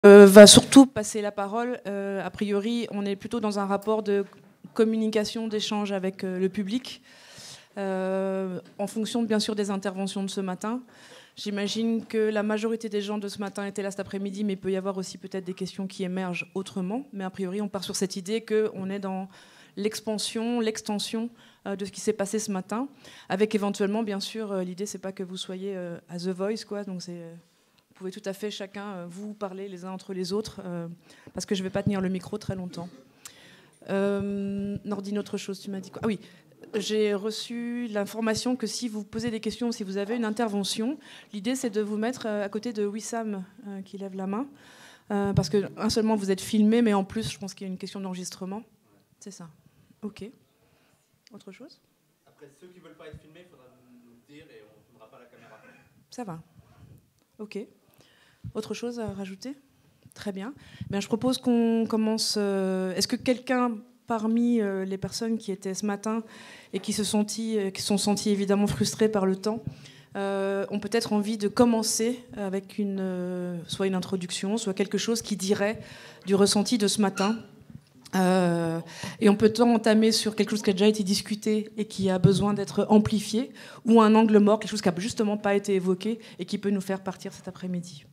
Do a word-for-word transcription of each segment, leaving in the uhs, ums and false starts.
Euh, va surtout passer la parole. Euh, a priori, on est plutôt dans un rapport de communication, d'échange avec euh, le public, euh, en fonction bien sûr des interventions de ce matin. J'imagine que la majorité des gens de ce matin étaient là cet après-midi, mais il peut y avoir aussi peut-être des questions qui émergent autrement. Mais a priori, on part sur cette idée qu'on est dans l'expansion, l'extension euh, de ce qui s'est passé ce matin, avec éventuellement, bien sûr, euh, l'idée, c'est pas que vous soyez euh, à The Voice, quoi. Donc c'est euh, vous pouvez tout à fait chacun euh, vous parler les uns entre les autres, euh, parce que je ne vais pas tenir le micro très longtemps. Euh, Nordine, autre chose, tu m'as dit quoi? Ah oui, j'ai reçu l'information que si vous posez des questions ou si vous avez une intervention, l'idée c'est de vous mettre à côté de Wissam euh, qui lève la main, euh, parce que un seulement vous êtes filmé, mais en plus je pense qu'il y a une question d'enregistrement. C'est ça. Ok. Autre chose? Après, ceux qui ne veulent pas être filmés, il faudra nous le dire et on ne tournera pas la caméra. Ça va. Ok. Autre chose à rajouter? Très bien. Bien, je propose qu'on commence. Euh, Est-ce que quelqu'un parmi euh, les personnes qui étaient ce matin et qui se sentis, euh, qui sont sentis évidemment frustrés par le temps, euh, ont peut-être envie de commencer avec une, euh, soit une introduction, soit quelque chose qui dirait du ressenti de ce matin? Euh, et on peut tant entamer sur quelque chose qui a déjà été discuté et qui a besoin d'être amplifié, ou un angle mort, quelque chose qui n'a justement pas été évoqué et qui peut nous faire partir cet après-midi.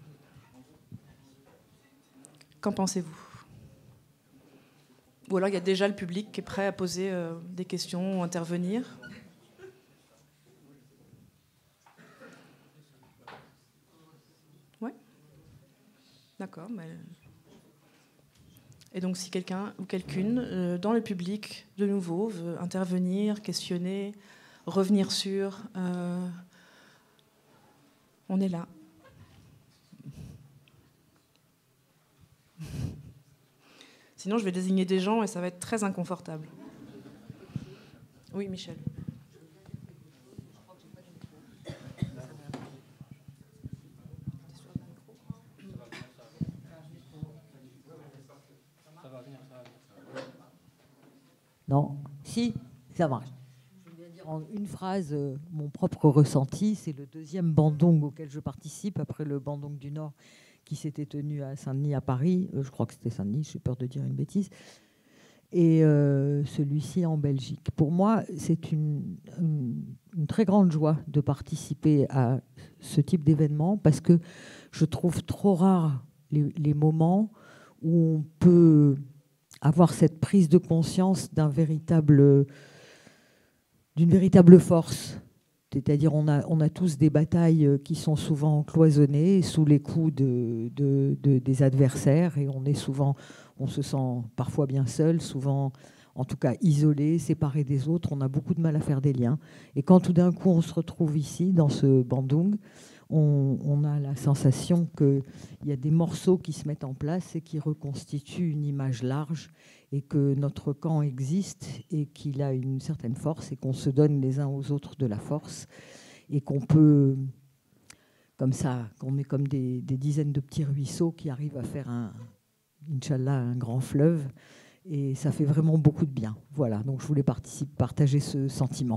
Qu'en pensez-vous? Ou alors il y a déjà le public qui est prêt à poser euh, des questions ou intervenir? Ouais. D'accord. Mais... Et donc si quelqu'un ou quelqu'une euh, dans le public, de nouveau, veut intervenir, questionner, revenir sur, euh, on est là. Sinon, je vais désigner des gens et ça va être très inconfortable. Oui, Michel. Non, si, ça marche. Je viens dire en une phrase euh, mon propre ressenti. C'est le deuxième bandung auquel je participe, après le bandung du Nord qui s'était tenu à Saint-Denis, à Paris. Euh, je crois que c'était Saint-Denis, j'ai peur de dire une bêtise. Et euh, celui-ci en Belgique. Pour moi, c'est une, une, une très grande joie de participer à ce type d'événement parce que je trouve trop rare les, les moments où on peut avoir cette prise de conscience d'un véritable, d'une véritable force. C'est-à-dire on a, on a tous des batailles qui sont souvent cloisonnées sous les coups de, de, de, des adversaires et on est souvent, on se sent parfois bien seul, souvent en tout cas isolé, séparé des autres. On a beaucoup de mal à faire des liens. Et quand tout d'un coup on se retrouve ici dans ce bandung, on, on a la sensation qu'il y a des morceaux qui se mettent en place et qui reconstituent une image large et que notre camp existe et qu'il a une certaine force et qu'on se donne les uns aux autres de la force et qu'on peut, comme ça, qu'on est comme des, des dizaines de petits ruisseaux qui arrivent à faire, un, Inch'Allah, un grand fleuve. Et ça fait vraiment beaucoup de bien. Voilà, donc je voulais participer, partager ce sentiment.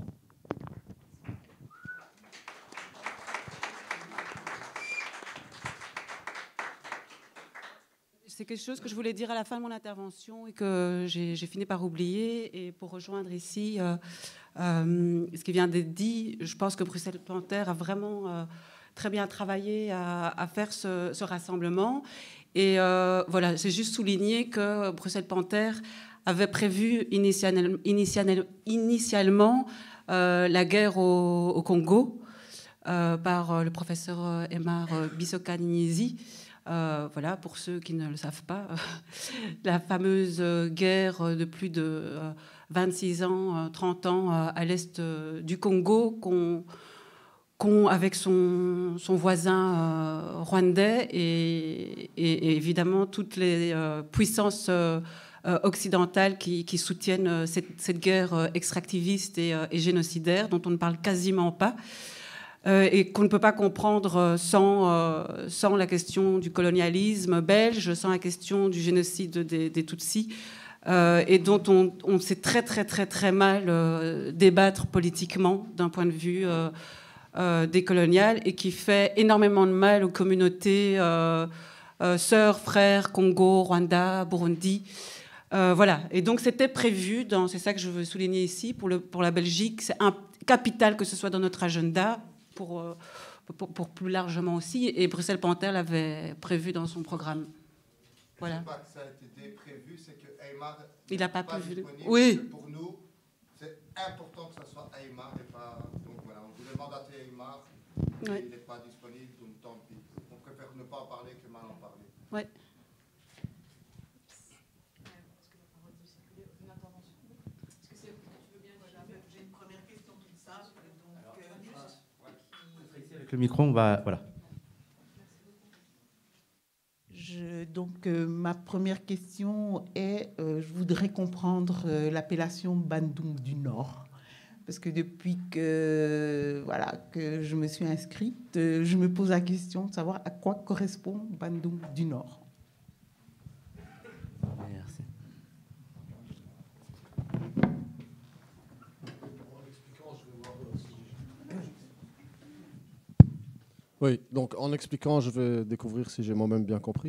C'est quelque chose que je voulais dire à la fin de mon intervention et que j'ai fini par oublier. Et pour rejoindre ici euh, euh, ce qui vient d'être dit, je pense que Bruxelles Panthère a vraiment euh, très bien travaillé à, à faire ce, ce rassemblement. Et euh, voilà, c'est juste souligner que Bruxelles Panthère avait prévu initial, initial, initialement euh, la guerre au, au Congo euh, par le professeur Aymar Bisoka Niezi. Euh, voilà, pour ceux qui ne le savent pas, euh, la fameuse guerre de plus de euh, vingt-six ans, trente ans euh, à l'est euh, du Congo, qu'on, qu'on, avec son, son voisin euh, rwandais et, et, et évidemment toutes les euh, puissances euh, occidentales qui, qui soutiennent cette, cette guerre extractiviste et, et génocidaire dont on ne parle quasiment pas. Euh, et qu'on ne peut pas comprendre sans, euh, sans la question du colonialisme belge, sans la question du génocide des, des Tutsis, euh, et dont on, on sait très très très très mal euh, débattre politiquement d'un point de vue euh, euh, décolonial, et qui fait énormément de mal aux communautés euh, euh, sœurs, frères, Congo, Rwanda, Burundi. Euh, voilà. Et donc c'était prévu, dans, c'est ça que je veux souligner ici, pour, le, pour la Belgique, c'est un capital que ce soit dans notre agenda, pour, euh, pour, pour plus largement aussi, et Bruxelles Panthère l'avait prévu dans son programme. Voilà. Pas que ça a été prévu, c'est que Aymar il n'a pas, pas prévu. Oui. Pour nous, c'est important que ça soit Aymar et pas. Donc voilà, on voulait mandater Aymar, oui. Il n'est pas disponible, donc tant pis. On préfère ne pas en parler que mal en parler. Oui. Avec le micro, on va. Voilà. Je, donc, euh, ma première question est, euh, je voudrais comprendre euh, l'appellation Bandung du Nord. Parce que depuis que, voilà, que je me suis inscrite, euh, je me pose la question de savoir à quoi correspond Bandung du Nord. Merci. Oui, donc en expliquant, je vais découvrir si j'ai moi-même bien compris.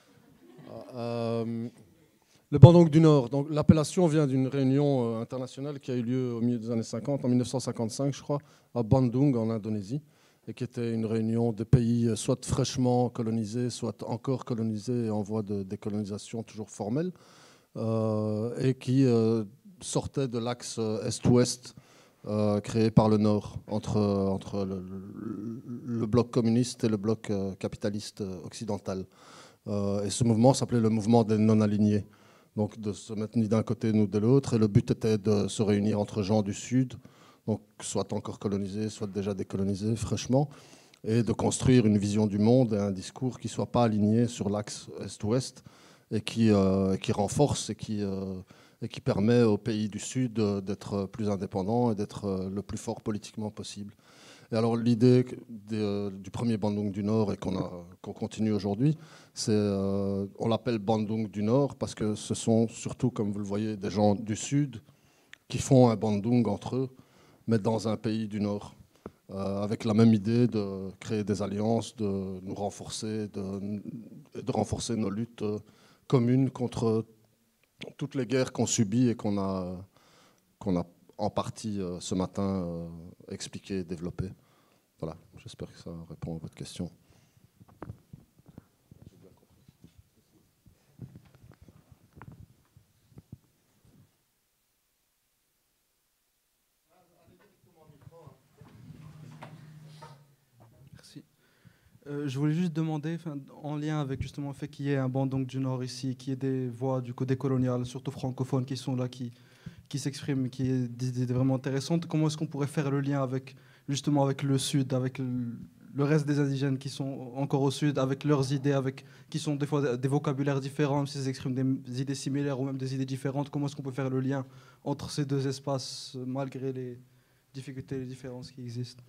Euh, le Bandung du Nord, donc l'appellation vient d'une réunion euh, internationale qui a eu lieu au milieu des années cinquante, en mille neuf cent cinquante-cinq, je crois, à Bandung, en Indonésie, et qui était une réunion des pays euh, soit fraîchement colonisés, soit encore colonisés et en voie de décolonisation toujours formelle, euh, et qui euh, sortait de l'axe Est-Ouest euh, créé par le Nord, entre, entre le, le, le bloc communiste et le bloc euh, capitaliste occidental. Euh, et ce mouvement s'appelait le mouvement des non-alignés. Donc de se mettre ni d'un côté ni de l'autre. Et le but était de se réunir entre gens du Sud, donc soit encore colonisés, soit déjà décolonisés fraîchement, et de construire une vision du monde et un discours qui ne soit pas aligné sur l'axe Est-Ouest et qui, euh, qui renforce et qui, euh, et qui permet aux pays du Sud d'être plus indépendants et d'être le plus fort politiquement possible. Et alors l'idée de, du premier Bandung du Nord et qu'on qu'on continue aujourd'hui, c'est euh, on l'appelle Bandung du Nord parce que ce sont surtout, comme vous le voyez, des gens du Sud qui font un Bandung entre eux, mais dans un pays du Nord, euh, avec la même idée de créer des alliances, de nous renforcer, de, de renforcer nos luttes communes contre toutes les guerres qu'on subit et qu'on a, qu'on a en partie euh, ce matin euh, expliqué et développé. Voilà, j'espère que ça répond à votre question. Merci. Euh, je voulais juste demander, en lien avec justement le fait qu'il y ait un Bandung du Nord ici, qu'il y ait des voix du côté colonial, surtout francophones, qui sont là, qui, qui s'expriment, qui ont des idées vraiment intéressantes, comment est-ce qu'on pourrait faire le lien avec, justement avec le Sud, avec le, le reste des indigènes qui sont encore au Sud, avec leurs idées, avec, qui sont des fois des vocabulaires différents, même s'ils expriment des idées similaires ou même des idées différentes, comment est-ce qu'on peut faire le lien entre ces deux espaces, malgré les difficultés et les différences qui existent?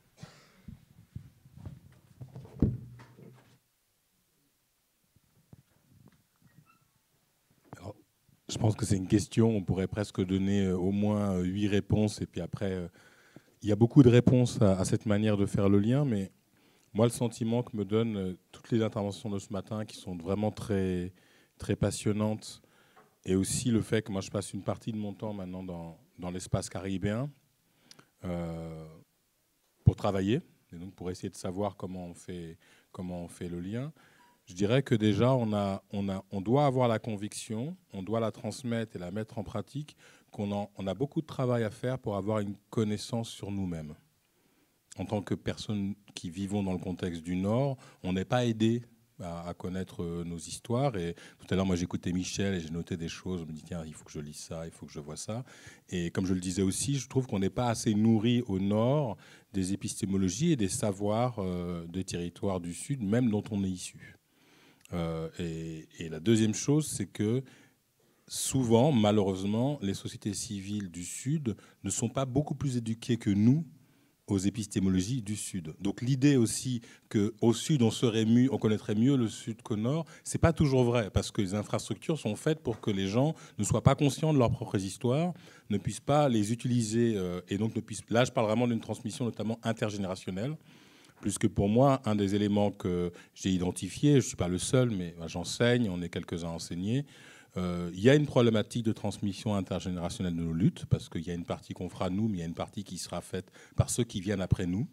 Je pense que c'est une question, on pourrait presque donner au moins huit réponses, et puis après, il y a beaucoup de réponses à, à cette manière de faire le lien, mais moi, le sentiment que me donnent toutes les interventions de ce matin, qui sont vraiment très, très passionnantes, et aussi le fait que moi, je passe une partie de mon temps maintenant dans, dans l'espace caribéen euh, pour travailler, et donc pour essayer de savoir comment on fait, comment on fait le lien. Je dirais que déjà, on, a, on, a, on doit avoir la conviction, on doit la transmettre et la mettre en pratique, qu'on en, on a beaucoup de travail à faire pour avoir une connaissance sur nous-mêmes. En tant que personnes qui vivons dans le contexte du Nord, on n'est pas aidé à, à connaître nos histoires. Et tout à l'heure, moi, j'écoutais Michel et j'ai noté des choses. Je me dis, tiens, il faut que je lise ça, il faut que je vois ça. Et comme je le disais aussi, je trouve qu'on n'est pas assez nourri au Nord des épistémologies et des savoirs euh, des territoires du Sud, même dont on est issu. Euh, et, et la deuxième chose, c'est que souvent, malheureusement, les sociétés civiles du Sud ne sont pas beaucoup plus éduquées que nous aux épistémologies du Sud. Donc l'idée aussi qu'au Sud, on, serait mieux, on connaîtrait mieux le Sud qu'au Nord, c'est pas toujours vrai, parce que les infrastructures sont faites pour que les gens ne soient pas conscients de leurs propres histoires, ne puissent pas les utiliser, euh, et donc ne puissent... Là, je parle vraiment d'une transmission notamment intergénérationnelle, plus que pour moi, un des éléments que j'ai identifié, je ne suis pas le seul, mais j'enseigne, on est quelques-uns à enseigner, euh, il y a une problématique de transmission intergénérationnelle de nos luttes, parce qu'il y a une partie qu'on fera nous, mais il y a une partie qui sera faite par ceux qui viennent après nous.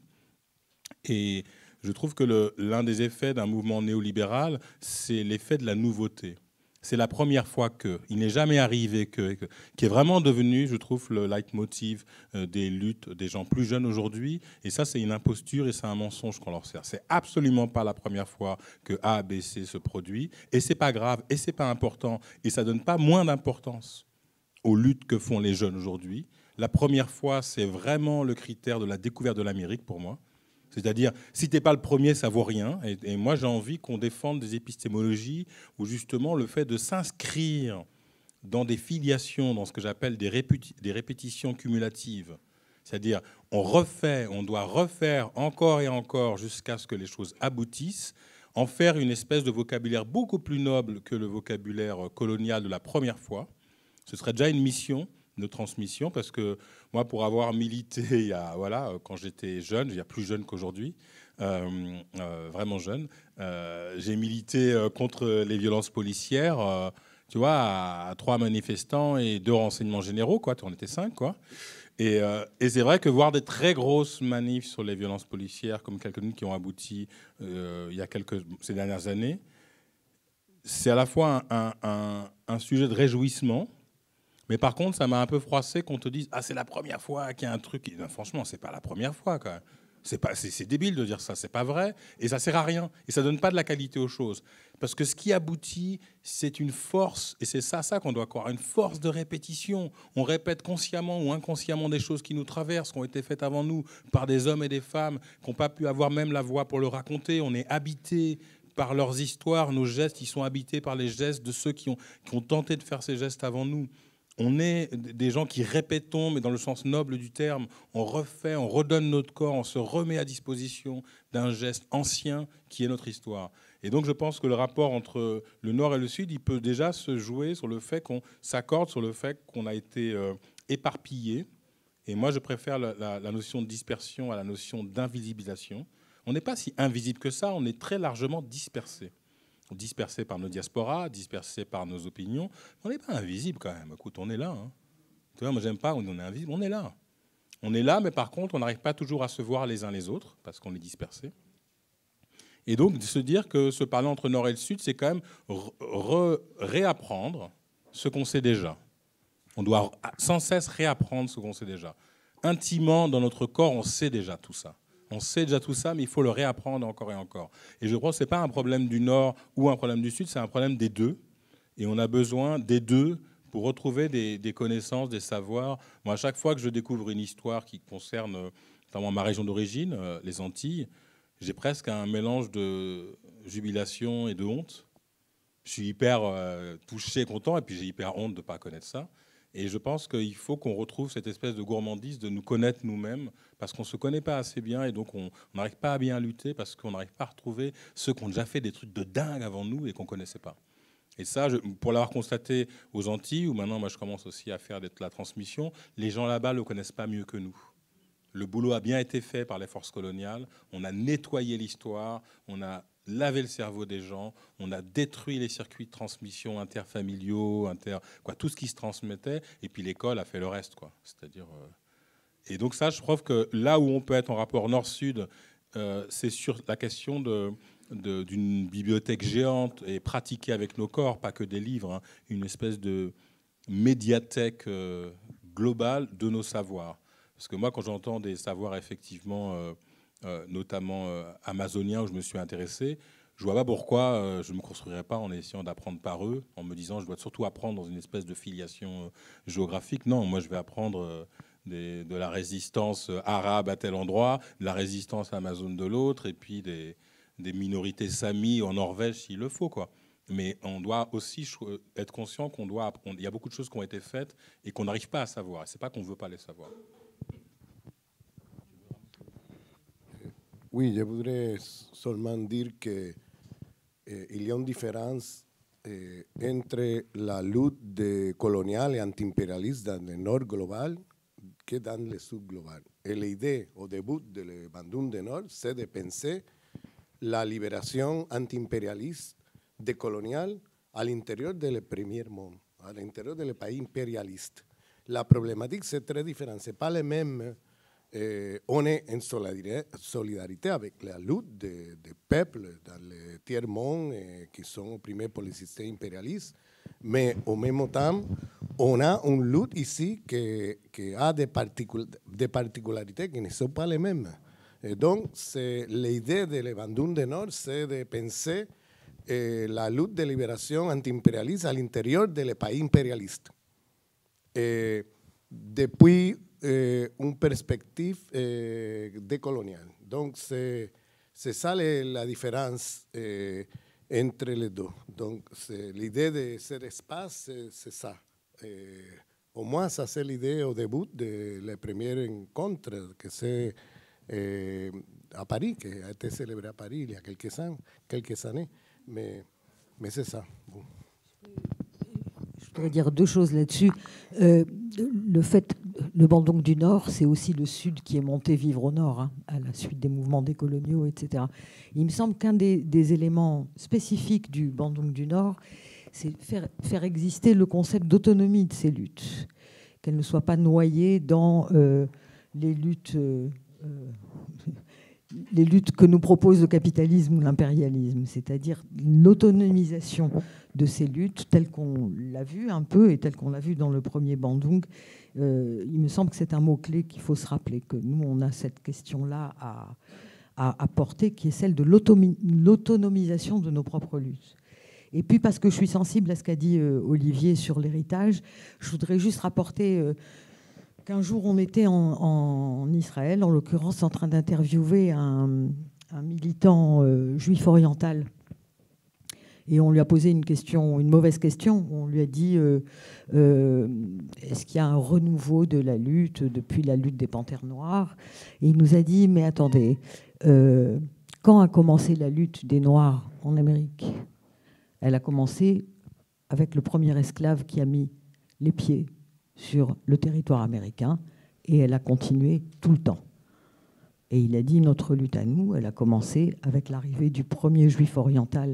Et je trouve que l'un des effets d'un mouvement néolibéral, c'est l'effet de la nouveauté. C'est la première fois que, il n'est jamais arrivé que, que, qui est vraiment devenu, je trouve, le leitmotiv des luttes des gens plus jeunes aujourd'hui. Et ça, c'est une imposture et c'est un mensonge qu'on leur sert. C'est absolument pas la première fois que A, B, C se produit. Et c'est pas grave, et c'est pas important. Et ça donne pas moins d'importance aux luttes que font les jeunes aujourd'hui. La première fois, c'est vraiment le critère de la découverte de l'Amérique pour moi. C'est-à-dire, si tu n'es pas le premier, ça ne vaut rien. Et, et moi, j'ai envie qu'on défende des épistémologies où justement le fait de s'inscrire dans des filiations, dans ce que j'appelle des, des répétitions cumulatives, c'est-à-dire on refait, on doit refaire encore et encore jusqu'à ce que les choses aboutissent, en faire une espèce de vocabulaire beaucoup plus noble que le vocabulaire colonial de la première fois. Ce serait déjà une mission de transmission, parce que moi, pour avoir milité il y a, voilà, quand j'étais jeune, il y a plus jeune qu'aujourd'hui, euh, euh, vraiment jeune, euh, j'ai milité contre les violences policières, euh, tu vois, à, à trois manifestants et deux renseignements généraux, quoi, on était cinq, quoi. Et, euh, et c'est vrai que voir des très grosses manifs sur les violences policières, comme quelques-unes qui ont abouti euh, il y a quelques, ces dernières années, c'est à la fois un, un, un sujet de réjouissement. Mais par contre, ça m'a un peu froissé qu'on te dise « Ah, c'est la première fois qu'il y a un truc... » Ben, franchement, c'est pas la première fois, quand même. C'est pas, c'est, c'est débile de dire ça, c'est pas vrai. Et ça sert à rien. Et ça donne pas de la qualité aux choses. Parce que ce qui aboutit, c'est une force. Et c'est ça, ça qu'on doit croire. Une force de répétition. On répète consciemment ou inconsciemment des choses qui nous traversent, qui ont été faites avant nous par des hommes et des femmes, qui n'ont pas pu avoir même la voix pour le raconter. On est habité par leurs histoires. Nos gestes, ils sont habités par les gestes de ceux qui ont, qui ont tenté de faire ces gestes avant nous. On est des gens qui répétons, mais dans le sens noble du terme. On refait, on redonne notre corps, on se remet à disposition d'un geste ancien qui est notre histoire. Et donc je pense que le rapport entre le Nord et le Sud, il peut déjà se jouer sur le fait qu'on s'accorde sur le fait qu'on a été euh, éparpillé. Et moi, je préfère la, la, la notion de dispersion à la notion d'invisibilisation. On n'est pas si invisible que ça, on est très largement dispersé. Dispersés par nos diasporas, dispersés par nos opinions. On n'est pas invisible quand même. Écoute, on est là. Hein. Tu vois, moi, j'aime pas, on est invisible. On est là. On est là, mais par contre, on n'arrive pas toujours à se voir les uns les autres parce qu'on est dispersés. Et donc, de se dire que se parler entre Nord et le Sud, c'est quand même re- réapprendre ce qu'on sait déjà. On doit sans cesse réapprendre ce qu'on sait déjà. Intimement, dans notre corps, on sait déjà tout ça. On sait déjà tout ça, mais il faut le réapprendre encore et encore. Et je crois que ce n'est pas un problème du Nord ou un problème du Sud, c'est un problème des deux. Et on a besoin des deux pour retrouver des, des connaissances, des savoirs. Moi, à chaque fois que je découvre une histoire qui concerne notamment ma région d'origine, euh, les Antilles, j'ai presque un mélange de jubilation et de honte. Je suis hyper euh, touché, content, et puis j'ai hyper honte de ne pas connaître ça. Et je pense qu'il faut qu'on retrouve cette espèce de gourmandise de nous connaître nous-mêmes, parce qu'on ne se connaît pas assez bien, et donc on n'arrive pas à bien lutter, parce qu'on n'arrive pas à retrouver ceux qui ont déjà fait des trucs de dingue avant nous et qu'on ne connaissait pas. Et ça, je, pour l'avoir constaté aux Antilles, où maintenant moi, je commence aussi à faire de la transmission, les gens là-bas ne le connaissent pas mieux que nous. Le boulot a bien été fait par les forces coloniales, on a nettoyé l'histoire, on a lavé le cerveau des gens, on a détruit les circuits de transmission interfamiliaux, inter, quoi, tout ce qui se transmettait, et puis l'école a fait le reste, quoi. C'est-à-dire, euh... et donc ça, je trouve que là où on peut être en rapport nord-sud, euh, c'est sur la question de, de, d'une bibliothèque géante et pratiquée avec nos corps, pas que des livres, hein, une espèce de médiathèque euh, globale de nos savoirs. Parce que moi, quand j'entends des savoirs effectivement... Euh, Euh, notamment euh, amazoniens, où je me suis intéressé, je ne vois pas pourquoi euh, je ne me construirais pas en essayant d'apprendre par eux, en me disant je dois surtout apprendre dans une espèce de filiation euh, géographique. Non, moi je vais apprendre euh, des, de la résistance arabe à tel endroit, de la résistance amazone de l'autre, et puis des, des minorités samis en Norvège s'il le faut, quoi. Mais on doit aussi être conscient qu'on doit apprendre. Il y a beaucoup de choses qui ont été faites et qu'on n'arrive pas à savoir. Et ce n'est pas qu'on ne veut pas les savoir. Oui, je voudrais seulement dire qu'il eh, y a une différence eh, entre la lutte de coloniale et anti-impérialiste dans le nord global, que dans le sud global. Et l'idée, au début de le Bandung du Nord, c'est de penser la libération anti-impérialiste décoloniale à l'intérieur du premier monde, à l'intérieur des pays impérialistes. La problématique, c'est très différent. Ce n'est pas le même. Euh, on est en solidarité avec la lutte des de peuples dans le tiers-monde euh, qui sont opprimés par le système impérialiste, mais au même temps, on a une lutte ici qui, qui a des, particul des particularités qui ne sont pas les mêmes. Et donc, l'idée de le Bandung du Nord, c'est de penser eh, la lutte de libération anti-impérialiste à l'intérieur des pays impérialistes. Eh, depuis eh, une perspective eh, décoloniale. Donc, c'est ça le, la différence eh, entre les deux. Donc, l'idée de cet espace, c'est ça. Eh, au moins, ça c'est l'idée au début de la première rencontre, que c'est eh, à Paris, qui a été célébrée à Paris il y a quelques, ans, quelques années. Mais, mais c'est ça. Bon. Je voudrais dire deux choses là-dessus. Euh, le fait, le Bandung du Nord, c'est aussi le Sud qui est monté vivre au Nord, hein, à la suite des mouvements décoloniaux, et cetera. Il me semble qu'un des, des éléments spécifiques du Bandung du Nord, c'est faire, faire exister le concept d'autonomie de ces luttes, qu'elles ne soient pas noyées dans euh, les luttes... Euh, euh, les luttes que nous propose le capitalisme ou l'impérialisme, c'est-à-dire l'autonomisation de ces luttes telles qu'on l'a vu un peu et telles qu'on l'a vu dans le premier Bandung. Euh, il me semble que c'est un mot-clé qu'il faut se rappeler, que nous, on a cette question-là à, à, à porter, qui est celle de l'autonomisation de nos propres luttes. Et puis, parce que je suis sensible à ce qu'a dit euh, Olivier sur l'héritage, je voudrais juste rapporter... Euh, qu'un jour, on était en, en Israël, en l'occurrence en train d'interviewer un, un militant euh, juif oriental. Et on lui a posé une question, une mauvaise question. On lui a dit euh, euh, est-ce qu'il y a un renouveau de la lutte depuis la lutte des Panthères Noires? Et il nous a dit mais attendez, euh, quand a commencé la lutte des Noirs en Amérique? Elle a commencé avec le premier esclave qui a mis les pieds sur le territoire américain, et elle a continué tout le temps. Et il a dit, notre lutte à nous, elle a commencé avec l'arrivée du premier juif oriental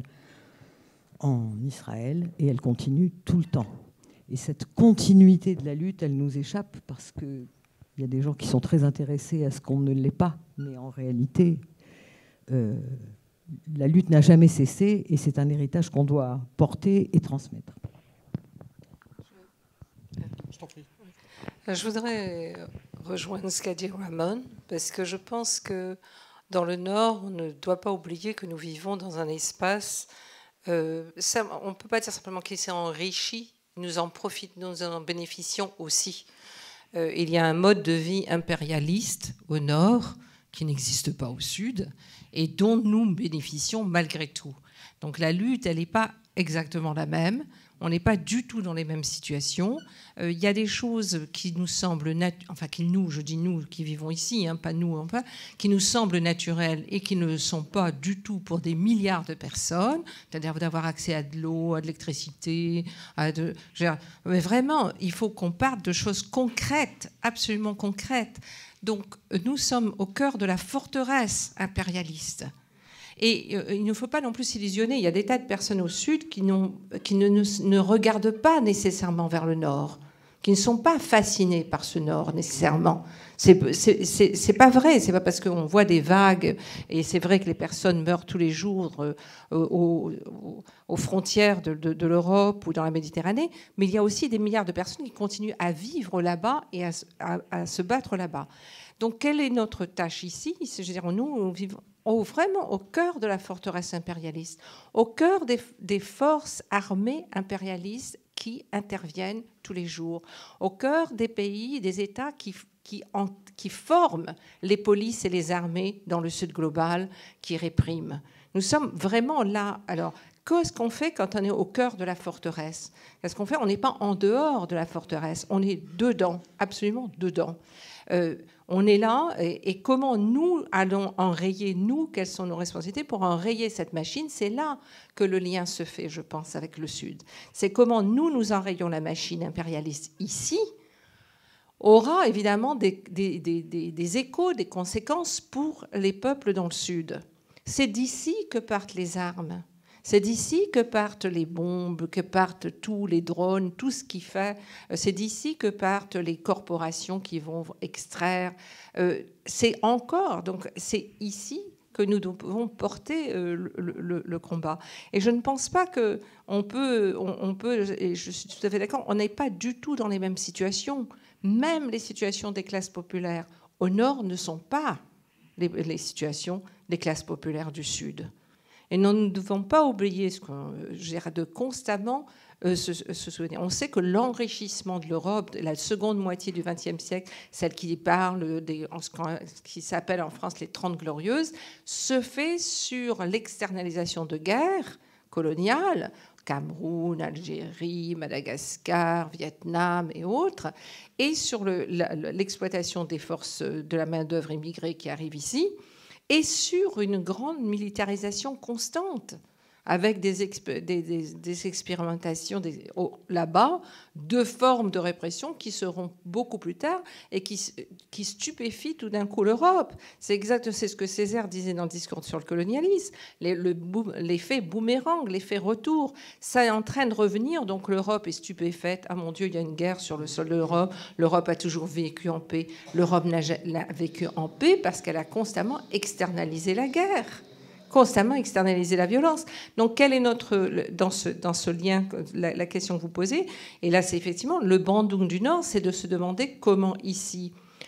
en Israël, et elle continue tout le temps. Et cette continuité de la lutte, elle nous échappe, parce qu'il y a des gens qui sont très intéressés à ce qu'on ne l'est pas, mais en réalité, euh, la lutte n'a jamais cessé, et c'est un héritage qu'on doit porter et transmettre. Je voudrais rejoindre ce qu'a dit Ramon, parce que je pense que dans le Nord, on ne doit pas oublier que nous vivons dans un espace, euh, ça, on ne peut pas dire simplement qu'il s'est enrichi, nous en profitent, nous en bénéficions aussi. Euh, il y a un mode de vie impérialiste au Nord qui n'existe pas au Sud et dont nous bénéficions malgré tout. Donc la lutte, elle n'est pas exactement la même. On n'est pas du tout dans les mêmes situations. Il euh, y a des choses qui nous semblent, enfin qui nous, je dis nous qui vivons ici, hein, pas nous, enfin, qui nous semblent naturelles et qui ne le sont pas du tout pour des milliards de personnes, c'est-à-dire d'avoir accès à de l'eau, à de l'électricité, à de, mais vraiment, il faut qu'on parte de choses concrètes, absolument concrètes. Donc, nous sommes au cœur de la forteresse impérialiste. Et euh, il ne faut pas non plus s'illusionner. Il y a des tas de personnes au Sud qui, qui ne, ne, ne regardent pas nécessairement vers le Nord, qui ne sont pas fascinées par ce Nord nécessairement. C'est pas vrai. C'est pas parce qu'on voit des vagues, et c'est vrai que les personnes meurent tous les jours euh, aux, aux, aux frontières de, de, de l'Europe ou dans la Méditerranée, mais il y a aussi des milliards de personnes qui continuent à vivre là-bas et à, à, à se battre là-bas. Donc, quelle est notre tâche ici? Je veux dire, nous, nous vivons Au, vraiment au cœur de la forteresse impérialiste, au cœur des, des forces armées impérialistes qui interviennent tous les jours, au cœur des pays, des États qui, qui, en, qui forment les polices et les armées dans le Sud global, qui répriment. Nous sommes vraiment là. Alors, qu'est-ce qu'on fait quand on est au cœur de la forteresse? Qu'est-ce qu'on fait? On n'est pas en dehors de la forteresse, on est dedans, absolument dedans. Euh, on est là, et, et comment nous allons enrayer, nous, quelles sont nos responsabilités pour enrayer cette machine? C'est là que le lien se fait, je pense, avec le Sud. C'est comment nous, nous enrayons la machine impérialiste ici, aura évidemment des, des, des, des, des échos, des conséquences pour les peuples dans le Sud. C'est d'ici que partent les armes. C'est d'ici que partent les bombes, que partent tous les drones, tout ce qui fait. C'est d'ici que partent les corporations qui vont extraire. Euh, c'est encore, donc c'est ici que nous devons porter euh, le, le, le combat. Et je ne pense pas qu'on peut, on, on peut, et je suis tout à fait d'accord, on n'est pas du tout dans les mêmes situations. Même les situations des classes populaires au nord ne sont pas les, les situations des classes populaires du Sud. Et nous ne devons pas oublier ce qu'on gère de constamment euh, se, se souvenir. On sait que l'enrichissement de l'Europe, la seconde moitié du vingtième siècle, celle qui parle des, ce qui s'appelle en France les Trente Glorieuses, se fait sur l'externalisation de guerres coloniales, Cameroun, Algérie, Madagascar, Vietnam et autres, et sur le, la, l'exploitation des forces de la main-d'œuvre immigrée qui arrive ici, et sur une grande militarisation constante, avec des, exp- des, des, des expérimentations des, oh, là-bas de formes de répression qui seront beaucoup plus tard et qui, qui stupéfient tout d'un coup l'Europe. C'est exact, c'est ce que Césaire disait dans le discours sur le colonialisme, les, le boom, l'effet boomerang, l'effet retour, ça est en train de revenir, donc l'Europe est stupéfaite. Ah mon Dieu, il y a une guerre sur le sol de l'Europe, l'Europe a toujours vécu en paix. L'Europe n'a, n'a vécu en paix parce qu'elle a constamment externalisé la guerre, constamment externaliser la violence. Donc, quel est notre, dans ce, dans ce lien, la, la question que vous posez, et là, c'est effectivement, le Bandung du Nord, c'est de se demander comment, ici,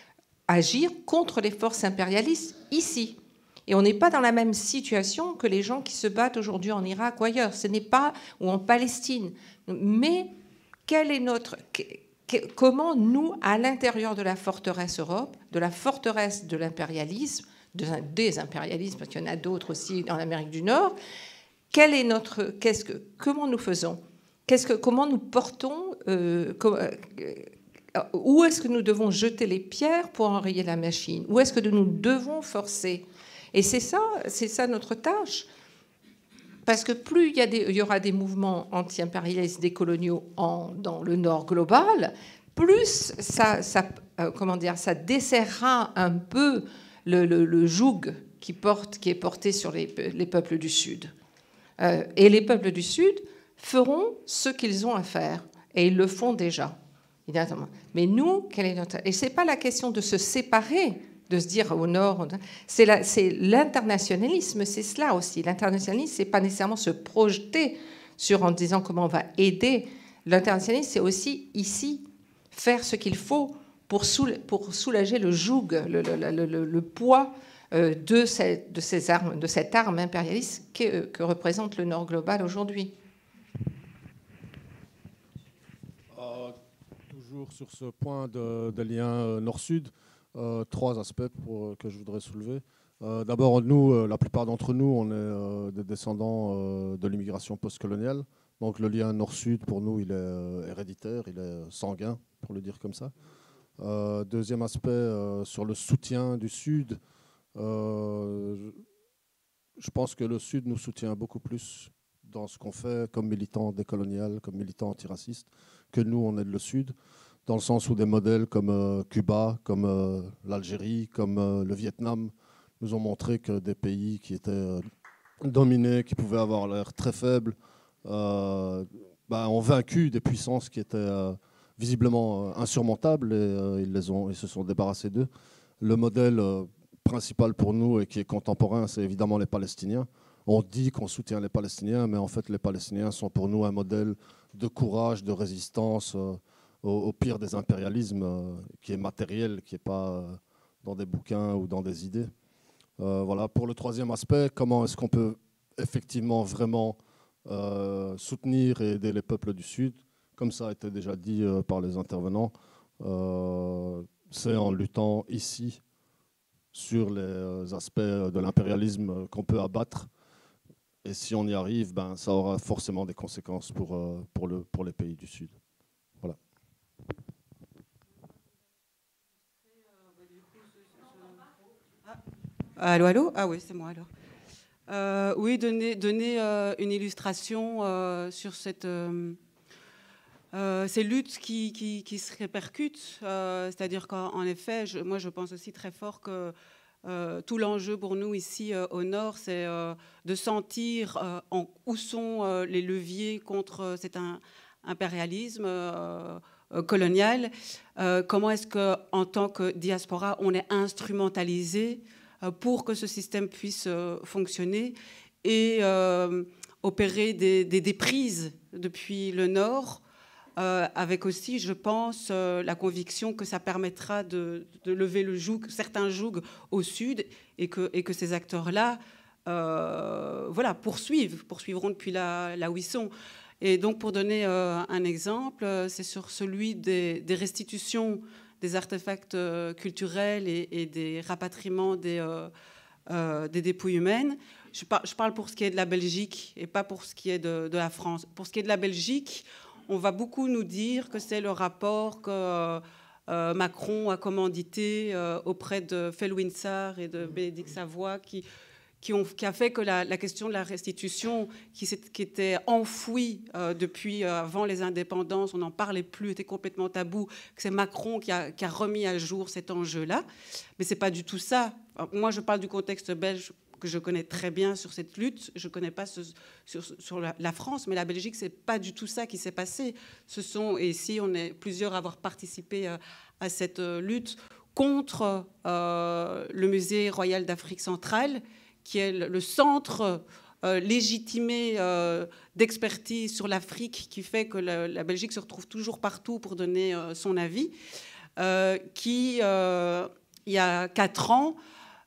agir contre les forces impérialistes, ici. Et on n'est pas dans la même situation que les gens qui se battent aujourd'hui en Irak ou ailleurs. Ce n'est pas, ou en Palestine. Mais, quel est notre... Comment, nous, à l'intérieur de la forteresse Europe, de la forteresse de l'impérialisme, des impérialismes, parce qu'il y en a d'autres aussi en Amérique du Nord. Quel est notre, qu'est-ce que, comment nous faisons qu'est-ce que, Comment nous portons euh, comme, euh, où est-ce que nous devons jeter les pierres pour enrayer la machine? Où est-ce que nous devons forcer? Et c'est ça, c'est ça notre tâche. Parce que plus il y, a des, il y aura des mouvements anti-impérialistes décoloniaux en, dans le Nord global, plus ça, ça, euh, comment dire, ça desserrera un peu Le, le, le joug qui, porte, qui est porté sur les, les peuples du Sud. Euh, et les peuples du Sud feront ce qu'ils ont à faire. Et ils le font déjà. Mais nous, quelle est notre... Et ce n'est pas la question de se séparer, de se dire au Nord... C'est, la, c'est l'internationalisme, c'est cela aussi. L'internationalisme, ce n'est pas nécessairement se projeter sur en disant comment on va aider. L'internationalisme, c'est aussi ici faire ce qu'il faut pour soulager le joug, le, le, le, le poids de, ces, de, ces armes, de cette arme impérialiste que, que représente le Nord global aujourd'hui. Euh, toujours sur ce point de, de lien Nord-Sud, euh, trois aspects pour, que je voudrais soulever. Euh, d'abord, nous, la plupart d'entre nous, on est euh, des descendants euh, de l'immigration postcoloniale. Donc le lien Nord-Sud, pour nous, il est euh, héréditaire, il est sanguin, pour le dire comme ça. Euh, deuxième aspect, euh, sur le soutien du Sud, euh, je, je pense que le Sud nous soutient beaucoup plus dans ce qu'on fait comme militant décolonial, comme militant antiraciste, que nous, on aide le Sud, dans le sens où des modèles comme euh, Cuba, comme euh, l'Algérie, comme euh, le Vietnam, nous ont montré que des pays qui étaient euh, dominés, qui pouvaient avoir l'air très faibles, euh, bah, ont vaincu des puissances qui étaient... Euh, visiblement insurmontables, et euh, ils, les ont, ils se sont débarrassés d'eux. Le modèle euh, principal pour nous et qui est contemporain, c'est évidemment les Palestiniens. On dit qu'on soutient les Palestiniens, mais en fait, les Palestiniens sont pour nous un modèle de courage, de résistance euh, au, au pire des impérialismes, euh, qui est matériel, qui n'est pas euh, dans des bouquins ou dans des idées. Euh, voilà. Pour le troisième aspect, comment est-ce qu'on peut effectivement vraiment euh, soutenir et aider les peuples du Sud? Comme ça a été déjà dit euh, par les intervenants, euh, c'est en luttant ici sur les euh, aspects de l'impérialisme qu'on peut abattre. Et si on y arrive, ben, ça aura forcément des conséquences pour, euh, pour, le, pour les pays du Sud. Voilà. Allô, allô? Ah oui, c'est moi alors. Euh, oui, donner, donner euh, une illustration euh, sur cette... Euh, euh, ces luttes qui, qui, qui se répercutent. Euh, c'est-à-dire qu'en effet, je, moi je pense aussi très fort que euh, tout l'enjeu pour nous ici euh, au Nord, c'est euh, de sentir euh, en, où sont euh, les leviers contre cet un, impérialisme euh, euh, colonial. Euh, comment est-ce qu'en tant que diaspora, on est instrumentalisé euh, pour que ce système puisse euh, fonctionner et euh, opérer des, des, des prises depuis le Nord, euh, avec aussi, je pense, euh, la conviction que ça permettra de, de lever le joug, certains jougs au Sud, et que, et que ces acteurs-là euh, voilà, poursuivent, poursuivront depuis là, là où ils sont. Et donc, pour donner euh, un exemple, c'est sur celui des, des restitutions des artefacts euh, culturels et, et des rapatriements des, euh, euh, des dépouilles humaines. Je, par, je parle pour ce qui est de la Belgique et pas pour ce qui est de, de la France. Pour ce qui est de la Belgique, on va beaucoup nous dire que c'est le rapport que euh, Macron a commandité euh, auprès de Felwinsar et de Bénédicte Savoy qui... Qui, ont, qui a fait que la, la question de la restitution, qui, qui était enfouie euh, depuis euh, avant les indépendances, on n'en parlait plus, était complètement tabou, que c'est Macron qui a, qui a remis à jour cet enjeu-là. Mais ce n'est pas du tout ça. Alors, moi, je parle du contexte belge que je connais très bien sur cette lutte. Je ne connais pas ce, sur, sur la, la France, mais la Belgique, ce n'est pas du tout ça qui s'est passé. Ce sont, et ici, on est plusieurs à avoir participé à, à cette lutte contre euh, le Musée royal d'Afrique centrale, qui est le centre euh, légitimé euh, d'expertise sur l'Afrique, qui fait que la, la Belgique se retrouve toujours partout pour donner euh, son avis, euh, qui, euh, il y a quatre ans,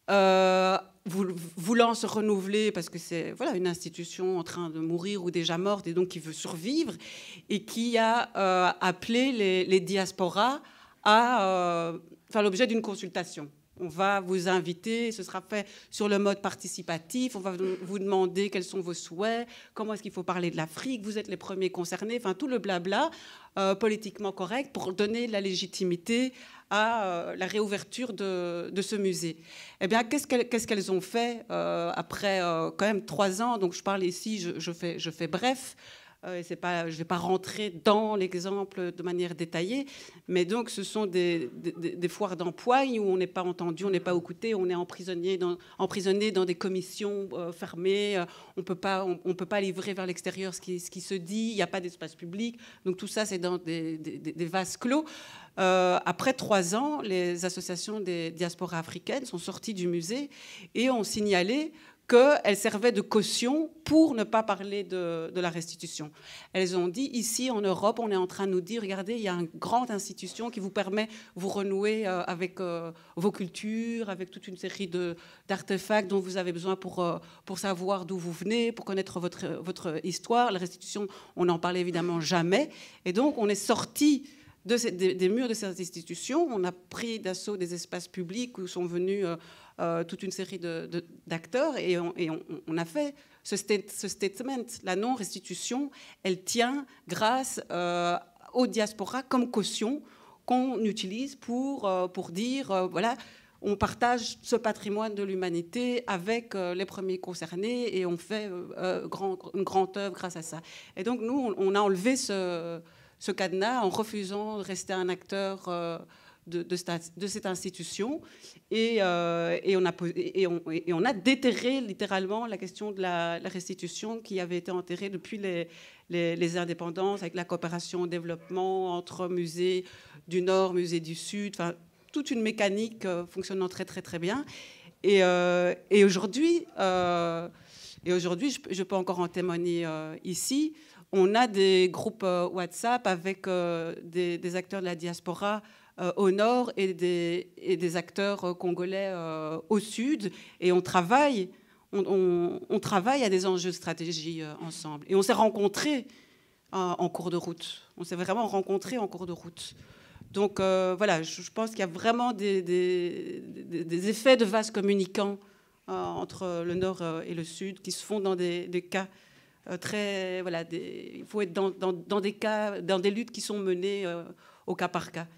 euh, voulant se renouveler, parce que c'est voilà, une institution en train de mourir ou déjà morte, et donc qui veut survivre, et qui a euh, appelé les, les diasporas à euh, faire l'objet d'une consultation. On va vous inviter, ce sera fait sur le mode participatif, on va vous demander quels sont vos souhaits, comment est-ce qu'il faut parler de l'Afrique, vous êtes les premiers concernés, enfin tout le blabla euh, politiquement correct pour donner la légitimité à euh, la réouverture de, de ce musée. Eh bien, qu'est-ce qu'elles, qu'est-ce qu'elles ont fait euh, après euh, quand même trois ans, donc je parle ici, je, je, fais, je fais bref, Euh, c'est pas, je ne vais pas rentrer dans l'exemple de manière détaillée, mais donc ce sont des, des, des foires d'empoigne où on n'est pas entendu, on n'est pas écouté, on est emprisonné dans, emprisonné dans des commissions euh, fermées, euh, on peut pas, on, on peut pas livrer vers l'extérieur ce qui, ce qui se dit, il n'y a pas d'espace public, donc tout ça c'est dans des, des, des vases clos. Euh, après trois ans, les associations des diasporas africaines sont sorties du musée et ont signalé qu'elles servaient de caution pour ne pas parler de, de la restitution. Elles ont dit, ici en Europe, on est en train de nous dire, regardez, il y a une grande institution qui vous permet de vous renouer euh, avec euh, vos cultures, avec toute une série de, d'artefacts dont vous avez besoin pour, euh, pour savoir d'où vous venez, pour connaître votre, votre histoire. La restitution, on n'en parlait évidemment jamais. Et donc, on est sorti de ces, des, des murs de ces institutions, on a pris d'assaut des espaces publics où sont venus... Euh, Euh, toute une série de, de, d'acteurs et, on, et on, on a fait ce, state, ce statement. La non-restitution, elle tient grâce euh, aux diasporas comme caution qu'on utilise pour, euh, pour dire, euh, voilà, on partage ce patrimoine de l'humanité avec euh, les premiers concernés et on fait euh, grand, une grande œuvre grâce à ça. Et donc nous, on, on a enlevé ce, ce cadenas en refusant de rester un acteur euh, De, de, de cette institution et, euh, et, on a, et, on, et on a déterré littéralement la question de la, la restitution qui avait été enterrée depuis les, les, les indépendances avec la coopération au développement entre musées du Nord, musées du Sud, enfin, toute une mécanique euh, fonctionnant très très très bien. Et, euh, et aujourd'hui, euh, et aujourd'hui je, je peux encore en témoigner euh, ici, on a des groupes euh, WhatsApp avec euh, des, des acteurs de la diaspora Euh, au nord et des, et des acteurs euh, congolais euh, au sud. Et on travaille, on, on, on travaille à des enjeux de stratégie euh, ensemble. Et on s'est rencontrés euh, en cours de route. On s'est vraiment rencontrés en cours de route. Donc euh, voilà, je, je pense qu'il y a vraiment des, des, des, des effets de vase communicants euh, entre le nord euh, et le sud qui se font dans des, des cas euh, très... Voilà, des, il faut être dans, dans, dans, des cas, dans des luttes qui sont menées euh, au cas par cas.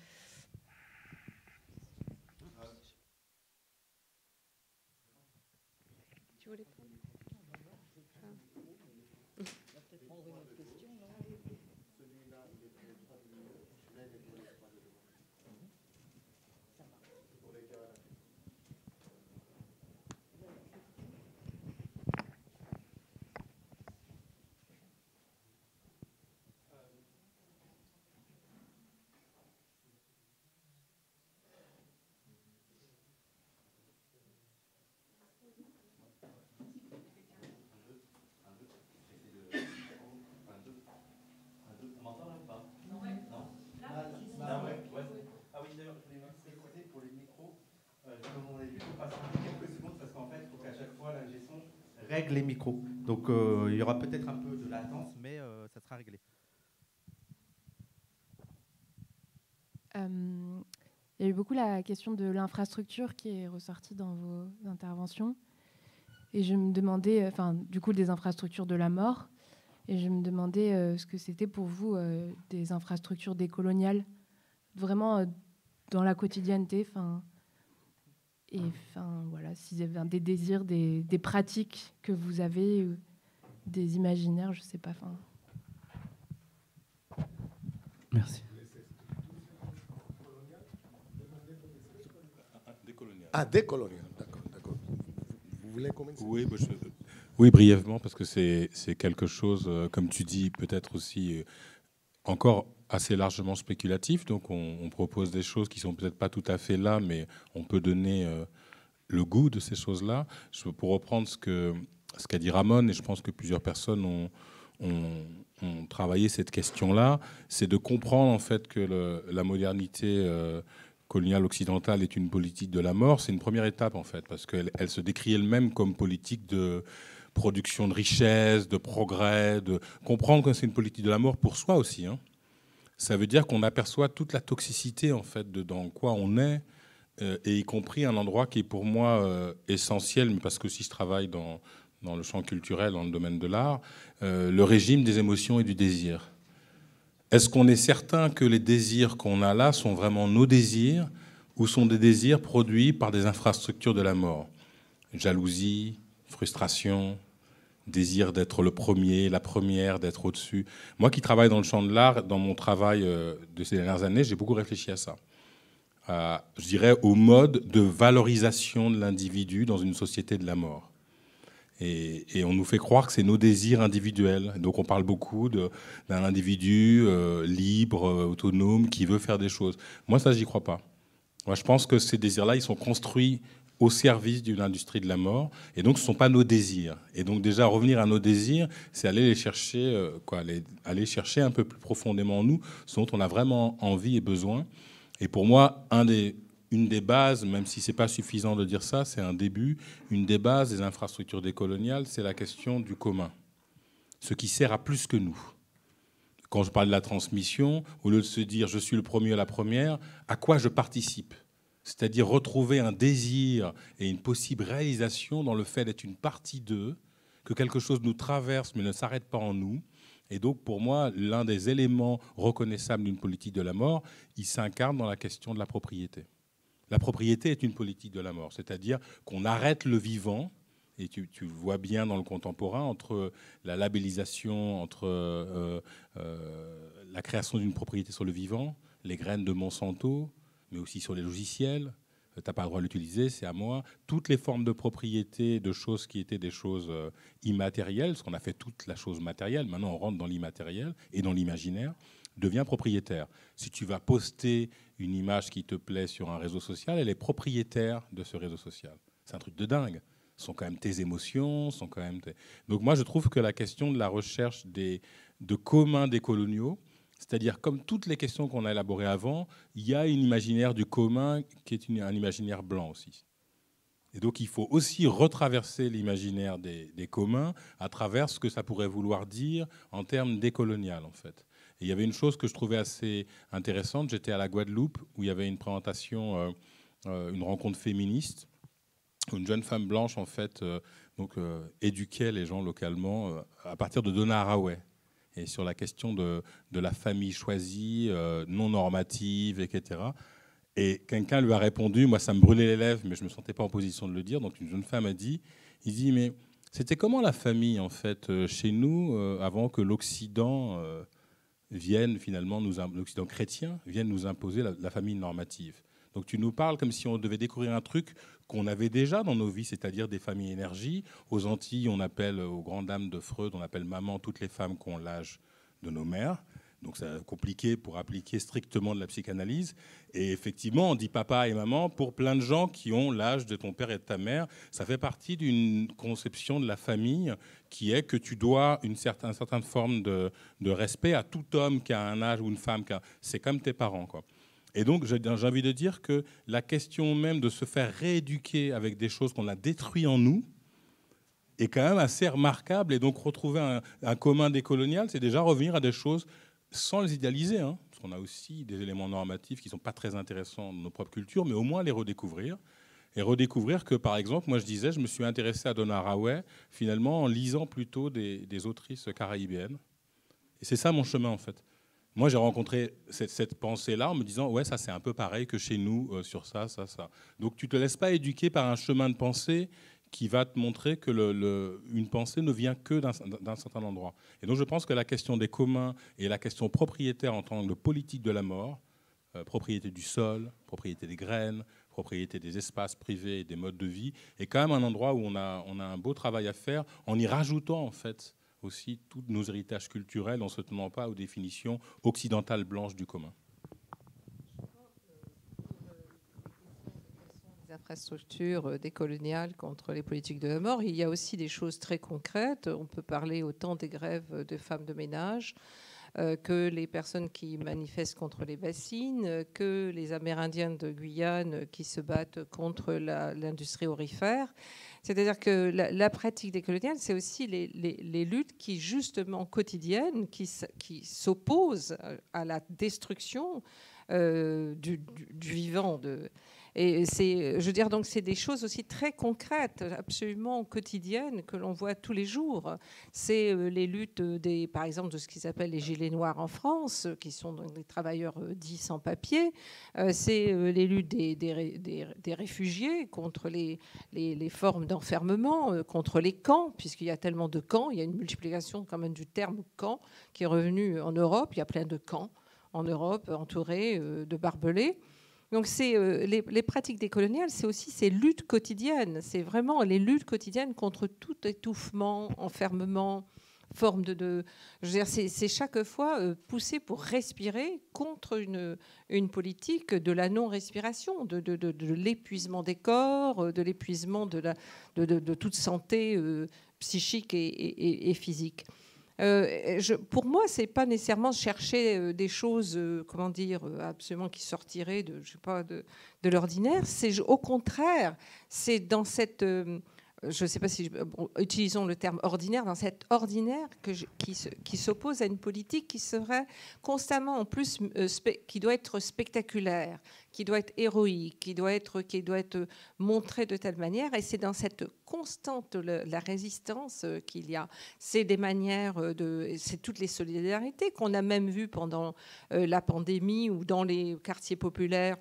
règle les micros. Donc euh, il y aura peut-être un peu de latence, mais euh, ça sera réglé. Euh, il y a eu beaucoup la question de l'infrastructure qui est ressortie dans vos interventions. Et je me demandais, enfin, du coup, des infrastructures de la mort. Et je me demandais euh, ce que c'était pour vous euh, des infrastructures décoloniales, vraiment euh, dans la quotidienneté. Enfin, et enfin, voilà, s'il y avait des désirs, des, des pratiques que vous avez, euh, des imaginaires, je sais pas. Enfin. Merci. Ah, décolonial, d'accord, d'accord. Vous voulez commencer? Oui, bah, je... oui, brièvement, parce que c'est quelque chose, euh, comme tu dis, peut-être aussi euh, encore assez largement spéculatif. Donc on, on propose des choses qui sont peut-être pas tout à fait là, mais on peut donner euh, le goût de ces choses-là. Pour reprendre ce qu'a ce qu'a dit Ramon, et je pense que plusieurs personnes ont, ont, ont travaillé cette question-là, c'est de comprendre en fait que le, la modernité euh, coloniale occidentale est une politique de la mort. C'est une première étape en fait, parce qu'elle elle se décrit elle-même comme politique de production de richesse, de progrès, de comprendre que c'est une politique de la mort pour soi aussi. Hein. Ça veut dire qu'on aperçoit toute la toxicité en fait de dans quoi on est, euh, et y compris un endroit qui est pour moi euh, essentiel, mais parce que si je travaille dans, dans le champ culturel, dans le domaine de l'art, euh, le régime des émotions et du désir. Est-ce qu'on est certain que les désirs qu'on a là sont vraiment nos désirs ou sont des désirs produits par des infrastructures de la mort? Jalousie, frustration, désir d'être le premier, la première, d'être au-dessus. Moi qui travaille dans le champ de l'art, dans mon travail de ces dernières années, j'ai beaucoup réfléchi à ça. À, je dirais au mode de valorisation de l'individu dans une société de la mort. Et, et on nous fait croire que c'est nos désirs individuels. Donc on parle beaucoup d'un individu euh, libre, euh, autonome, qui veut faire des choses. Moi, ça, j'y crois pas. Moi, je pense que ces désirs-là, ils sont construits au service d'une industrie de la mort. Et donc, ce ne sont pas nos désirs. Et donc, déjà, revenir à nos désirs, c'est aller les chercher, euh, quoi, aller, aller chercher un peu plus profondément en nous, ce dont on a vraiment envie et besoin. Et pour moi, un des... Une des bases, même si ce n'est pas suffisant de dire ça, c'est un début, une des bases des infrastructures décoloniales, c'est la question du commun, ce qui sert à plus que nous. Quand je parle de la transmission, au lieu de se dire « je suis le premier à la première », à quoi je participe? C'est-à-dire retrouver un désir et une possible réalisation dans le fait d'être une partie d'eux, que quelque chose nous traverse mais ne s'arrête pas en nous. Et donc, pour moi, l'un des éléments reconnaissables d'une politique de la mort, il s'incarne dans la question de la propriété. La propriété est une politique de la mort, c'est-à-dire qu'on arrête le vivant, et tu, tu vois bien dans le contemporain, entre la labellisation, entre euh, euh, la création d'une propriété sur le vivant, les graines de Monsanto, mais aussi sur les logiciels, tu n'as pas le droit de l'utiliser, c'est à moi. Toutes les formes de propriété, de choses qui étaient des choses euh, immatérielles, parce qu'on a fait toute la chose matérielle, maintenant on rentre dans l'immatériel et dans l'imaginaire, devient propriétaire. Si tu vas poster une image qui te plaît sur un réseau social, elle est propriétaire de ce réseau social. C'est un truc de dingue. Ce sont quand même tes émotions, sont quand même tes... Donc moi, je trouve que la question de la recherche des, de communs décoloniaux, c'est-à-dire comme toutes les questions qu'on a élaborées avant, il y a un imaginaire du commun qui est une, un imaginaire blanc aussi. Et donc il faut aussi retraverser l'imaginaire des, des communs à travers ce que ça pourrait vouloir dire en termes décolonial, en fait. Et il y avait une chose que je trouvais assez intéressante. J'étais à la Guadeloupe où il y avait une présentation, euh, euh, une rencontre féministe, où une jeune femme blanche en fait euh, donc euh, éduquait les gens localement euh, à partir de Donna Haraway et sur la question de, de la famille choisie, euh, non normative, et cetera. Et quelqu'un lui a répondu, moi ça me brûlait les lèvres, mais je me sentais pas en position de le dire. Donc une jeune femme a dit, il dit mais c'était comment la famille en fait euh, chez nous euh, avant que l'Occident euh, viennent finalement, nous, l'Occident chrétien, viennent nous imposer la, la famille normative. Donc tu nous parles comme si on devait découvrir un truc qu'on avait déjà dans nos vies, c'est-à-dire des familles énergie. Aux Antilles, on appelle, aux grandes dames de Freud, on appelle maman toutes les femmes qui ont l'âge de nos mères. Donc c'est compliqué pour appliquer strictement de la psychanalyse. Et effectivement, on dit papa et maman pour plein de gens qui ont l'âge de ton père et de ta mère. Ça fait partie d'une conception de la famille qui est que tu dois une certaine, une certaine forme de, de respect à tout homme qui a un âge ou une femme. Qui a, c'est comme tes parents, quoi. Et donc j'ai, j'ai envie de dire que la question même de se faire rééduquer avec des choses qu'on a détruites en nous est quand même assez remarquable. Et donc retrouver un, un commun décolonial, c'est déjà revenir à des choses sans les idéaliser, hein, parce qu'on a aussi des éléments normatifs qui ne sont pas très intéressants dans nos propres cultures, mais au moins les redécouvrir. Et redécouvrir que, par exemple, moi je disais, je me suis intéressé à Donna Haraway, finalement en lisant plutôt des, des autrices caraïbéennes. Et c'est ça mon chemin, en fait. Moi, j'ai rencontré cette, cette pensée-là en me disant, ouais, ça c'est un peu pareil que chez nous, euh, sur ça, ça, ça. Donc tu ne te laisses pas éduquer par un chemin de pensée qui va te montrer que le, le, une pensée ne vient que d'un, d'un certain endroit. Et donc je pense que la question des communs et la question propriétaire en tant que politique de la mort, euh, propriété du sol, propriété des graines, propriété des espaces privés et des modes de vie, est quand même un endroit où on a, on a un beau travail à faire en y rajoutant en fait aussi tous nos héritages culturels en ne se tenant pas aux définitions occidentales blanches du commun. Les infrastructures décoloniales contre les politiques de la mort, il y a aussi des choses très concrètes. On peut parler autant des grèves de femmes de ménage euh, que les personnes qui manifestent contre les bassines, que les Amérindiens de Guyane qui se battent contre la, l'industrie aurifère. C'est-à-dire que la, la pratique décoloniale, c'est aussi les, les, les luttes qui, justement, quotidiennes, qui, qui s'opposent à la destruction euh, du, du, du vivant. De, et c'est, je veux dire, donc, c'est des choses aussi très concrètes, absolument quotidiennes, que l'on voit tous les jours. C'est euh, les luttes, des, par exemple, de ce qu'ils appellent les gilets noirs en France, qui sont donc des travailleurs euh, dits sans papier. Euh, c'est euh, les luttes des, des, des, des réfugiés contre les, les, les formes d'enfermement, euh, contre les camps, puisqu'il y a tellement de camps. Il y a une multiplication quand même du terme camp qui est revenu en Europe. Il y a plein de camps en Europe entourés euh, de barbelés. Donc c'est, euh, les, les pratiques décoloniales, c'est aussi ces luttes quotidiennes. C'est vraiment les luttes quotidiennes contre tout étouffement, enfermement, forme de... de je veux dire, c'est, c'est chaque fois euh, poussé pour respirer contre une, une politique de la non-respiration, de, de, de, de l'épuisement des corps, de l'épuisement de, la, de, de, de toute santé euh, psychique et, et, et physique. Euh, je, pour moi, c'est pas nécessairement chercher euh, des choses, euh, comment dire, euh, absolument qui sortiraient de, je sais pas, de, de l'ordinaire. C'est au contraire, c'est dans cette, euh, je ne sais pas si, bon, utilisons le terme ordinaire, dans cette ordinaire que je, qui, se, qui s'oppose à une politique qui serait constamment, en plus, euh, spé, qui doit être spectaculaire, qui doit être héroïque, qui doit être, qui doit être montrée de telle manière. Et c'est dans cette constante, le, la résistance euh, qu'il y a. C'est des manières de, c'est toutes les solidarités qu'on a même vues pendant euh, la pandémie ou dans les quartiers populaires.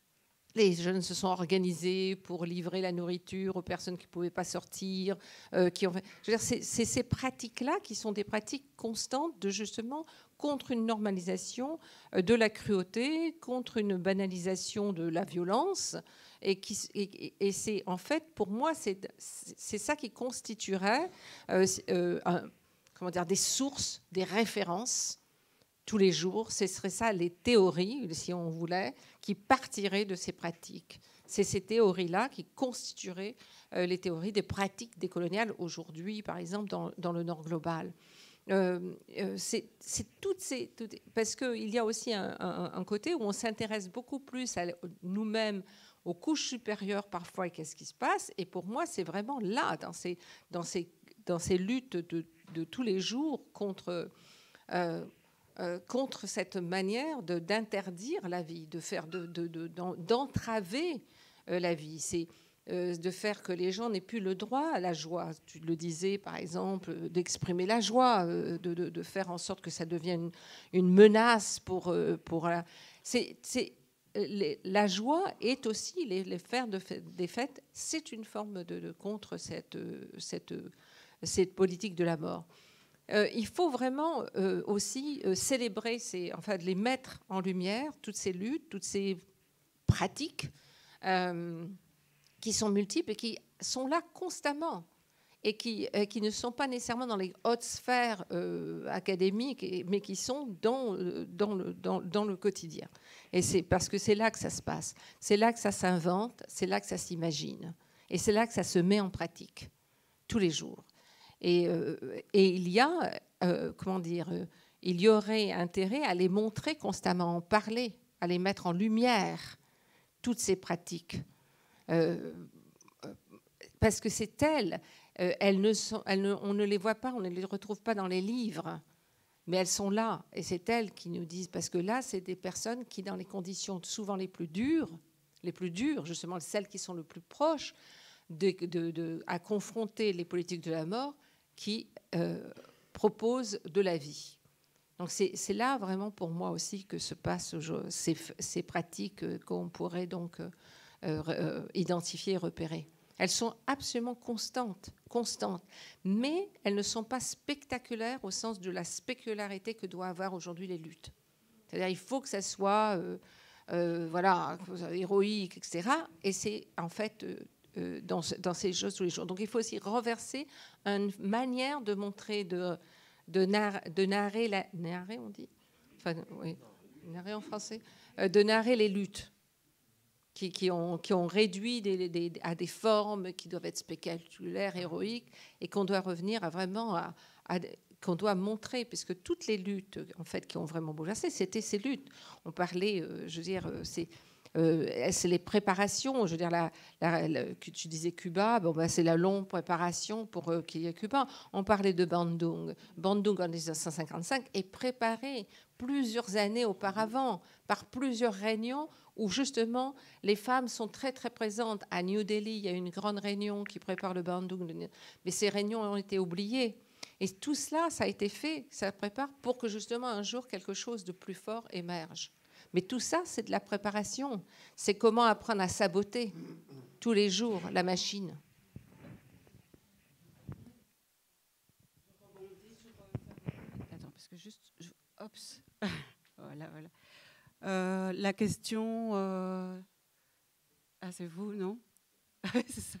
Les jeunes se sont organisés pour livrer la nourriture aux personnes qui ne pouvaient pas sortir. Euh, qui ont fait... Je veux dire, c'est, c'est ces pratiques-là qui sont des pratiques constantes de justement contre une normalisation de la cruauté, contre une banalisation de la violence. Et, qui, et, et c'est en fait, pour moi, c'est, c'est ça qui constituerait euh, euh, un, comment dire, des sources, des références tous les jours. Ce serait ça les théories, si on voulait, qui partiraient de ces pratiques. C'est ces théories-là qui constitueraient euh, les théories des pratiques décoloniales aujourd'hui, par exemple, dans, dans le Nord global. Euh, euh, c'est, c'est toutes ces, toutes, parce qu'il y a aussi un, un, un côté où on s'intéresse beaucoup plus à nous-mêmes, aux couches supérieures parfois, et qu'est-ce qui se passe. Et pour moi, c'est vraiment là, dans ces, dans ces, dans ces luttes de, de tous les jours contre... Euh, Euh, contre cette manière de, d'interdire la vie, de faire, de, de, de, d'entraver euh, la vie. C'est euh, de faire que les gens n'aient plus le droit à la joie. Tu le disais, par exemple, d'exprimer la joie, euh, de, de, de faire en sorte que ça devienne une, une menace pour... Euh, pour euh, c'est, c'est, les, la joie est aussi, les, les faire de, des fêtes, c'est une forme de, de contre cette, cette, cette politique de la mort. Euh, il faut vraiment euh, aussi euh, célébrer, ces, enfin, les mettre en lumière, toutes ces luttes, toutes ces pratiques euh, qui sont multiples et qui sont là constamment et qui, euh, qui ne sont pas nécessairement dans les hautes sphères euh, académiques, et, mais qui sont dans, dans, le, dans, dans le quotidien. Et c'est parce que c'est là que ça se passe. C'est là que ça s'invente, c'est là que ça s'imagine. Et c'est là que ça se met en pratique, tous les jours. Et, euh, et il y a, euh, comment dire, euh, il y aurait intérêt à les montrer constamment, en parler, à les mettre en lumière, toutes ces pratiques. Euh, parce que c'est elles, Euh, elles ne sont, elles ne, on ne les voit pas, on ne les retrouve pas dans les livres, mais elles sont là. Et c'est elles qui nous disent, parce que là, c'est des personnes qui, dans les conditions souvent les plus dures, les plus dures, justement celles qui sont le plus proches de, de, de, à confronter les politiques de la mort, qui euh, proposent de la vie. Donc c'est là vraiment pour moi aussi que se passent ces, ces pratiques qu'on pourrait donc euh, euh, identifier et repérer. Elles sont absolument constantes, constantes, mais elles ne sont pas spectaculaires au sens de la spécularité que doivent avoir aujourd'hui les luttes. C'est-à-dire il faut que ça soit euh, euh, voilà, héroïque, et cetera. Et c'est en fait euh, euh, dans, dans ces choses tous les jours. Donc il faut aussi reverser une manière de montrer, de, de, nar, de narrer, la, narrer on dit enfin, oui, narrer en français, euh, de narrer les luttes. Qui, qui, ont, qui ont réduit des, des, à des formes qui doivent être spectaculaires, héroïques, et qu'on doit revenir à vraiment à, à qu'on doit montrer, puisque toutes les luttes en fait qui ont vraiment bouleversé, c'était ces luttes. On parlait, euh, je veux dire, c'est euh, c'est les préparations. Je veux dire, la, la, la, tu disais Cuba, bon, ben, c'est la longue préparation pour euh, qu'il y ait Cuba. On parlait de Bandung. Bandung en mille neuf cent cinquante-cinq est préparé plusieurs années auparavant par plusieurs réunions où justement les femmes sont très très présentes. À New Delhi, il y a une grande réunion qui prépare le Bandung, mais ces réunions ont été oubliées. Et tout cela, ça a été fait, ça prépare pour que justement un jour quelque chose de plus fort émerge. Mais tout ça, c'est de la préparation. C'est comment apprendre à saboter tous les jours la machine. Attends, parce que juste... Je... Ops. Voilà, voilà. Euh, la question... Euh... Ah, c'est vous, non? C'est ça.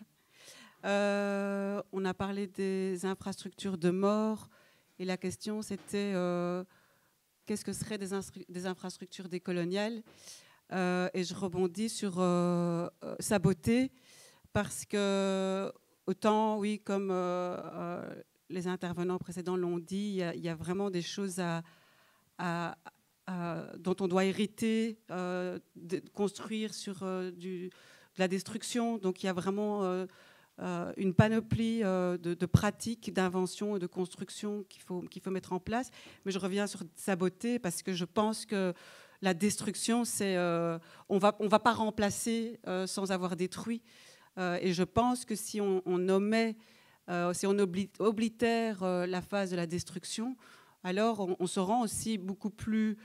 Euh, on a parlé des infrastructures de mort. Et la question, c'était... Euh... Qu'est-ce que seraient des, des infrastructures décoloniales euh, Et je rebondis sur euh, euh, saboter, parce que autant, oui, comme euh, euh, les intervenants précédents l'ont dit, il y, a, il y a vraiment des choses à, à, à, dont on doit hériter, euh, de, construire sur euh, du, de la destruction. Donc il y a vraiment euh, euh, une panoplie euh, de, de pratiques, d'inventions et de constructions qu'il faut, qu'il faut mettre en place. Mais je reviens sur saboter parce que je pense que la destruction, c'est, euh, on va, on va pas remplacer euh, sans avoir détruit. Euh, et je pense que si on, on omet, euh, si on obli, oblitère euh, la phase de la destruction, alors on, on se rend aussi beaucoup plus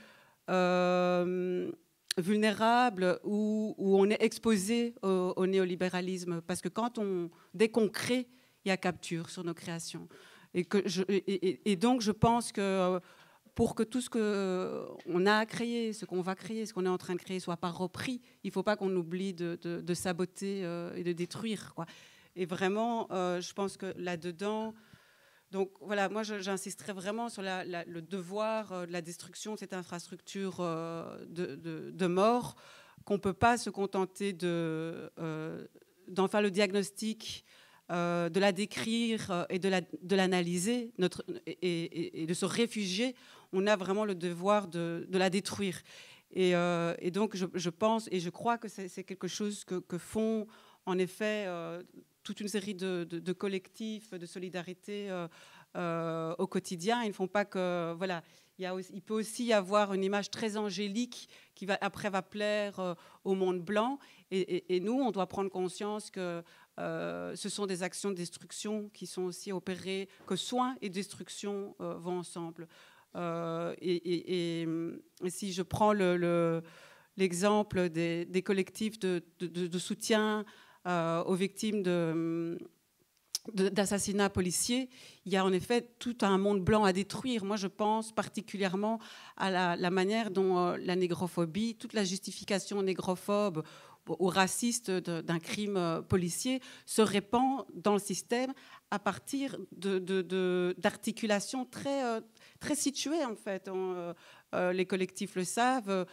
euh, vulnérable, où, où on est exposé au, au néolibéralisme. Parce que quand on, dès qu'on crée, il y a capture sur nos créations. Et, que je, et, et donc je pense que pour que tout ce qu'on a à créer, ce qu'on va créer, ce qu'on est en train de créer soit pas repris, il ne faut pas qu'on oublie de, de, de saboter euh, et de détruire, quoi. Et vraiment, euh, je pense que là-dedans... Donc voilà, moi j'insisterai vraiment sur la, la, le devoir euh, de la destruction de cette infrastructure euh, de, de, de mort, qu'on ne peut pas se contenter de, euh, d'en faire le diagnostic, euh, de la décrire euh, et de l'analyser la, et, et, et de se réfugier. On a vraiment le devoir de, de la détruire. Et, euh, et donc je, je pense et je crois que c'est quelque chose que, que font en effet... Euh, toute une série de, de, de collectifs, de solidarité euh, euh, au quotidien. Ils ne font pas que... Voilà, il, y a aussi, il peut aussi y avoir une image très angélique qui va, après va plaire euh, au monde blanc. Et, et, et nous, on doit prendre conscience que euh, ce sont des actions de destruction qui sont aussi opérées, que soins et destruction euh, vont ensemble. Euh, et, et, et, et si je prends le, le, l'exemple des, des collectifs de, de, de, de soutien Euh, aux victimes de, de, d'assassinats policiers, il y a en effet tout un monde blanc à détruire. Moi, je pense particulièrement à la, la manière dont euh, la négrophobie, toute la justification négrophobe ou raciste d'un crime euh, policier se répand dans le système à partir de, de, de, d'articulations très, euh, très situées, en fait. On, euh, euh, les collectifs le savent.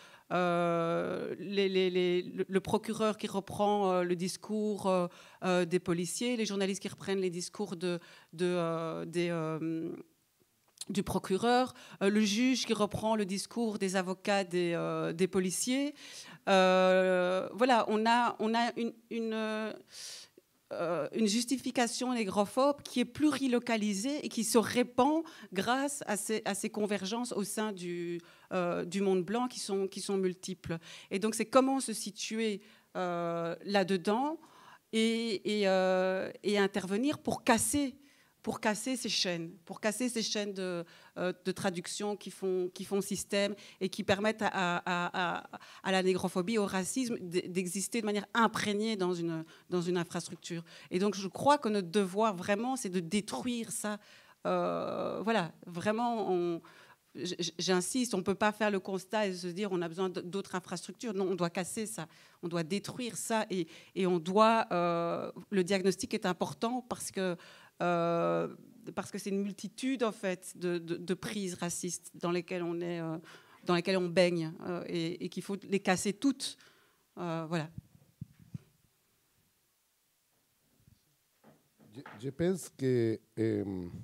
Euh, les, les, les, le procureur qui reprend euh, le discours euh, euh, des policiers, les journalistes qui reprennent les discours de, de, euh, des, euh, du procureur, euh, le juge qui reprend le discours des avocats des, euh, des policiers. Euh, voilà, on a, on a une, une, euh, une justification négrophobe qui est plurilocalisée et qui se répand grâce à ces, à ces convergences au sein du, euh, du monde blanc qui sont, qui sont multiples. Et donc c'est comment se situer euh, là-dedans et, et, euh, et intervenir pour casser pour casser ces chaînes, pour casser ces chaînes de, euh, de traduction qui font, qui font système et qui permettent à, à, à, à la négrophobie, au racisme, d'exister de manière imprégnée dans une, dans une infrastructure. Et donc je crois que notre devoir vraiment, c'est de détruire ça. Euh, voilà, vraiment, on, j'insiste, on ne peut pas faire le constat et se dire on a besoin d'autres infrastructures. Non, on doit casser ça, on doit détruire ça et, et on doit... Euh, le diagnostic est important parce que Euh, parce que c'est une multitude en fait de, de, de prises racistes dans lesquelles on est, euh, dans lesquelles on baigne euh, et, et qu'il faut les casser toutes. Euh, voilà. Je, je pense que eh,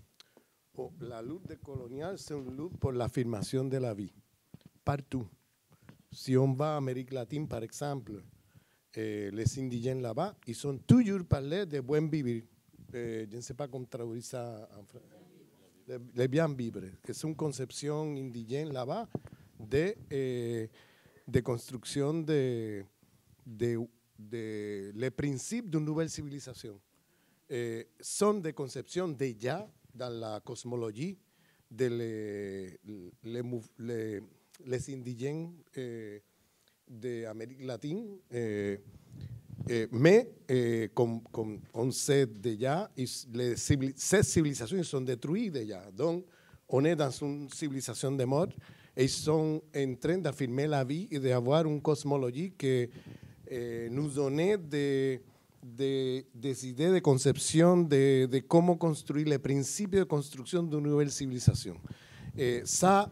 la lutte coloniale, c'est une lutte pour l'affirmation de la vie, partout. Si on va en Amérique latine, par exemple, eh, les indigènes là-bas, ils ont toujours parlé de buen vivir. Eh, je ne sais pas comment traduire ça en français. Le, le bien vivre, que es una concepción indigène là-bas de, eh, de construcción de, de, de les principes d'une nouvelle civilisation. Eh, son de concepción de ya, dans la cosmologie, de les, les, les, les indigènes eh, d'Amérique latine. Eh, Eh, mais, eh, comme, comme on sait déjà, les civil, ces civilisations sont détruites déjà. Donc, on est dans une civilisation de mort et ils sont en train d'affirmer la vie et d'avoir une cosmologie qui eh, nous donne de, de, des idées de conception de, de comment construire les principes de construction d'une nouvelle civilisation. Et ça,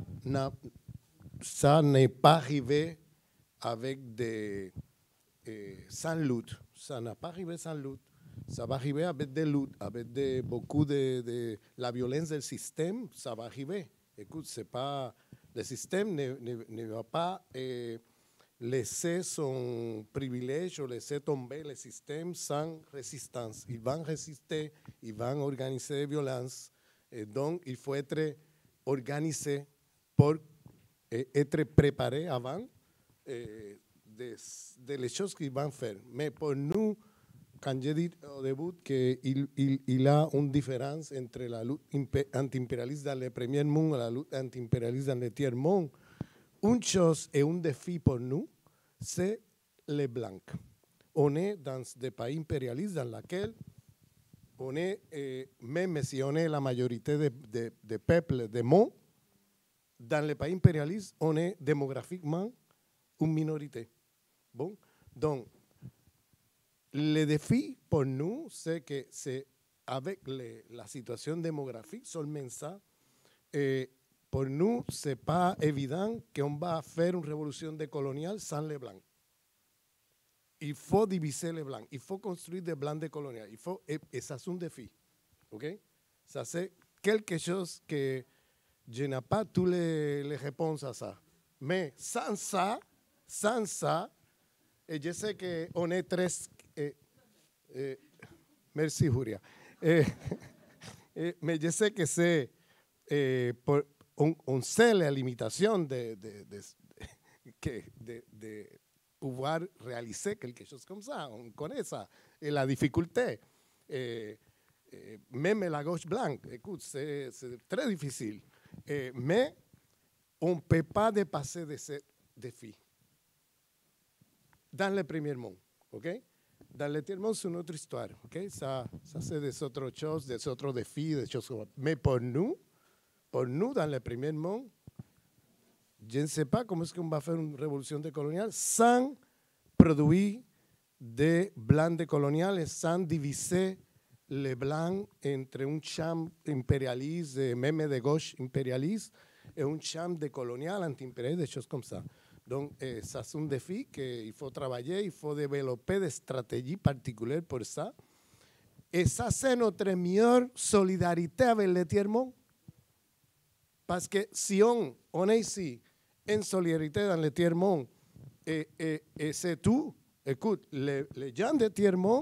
ça n'est pas arrivé avec des... Eh, sans lutte. Ça n'a pas arrivé sans lutte. Ça va arriver avec des luttes, avec de, beaucoup de, de la violence del système, ça va arriver. Écoute, c'est pas, le système ne, ne, ne va pas eh, laisser son privilège ou laisser tomber le système sans résistance. Ils vont résister, ils vont organiser des violences. Et donc, il faut être organisé pour eh, être préparé avant eh, de, de les choses qu'ils vont faire. Mais pour nous, quand j'ai dit au début qu'il il, il y a une différence entre la lutte anti-impérialiste dans le premier monde et la lutte anti-impérialiste dans le tiers monde, une chose et un défi pour nous, c'est les Blancs. On est dans des pays impérialistes dans lesquels on est, eh, même si on est la majorité des de, de peuples du monde, dans les pays impérialistes, on est démographiquement une minorité. Bon, donc, le défi pour nous, c'est que c'est avec les, la situation démographique seulement ça, et pour nous, ce n'est pas évident qu'on va faire une révolution décoloniale sans les Blancs. Il faut diviser les Blancs, il faut construire des Blancs décoloniaux, il faut, et, et ça c'est un défi. Okay? Ça c'est quelque chose que je n'ai pas toutes les, les réponses à ça. Mais sans ça, sans ça, et je sais qu'on est très... Eh, eh, merci, Julia. Eh, eh, mais je sais que c'est... Eh, on, on sait la limitation de, de, de, de, de, de pouvoir réaliser quelque chose comme ça. On connaît ça. Et la difficulté. Eh, eh, même la gauche blanche, écoute, c'est très difficile. Eh, mais on ne peut pas dépasser de ce défi. Dans le premier monde, ok? Dans le tiers monde, c'est une autre histoire, ok? Ça, ça c'est des autres choses, des autres défis, des choses comme ça. Mais pour nous, pour nous, dans le premier monde, je ne sais pas comment est-ce qu'on va faire une révolution décoloniale sans produire des blancs décoloniales, sans diviser les blancs entre un champ impérialiste, même de gauche impérialiste, et un champ décolonial, anti-impérialiste, des choses comme ça. Donc, eh, ça c'est un défi qu'il faut travailler, il faut développer des stratégies particulières pour ça. Et ça, c'est notre meilleure solidarité avec le tiers-monde. Parce que si on, on est ici en solidarité dans le tiers-monde, et, et, et c'est tout, écoute, les, les gens de tiers-monde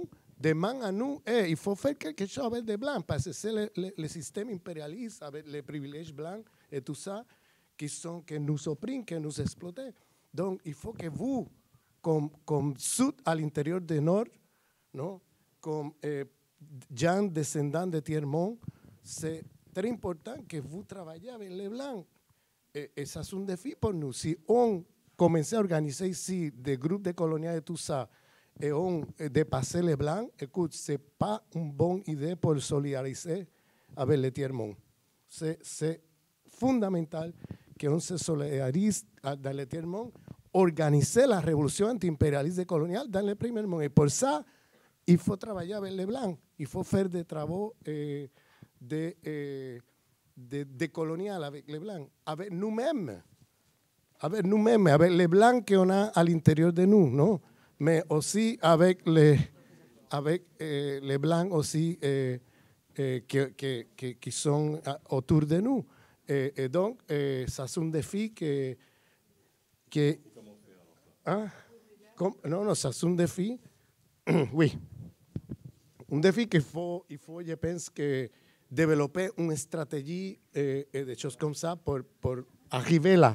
demandent à nous, hey, il faut faire quelque chose avec les Blancs, parce que c'est le, le, le système impérialiste, avec les privilèges blancs et tout ça, qui, sont, qui nous oppriment, qui nous exploitent. Donc, il faut que vous, comme, comme Sud à l'intérieur du Nord, non, comme eh, gens descendants de Tiers-Monde, c'est très important que vous travaillez avec les Blancs. Et, et ça, c'est un défi pour nous. Si on commençait à organiser ici des groupes de coloniales et tout ça, et on dépassait les Blancs, écoute, ce n'est pas une bonne idée pour solidariser avec les Tiers-Monde. C'est fondamental qu'on se solidarise dans les Tiers-Monde, organiser la révolution anti-impérialiste et coloniale dans le premier monde. Et pour ça, il faut travailler avec les Blancs. Il faut faire des travaux eh, de, eh, de, de colonial avec les Blancs, avec nous-mêmes, avec nous-mêmes, avec les Blancs qu'on a à l'intérieur de nous, non? Mais aussi avec les, avec, eh, les Blancs aussi eh, eh, qui, qui, qui, qui sont autour de nous. Et, et donc, eh, ça c'est un défi que... que hein? Comme, non, non, ça c'est un défi. Oui. Un défi qu'il faut, il faut, je pense, que développer une stratégie eh, eh, de choses comme ça pour, pour arriver là.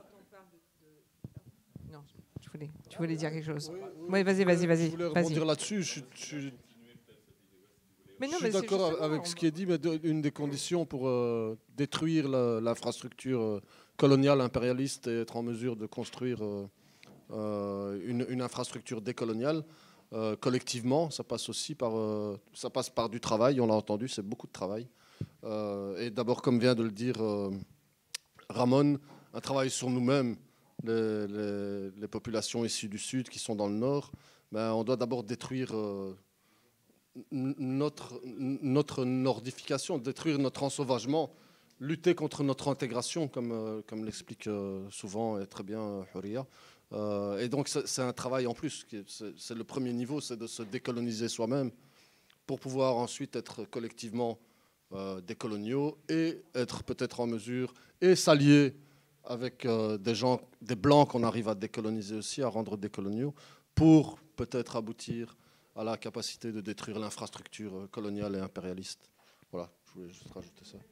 Non, je voulais, tu voulais dire quelque chose. Oui, vas-y, vas-y, vas-y. Je voulais rebondir là-dessus. Je, je, mais non, je suis d'accord avec ce qui est dit, mais de, une des conditions pour euh, détruire l'infrastructure euh, coloniale, impérialiste et être en mesure de construire euh, euh, une, une infrastructure décoloniale, Euh, collectivement, ça passe aussi par, euh, ça passe par du travail, on l'a entendu, c'est beaucoup de travail. Euh, et d'abord, comme vient de le dire euh, Ramon, un travail sur nous-mêmes, les, les, les populations issues du Sud qui sont dans le Nord. Ben, on doit d'abord détruire euh, notre, notre nordification, détruire notre ensauvagement, lutter contre notre intégration, comme, euh, comme l'explique euh, souvent et très bien euh, Houria. Euh, et donc c'est un travail en plus, c'est le premier niveau, c'est de se décoloniser soi-même pour pouvoir ensuite être collectivement euh, décoloniaux et être peut-être en mesure et s'allier avec euh, des gens, des blancs qu'on arrive à décoloniser aussi, à rendre décoloniaux, pour peut-être aboutir à la capacité de détruire l'infrastructure coloniale et impérialiste. Voilà, je voulais juste rajouter ça.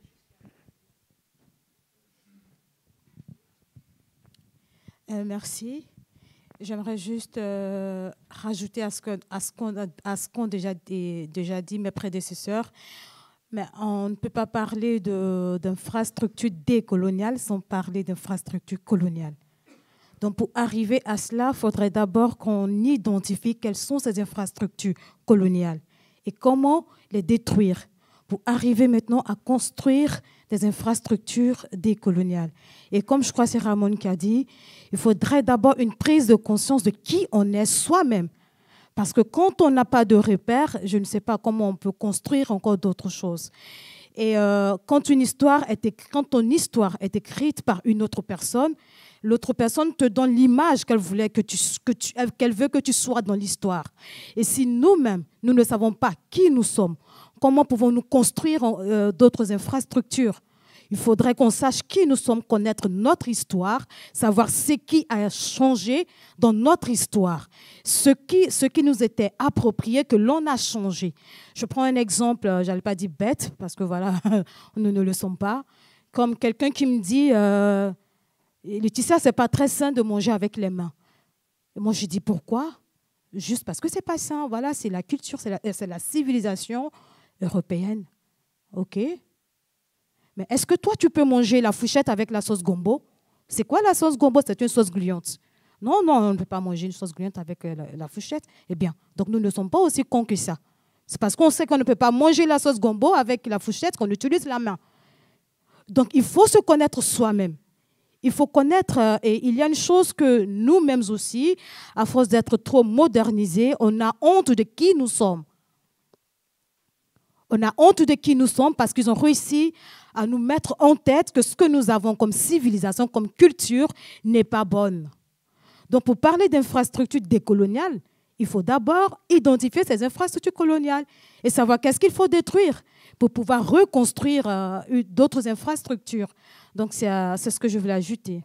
Euh, merci. J'aimerais juste euh, rajouter à ce qu'on à ce qu'on à ce qu'ont déjà, déjà dit mes prédécesseurs. Mais on ne peut pas parler d'infrastructure décoloniale sans parler d'infrastructure coloniale. Donc pour arriver à cela, il faudrait d'abord qu'on identifie quelles sont ces infrastructures coloniales et comment les détruire pour arriver maintenant à construire des infrastructures décoloniales. Et comme je crois que c'est Ramon qui a dit, il faudrait d'abord une prise de conscience de qui on est soi-même. Parce que quand on n'a pas de repères, je ne sais pas comment on peut construire encore d'autres choses. Et euh, quand, une histoire est écrite, quand ton histoire est écrite par une autre personne, l'autre personne te donne l'image qu'elle voulait que tu, que tu, qu'elle veut que tu sois dans l'histoire. Et si nous-mêmes, nous ne savons pas qui nous sommes, comment pouvons-nous construire euh, d'autres infrastructures? Il faudrait qu'on sache qui nous sommes, connaître notre histoire, savoir ce qui a changé dans notre histoire, ce qui, ce qui nous était approprié, que l'on a changé. Je prends un exemple, je n'allais pas dire bête, parce que voilà, nous ne le sommes pas, comme quelqu'un qui me dit euh, « Laetitia, ce n'est pas très sain de manger avec les mains ». Et moi, je dis « Pourquoi ?» Juste parce que ce n'est pas sain, voilà, c'est la culture, c'est la, c'est la civilisation européenne. OK. Mais est-ce que toi, tu peux manger la fourchette avec la sauce gombo? C'est quoi la sauce gombo? C'est une sauce gluante. Non, non, on ne peut pas manger une sauce gluante avec la, la fourchette. Eh bien, donc nous ne sommes pas aussi cons que ça. C'est parce qu'on sait qu'on ne peut pas manger la sauce gombo avec la fourchette qu'on utilise la main. Donc, il faut se connaître soi-même. Il faut connaître, euh, et il y a une chose que nous-mêmes aussi, à force d'être trop modernisés, on a honte de qui nous sommes. On a honte de qui nous sommes parce qu'ils ont réussi à nous mettre en tête que ce que nous avons comme civilisation, comme culture, n'est pas bonne. Donc, pour parler d'infrastructures décoloniales, il faut d'abord identifier ces infrastructures coloniales et savoir qu'est-ce qu'il faut détruire pour pouvoir reconstruire euh, d'autres infrastructures. Donc, c'est euh, c'est ce que je voulais ajouter.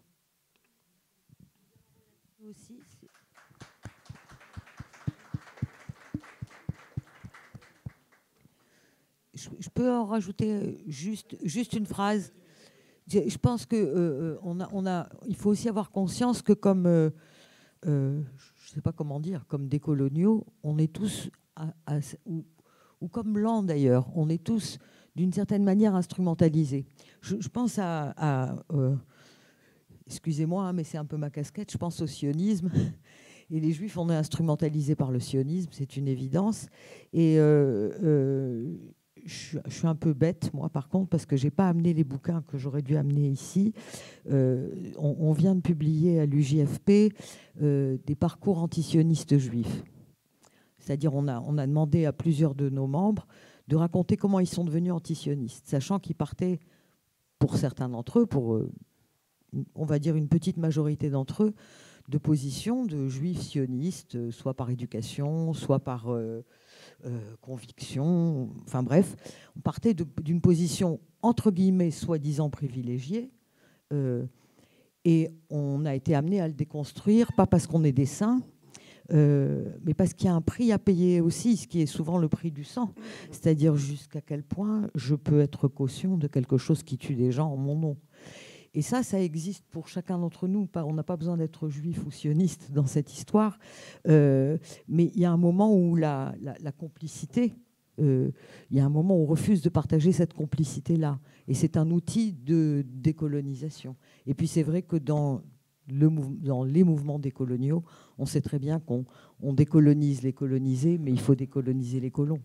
je, je peux en rajouter juste, juste une phrase. Je, je pense que euh, on a, on a, il faut aussi avoir conscience que comme, euh, euh, je ne sais pas comment dire, comme des coloniaux, on est tous, à, à, ou, ou comme blancs d'ailleurs, on est tous d'une certaine manière instrumentalisés. Je, je pense à, à euh, excusez-moi, hein, mais c'est un peu ma casquette, je pense au sionisme. Et les Juifs, on est instrumentalisés par le sionisme, c'est une évidence. Et euh, euh, je, je suis un peu bête, moi, par contre, parce que je n'ai pas amené les bouquins que j'aurais dû amener ici. Euh, on, on vient de publier à l'U J F P euh, des parcours antisionistes juifs. C'est-à-dire on a, on a demandé à plusieurs de nos membres de raconter comment ils sont devenus antisionistes, sachant qu'ils partaient, pour certains d'entre eux, pour, euh, on va dire une petite majorité d'entre eux, de positions de juifs sionistes, soit par éducation, soit par euh, euh, conviction. Enfin bref, on partait d'une position entre guillemets soi-disant privilégiée, euh, et on a été amené à le déconstruire, pas parce qu'on est des saints, euh, mais parce qu'il y a un prix à payer aussi, ce qui est souvent le prix du sang. C'est-à-dire jusqu'à quel point je peux être caution de quelque chose qui tue des gens en mon nom. Et ça, ça existe pour chacun d'entre nous. On n'a pas besoin d'être juif ou sioniste dans cette histoire. Euh, mais il y a un moment où la, la, la complicité, euh, il y a un moment où on refuse de partager cette complicité-là. Et c'est un outil de décolonisation. Et puis c'est vrai que dans, le, dans les mouvements décoloniaux, on sait très bien qu'on on décolonise les colonisés, mais il faut décoloniser les colons.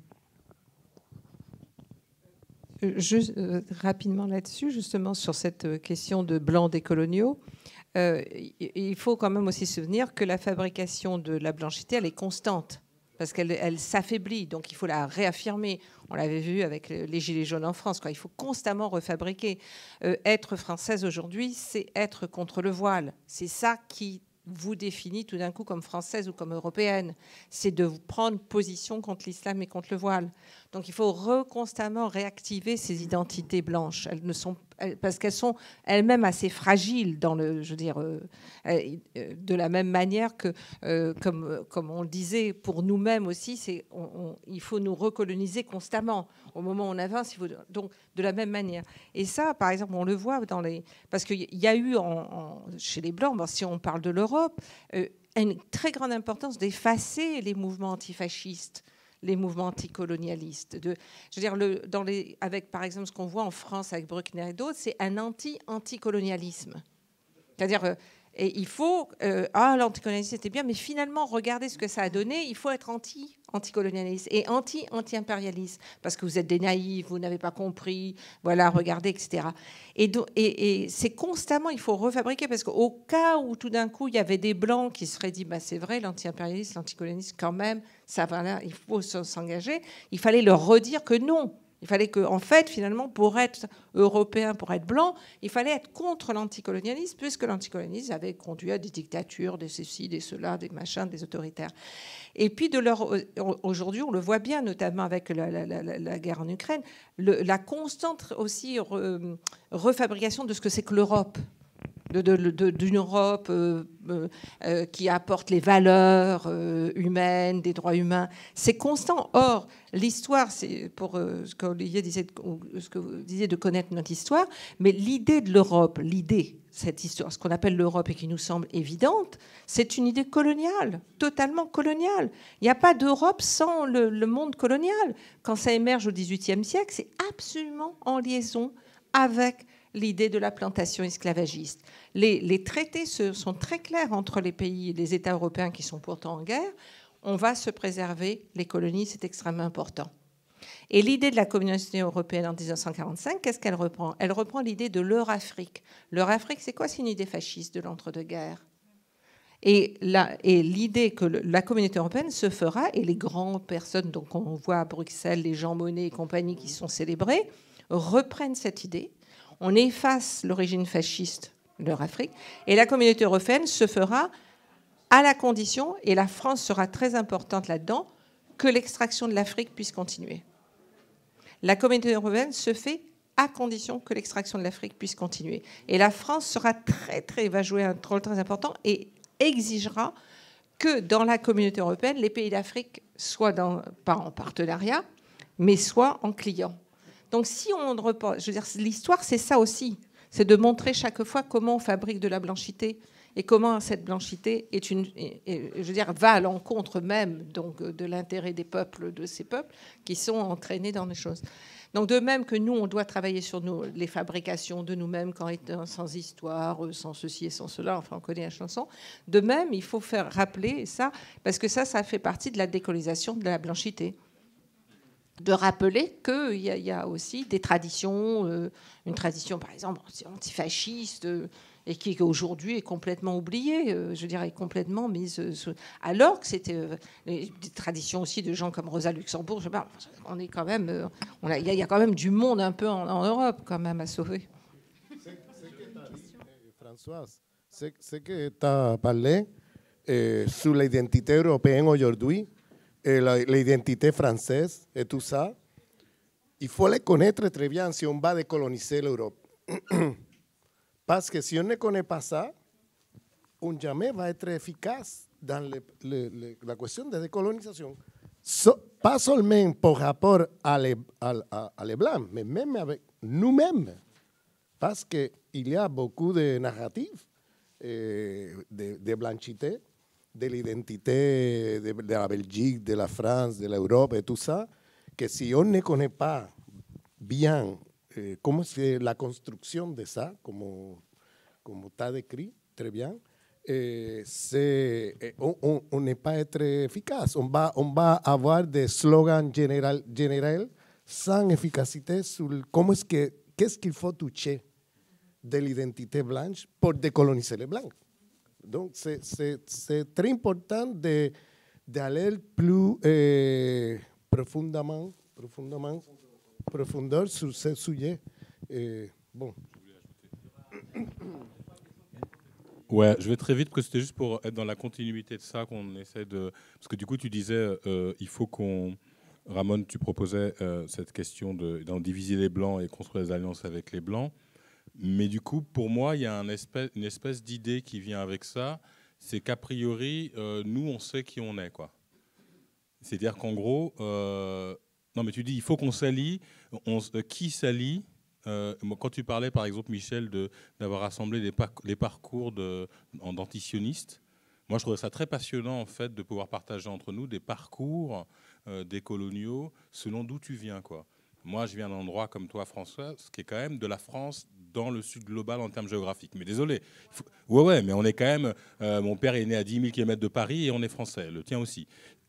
Juste, euh, rapidement là-dessus, justement sur cette question de blancs décoloniaux, euh, il faut quand même aussi se souvenir que la fabrication de la blanchité, elle est constante, parce qu'elle elle s'affaiblit, donc il faut la réaffirmer. On l'avait vu avec les gilets jaunes en France, quoi. Il faut constamment refabriquer. Euh, être française aujourd'hui, c'est être contre le voile. C'est ça qui vous définit tout d'un coup comme française ou comme européenne. C'est de vous prendre position contre l'islam et contre le voile. Donc il faut constamment réactiver ces identités blanches. Elles ne sont, parce qu'elles sont elles-mêmes assez fragiles dans le, je veux dire, euh, de la même manière que, euh, comme, comme on le disait, pour nous-mêmes aussi, c'est, on, on, il faut nous recoloniser constamment. Au moment où on avance, il faut, donc de la même manière. Et ça, par exemple, on le voit dans les, parce qu'il y a eu en, en, chez les blancs, bon, si on parle de l'Europe, euh, une très grande importance d'effacer les mouvements antifascistes, les mouvements anticolonialistes. De, je veux dire, le, dans les, avec par exemple ce qu'on voit en France avec Bruckner et d'autres, c'est un anti-anticolonialisme. C'est-à-dire, euh, et il faut, euh, ah, l'anticolonialisme c'était bien, mais finalement, regardez ce que ça a donné, il faut être anti-anticolonialiste et anti-anti-impérialiste, parce que vous êtes des naïfs, vous n'avez pas compris, voilà, regardez, et cetera. Et, do, et, et c'est constamment, il faut refabriquer, parce qu'au cas où tout d'un coup, il y avait des Blancs qui seraient dit, bah, c'est vrai, l'anti-impérialiste, l'anticolonialiste, quand même, ça va là, il faut s'engager, il fallait leur redire que non. Il fallait que, en fait, finalement, pour être européen, pour être blanc, il fallait être contre l'anticolonialisme, puisque l'anticolonialisme avait conduit à des dictatures, des ceci, des cela, des machins, des autoritaires. Et puis, de leur, aujourd'hui, on le voit bien, notamment avec la, la, la, la guerre en Ukraine, le, la constante aussi re, refabrication de ce que c'est que l'Europe. De, de, de, d'une Europe euh, euh, qui apporte les valeurs euh, humaines, des droits humains. C'est constant. Or, l'histoire, c'est pour euh, ce qu'Olivier disait, ce que vous disiez de connaître notre histoire, mais l'idée de l'Europe, l'idée, cette histoire, ce qu'on appelle l'Europe et qui nous semble évidente, c'est une idée coloniale, totalement coloniale. Il n'y a pas d'Europe sans le, le monde colonial. Quand ça émerge au dix-huitième siècle, c'est absolument en liaison avec l'idée de la plantation esclavagiste. Les, les traités se, sont très clairs entre les pays, les États européens qui sont pourtant en guerre. On va se préserver les colonies, c'est extrêmement important. Et l'idée de la communauté européenne en dix-neuf cent quarante-cinq, qu'est-ce qu'elle reprend? Elle reprend l'idée de l'Eurafrique. L'Eurafrique, c'est quoi? C'est une idée fasciste de l'entre-deux-guerres. Et, la, et l'idée que le, la communauté européenne se fera, et les grandes personnes donc on voit à Bruxelles, les Jean Monnet et compagnie qui sont célébrés, reprennent cette idée. On efface l'origine fasciste de l'Afrique et la communauté européenne se fera à la condition, et la France sera très importante là-dedans, que l'extraction de l'Afrique puisse continuer. La communauté européenne se fait à condition que l'extraction de l'Afrique puisse continuer. Et la France sera très, très, va jouer un rôle très important et exigera que dans la communauté européenne, les pays d'Afrique soient dans, pas en partenariat, mais soient en client. Donc si on repense, je veux dire, l'histoire, c'est ça aussi. C'est de montrer chaque fois comment on fabrique de la blanchité et comment cette blanchité est une, et, et, je veux dire, va à l'encontre même donc, de l'intérêt des peuples, de ces peuples qui sont entraînés dans les choses. Donc de même que nous, on doit travailler sur nous, les fabrications de nous-mêmes quand étant sans histoire, sans ceci et sans cela, enfin on connaît la chanson, de même il faut faire rappeler ça, parce que ça, ça fait partie de la décolonisation de la blanchité. De rappeler qu'il y, y a aussi des traditions, euh, une tradition par exemple antifasciste, euh, et qui aujourd'hui est complètement oubliée, euh, je dirais complètement mise, euh, alors que c'était euh, des traditions aussi de gens comme Rosa Luxembourg. Je sais pas, on est quand même, euh, on a, il y, y a quand même du monde un peu en, en Europe quand même à sauver. C'est que tu as dit, Françoise, c'est que tu as parlé eh, sur l'identité européenne aujourd'hui, et l'identité française et tout ça. Il faut les connaître très bien si on va décoloniser l'Europe. Parce que si on ne connaît pas ça, on jamais va être efficace dans le, le, le, la question de décolonisation. So, pas seulement par rapport à les, à, à, à les Blancs, mais même avec nous-mêmes. Parce qu'il y a beaucoup de narratifs eh, de, de blanchité, de l'identité de, de la Belgique, de la France, de l'Europe et tout ça, que si on ne connaît pas bien eh, comment c'est la construction de ça, comme, comme tu as décrit très bien, eh, eh, on n'est pas être efficace. On va, on va avoir des slogans général, généraux sans efficacité sur comment est-ce que, qu'est-ce qu'il faut toucher de l'identité blanche pour décoloniser les Blancs. Donc, c'est très important d'aller plus eh, profondément, profondément, profondeur sur ce sujet. Eh, bon. Ouais, je vais très vite, parce que c'était juste pour être dans la continuité de ça qu'on essaie de... Parce que du coup, tu disais, euh, il faut qu'on... Ramon, tu proposais euh, cette question d'en diviser les Blancs et construire des alliances avec les Blancs. Mais du coup, pour moi, il y a un espèce, une espèce d'idée qui vient avec ça, c'est qu'a priori, euh, nous, on sait qui on est, quoi. C'est-à-dire qu'en gros, euh, non, mais tu dis, il faut qu'on s'allie. On, euh, qui s'allie euh, Quand tu parlais, par exemple, Michel, d'avoir rassemblé les, par les parcours d'antisionistes, moi, je trouvais ça très passionnant, en fait, de pouvoir partager entre nous des parcours euh, des coloniaux selon d'où tu viens, quoi. Moi, je viens d'un endroit comme toi, François, ce qui est quand même de la France dans le sud global en termes géographiques. Mais désolé. Faut... Ouais, ouais, mais on est quand même... Euh, mon père est né à dix mille kilomètres de Paris et on est français. Le tien aussi.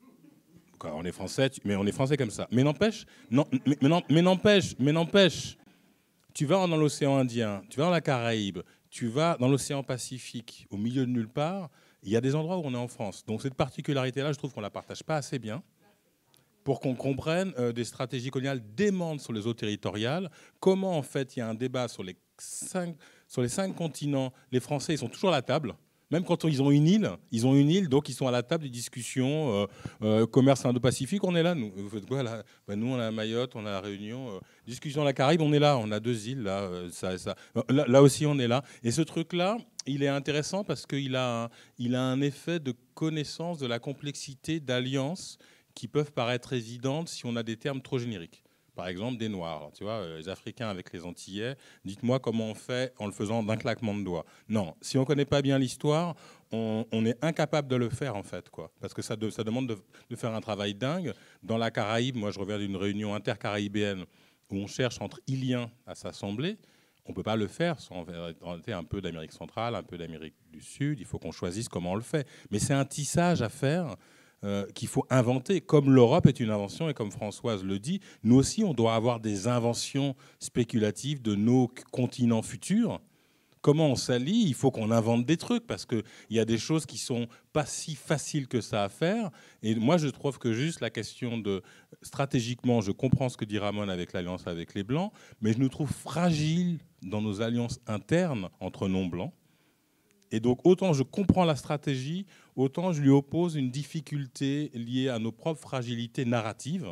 Quoi, on est français, tu... mais on est français comme ça. Mais n'empêche, non, mais, mais n'empêche, mais n'empêche, tu vas dans l'océan Indien, tu vas dans la Caraïbe, tu vas dans l'océan Pacifique, au milieu de nulle part, il y a des endroits où on est en France. Donc cette particularité-là, je trouve qu'on ne la partage pas assez bien, pour qu'on comprenne euh, des stratégies coloniales démentent sur les eaux territoriales, comment en fait il y a un débat sur les cinq, sur les cinq continents. Les Français, ils sont toujours à la table, même quand ils ont une île, ils ont une île, donc ils sont à la table des discussions, euh, euh, commerce indo-pacifique, on est là, nous. Vous faites quoi là? Ben, nous, on a Mayotte, on a la Réunion, euh, discussion à la Caraïbe, on est là, on a deux îles, là, euh, ça, ça. Là, là aussi, on est là. Et ce truc-là, il est intéressant parce qu'il a, il a un effet de connaissance de la complexité d'alliances qui peuvent paraître évidentes si on a des termes trop génériques. Par exemple, des Noirs, tu vois, les Africains avec les Antillais, dites-moi comment on fait en le faisant d'un claquement de doigts. Non, si on ne connaît pas bien l'histoire, on, on est incapable de le faire, en fait, quoi. Parce que ça, de, ça demande de, de faire un travail dingue. Dans la Caraïbe, moi, je reviens d'une réunion intercaribéenne où on cherche entre Iliens à s'assembler. On ne peut pas le faire sans un peu d'Amérique centrale, un peu d'Amérique du Sud. Il faut qu'on choisisse comment on le fait. Mais c'est un tissage à faire Euh, qu'il faut inventer, comme l'Europe est une invention, et comme Françoise le dit, nous aussi, on doit avoir des inventions spéculatives de nos continents futurs. Comment on s'allie? Il faut qu'on invente des trucs, parce qu'il y a des choses qui ne sont pas si faciles que ça à faire. Et moi, je trouve que juste la question de... Stratégiquement, je comprends ce que dit Ramon avec l'alliance avec les Blancs, mais je nous trouve fragiles dans nos alliances internes entre non-blancs. Et donc, autant je comprends la stratégie, autant je lui oppose une difficulté liée à nos propres fragilités narratives,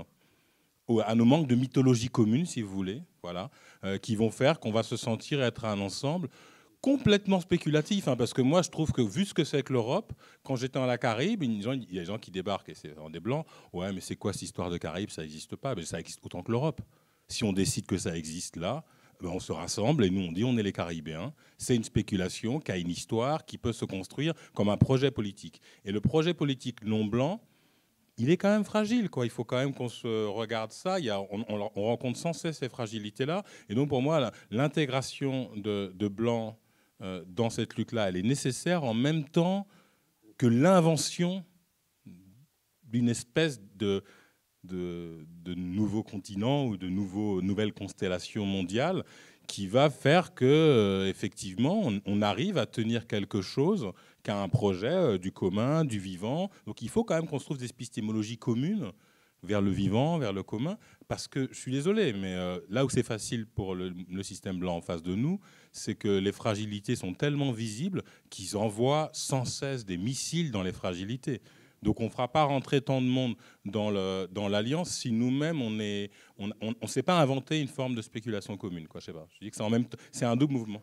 à nos manques de mythologie commune, si vous voulez, voilà, euh, qui vont faire qu'on va se sentir être un ensemble complètement spéculatif. Hein, parce que moi, je trouve que, vu ce que c'est que l'Europe, quand j'étais dans la Caraïbe, il y a des gens qui débarquent, et c'est des Blancs, ouais, mais c'est quoi cette histoire de Caraïbe? Ça n'existe pas. Mais ça existe autant que l'Europe. Si on décide que ça existe là, ben on se rassemble et nous on dit on est les Caribéens. C'est une spéculation qui a une histoire, qui peut se construire comme un projet politique. Et le projet politique non blanc, il est quand même fragile, quoi. Il faut quand même qu'on se regarde ça. Il y a, on, on, on rencontre sans cesse ces fragilités-là. Et donc, pour moi, l'intégration de, de blancs euh, dans cette lutte-là, elle est nécessaire en même temps que l'invention d'une espèce de, de, de nouveau continent ou de nouveau, nouvelles constellations mondiales qui va faire que, euh, effectivement, on, on arrive à tenir quelque chose qui a un projet euh, du commun, du vivant. Donc il faut quand même qu'on se trouve des épistémologies communes vers le vivant, vers le commun, parce que, je suis désolé, mais euh, là où c'est facile pour le, le système blanc en face de nous, c'est que les fragilités sont tellement visibles qu'ils envoient sans cesse des missiles dans les fragilités. Donc on ne fera pas rentrer tant de monde dans, le, dans l'alliance si nous-mêmes, on ne on, on, on s'est pas inventé une forme de spéculation commune, quoi, je sais pas. Je dis que c'est, en même t- c'est un double mouvement.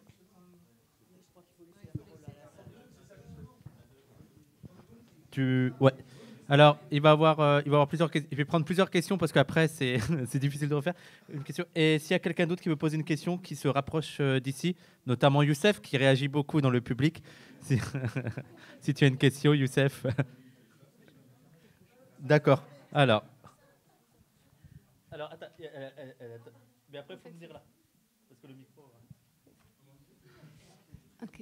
Tu... Ouais. Alors, il va avoir, euh, il va avoir plusieurs, je vais prendre plusieurs questions parce qu'après c'est, c'est difficile de refaire une question. Et s'il y a quelqu'un d'autre qui veut poser une question, qui se rapproche euh, d'ici, notamment Youssef, qui réagit beaucoup dans le public. Si, si tu as une question, Youssef. D'accord. Alors. Alors, attends. Elle, elle, elle, attends. Mais après, il faut venir là, parce que le micro. Ok.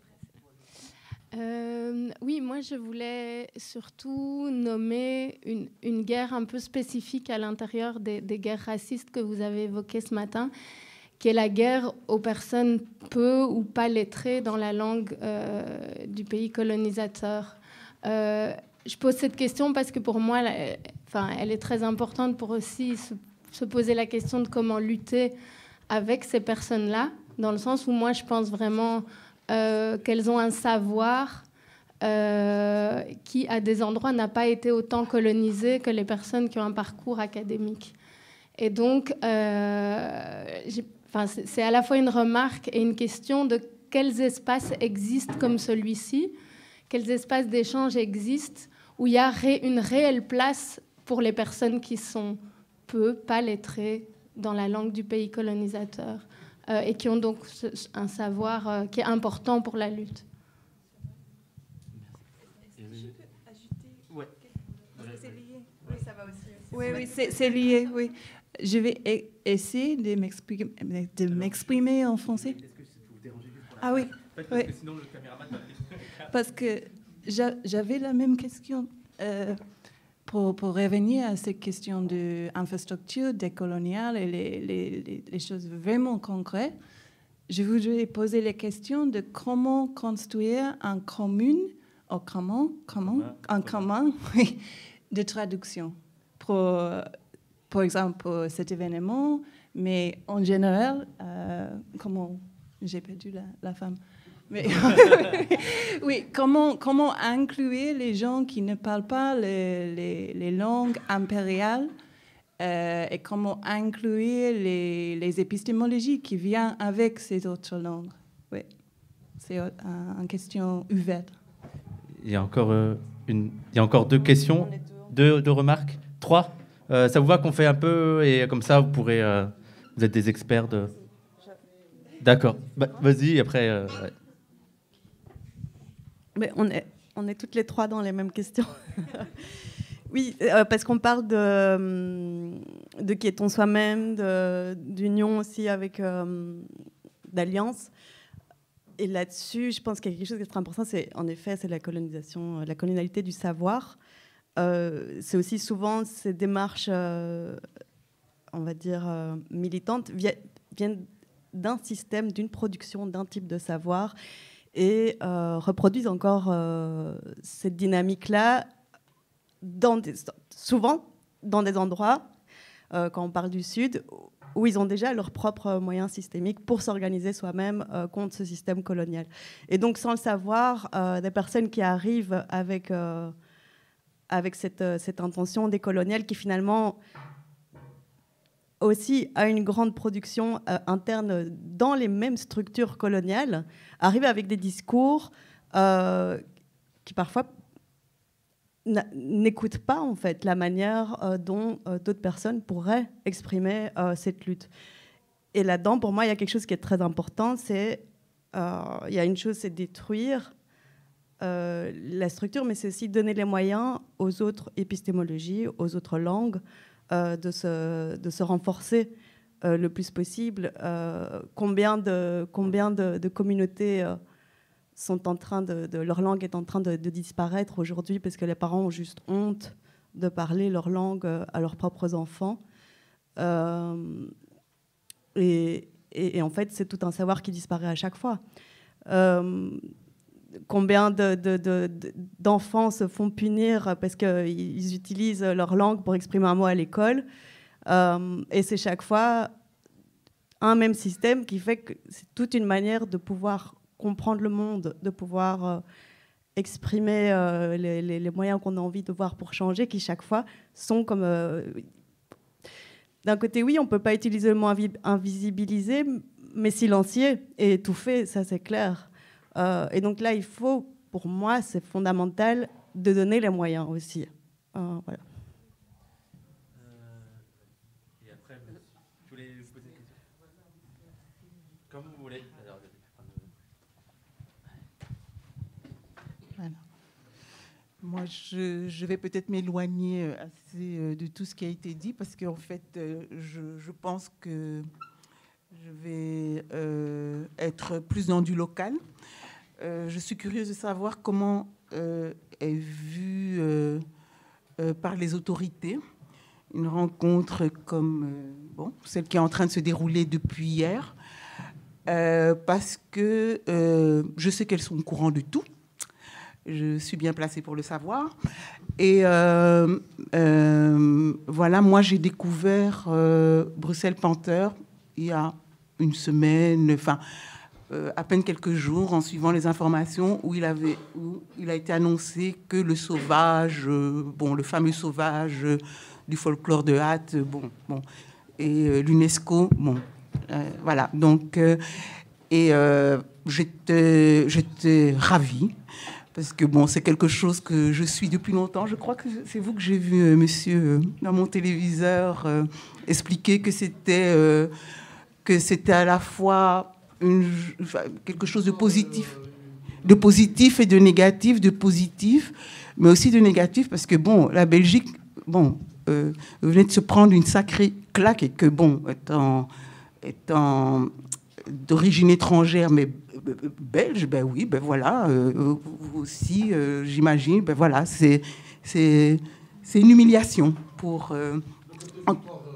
Euh, oui, moi je voulais surtout nommer une, une guerre un peu spécifique à l'intérieur des, des guerres racistes que vous avez évoquées ce matin, qui est la guerre aux personnes peu ou pas lettrées dans la langue euh, du pays colonisateur. Euh, je pose cette question parce que pour moi, elle, enfin, elle est très importante pour aussi se, se poser la question de comment lutter avec ces personnes-là, dans le sens où moi je pense vraiment... Euh, qu'elles ont un savoir euh, qui, à des endroits, n'a pas été autant colonisé que les personnes qui ont un parcours académique. Et donc, euh, j'ai, enfin, c'est, c'est à la fois une remarque et une question de quels espaces existent comme celui-ci, quels espaces d'échange existent, où il y a ré, une réelle place pour les personnes qui sont peu, pas lettrées dans la langue du pays colonisateur. Euh, et qui ont donc ce, un savoir euh, qui est important pour la lutte. Ouais. C'est lié. Oui, ça va aussi. Oui, oui, c'est, c'est lié. Oui. Je vais e- essayer de m'exprimer, de m'exprimer en français. Est-ce que ça vous dérange? Ah oui. Parce oui. que sinon le caméraman va... Parce que j'a, j'avais la même question. Euh, Pour, pour revenir à cette question d'infrastructure décoloniale et les, les, les choses vraiment concrètes, je voudrais poser la question de comment construire un commune, ou comment, comment, un commun oui, de traduction. Pour, par exemple, pour cet événement, mais en général, euh, comment, j'ai perdu la, la femme. Mais oui, comment, comment inclure les gens qui ne parlent pas les, les, les langues impériales euh, et comment inclure les, les épistémologies qui viennent avec ces autres langues. Oui, c'est une question ouverte. Il y a encore, euh, une, il y a encore deux questions, deux, deux remarques, trois. Euh, ça vous va qu'on fait un peu et comme ça vous pourrez, euh, vous êtes des experts de... D'accord, bah, vas-y après... Euh, ouais. Mais on est, on est toutes les trois dans les mêmes questions. Oui, euh, parce qu'on parle de, de qui est-on soi-même, de, d'union aussi avec euh, d'alliance. Et là-dessus, je pense qu'il y a quelque chose qui est très important, c'est en effet, c'est la colonisation, la colonialité du savoir. Euh, c'est aussi souvent ces démarches, euh, on va dire, euh, militantes, viennent d'un système, d'une production, d'un type de savoir, et euh, reproduisent encore euh, cette dynamique-là, dans des, souvent dans des endroits, euh, quand on parle du Sud, où ils ont déjà leurs propres moyens systémiques pour s'organiser soi-même euh, contre ce système colonial. Et donc, sans le savoir, euh, des personnes qui arrivent avec, euh, avec cette, cette intention décoloniale qui finalement aussi a une grande production euh, interne dans les mêmes structures coloniales, arrivent avec des discours euh, qui parfois n'écoutent pas en fait la manière euh, dont euh, d'autres personnes pourraient exprimer euh, cette lutte. Et là-dedans, pour moi, il y a quelque chose qui est très important, c'est euh, il y a une chose, c'est détruire euh, la structure, mais c'est aussi donner les moyens aux autres épistémologies, aux autres langues euh, de, se, de se renforcer euh, le plus possible. Euh, combien de, combien de, de communautés euh, sont en train de, de, leur langue est en train de, de disparaître aujourd'hui parce que les parents ont juste honte de parler leur langue à leurs propres enfants. Euh, et, et, et en fait, c'est tout un savoir qui disparaît à chaque fois. Euh, combien de, de, de, d'enfants se font punir parce qu'ils utilisent leur langue pour exprimer un mot à l'école. Euh, et c'est chaque fois un même système qui fait que c'est toute une manière de pouvoir comprendre le monde, de pouvoir euh, exprimer euh, les, les, les moyens qu'on a envie de voir pour changer, qui chaque fois sont comme... Euh, d'un côté, oui, on ne peut pas utiliser le mot invi invisibiliser, mais silencier et étouffer, ça c'est clair. Euh, et donc là, il faut, pour moi, c'est fondamental de donner les moyens aussi. Euh, voilà. Et après, je voulais vous poser une question. Comme vous voulez. Alors, Voilà. Moi, je, je vais peut-être m'éloigner assez de tout ce qui a été dit parce qu'en fait, je, je pense que je vais euh, être plus dans du local. Euh, je suis curieuse de savoir comment euh, est vue euh, euh, par les autorités une rencontre comme euh, bon, celle qui est en train de se dérouler depuis hier, euh, parce que euh, je sais qu'elles sont au courant de tout. Je suis bien placée pour le savoir. Et euh, euh, voilà, moi, j'ai découvert euh, Bruxelles Panther il y a une semaine, enfin, euh, à peine quelques jours, en suivant les informations où il, avait, où il a été annoncé que le sauvage, euh, bon, le fameux sauvage euh, du folklore de Hatt, bon, bon, et euh, l'UNESCO, bon, euh, voilà. Donc, euh, et euh, j'étais, j'étais ravie. Parce que bon, c'est quelque chose que je suis depuis longtemps. Je crois que c'est vous que j'ai vu, euh, monsieur, euh, dans mon téléviseur, euh, expliquer que c'était euh, que c'était à la fois une, enfin, quelque chose de positif, de positif et de négatif, de positif, mais aussi de négatif, parce que bon, la Belgique, bon, euh, venait de se prendre une sacrée claque et que bon, étant, étant d'origine étrangère, mais belge, ben oui, ben voilà, euh, vous aussi, euh, j'imagine, ben voilà, c'est c'est c'est une humiliation pour euh, en,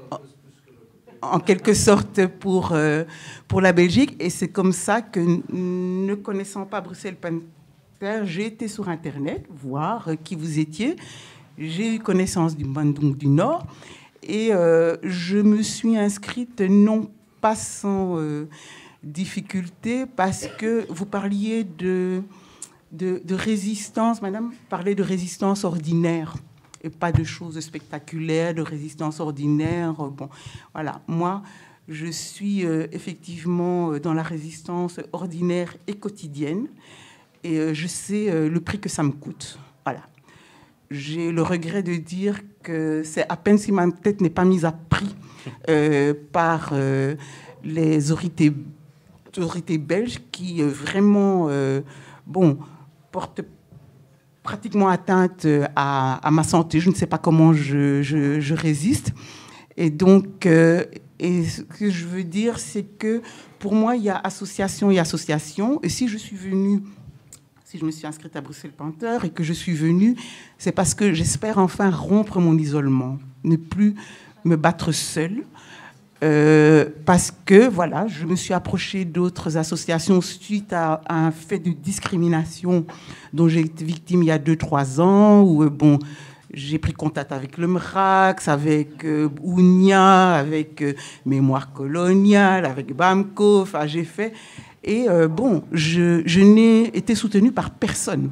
en quelque sorte pour euh, pour la Belgique, et c'est comme ça que, ne connaissant pas Bruxelles Panther, j'ai été sur internet voir qui vous étiez, j'ai eu connaissance du Bandung du Nord, et euh, je me suis inscrite non pas sans euh, difficulté, parce que vous parliez de, de, de résistance, madame parlait de résistance ordinaire et pas de choses spectaculaires, de résistance ordinaire. Bon, voilà, moi, je suis euh, effectivement dans la résistance ordinaire et quotidienne, et euh, je sais euh, le prix que ça me coûte. Voilà. J'ai le regret de dire que c'est à peine si ma tête n'est pas mise à prix euh, par euh, les autorités autorités belges qui euh, vraiment euh, bon, portent pratiquement atteinte à, à ma santé. Je ne sais pas comment je, je, je résiste. Et donc, euh, et ce que je veux dire, c'est que pour moi, il y a association et association. Et si je suis venue, si je me suis inscrite à Bruxelles Panther et que je suis venue, c'est parce que j'espère enfin rompre mon isolement, ne plus me battre seule. Euh, parce que voilà, je me suis approchée d'autres associations suite à, à un fait de discrimination dont j'ai été victime il y a deux trois ans, où bon, j'ai pris contact avec le M R A C, avec euh, Ounia, avec euh, Mémoire coloniale, avec Bamco, enfin j'ai fait, et euh, bon, je, je n'ai été soutenue par personne.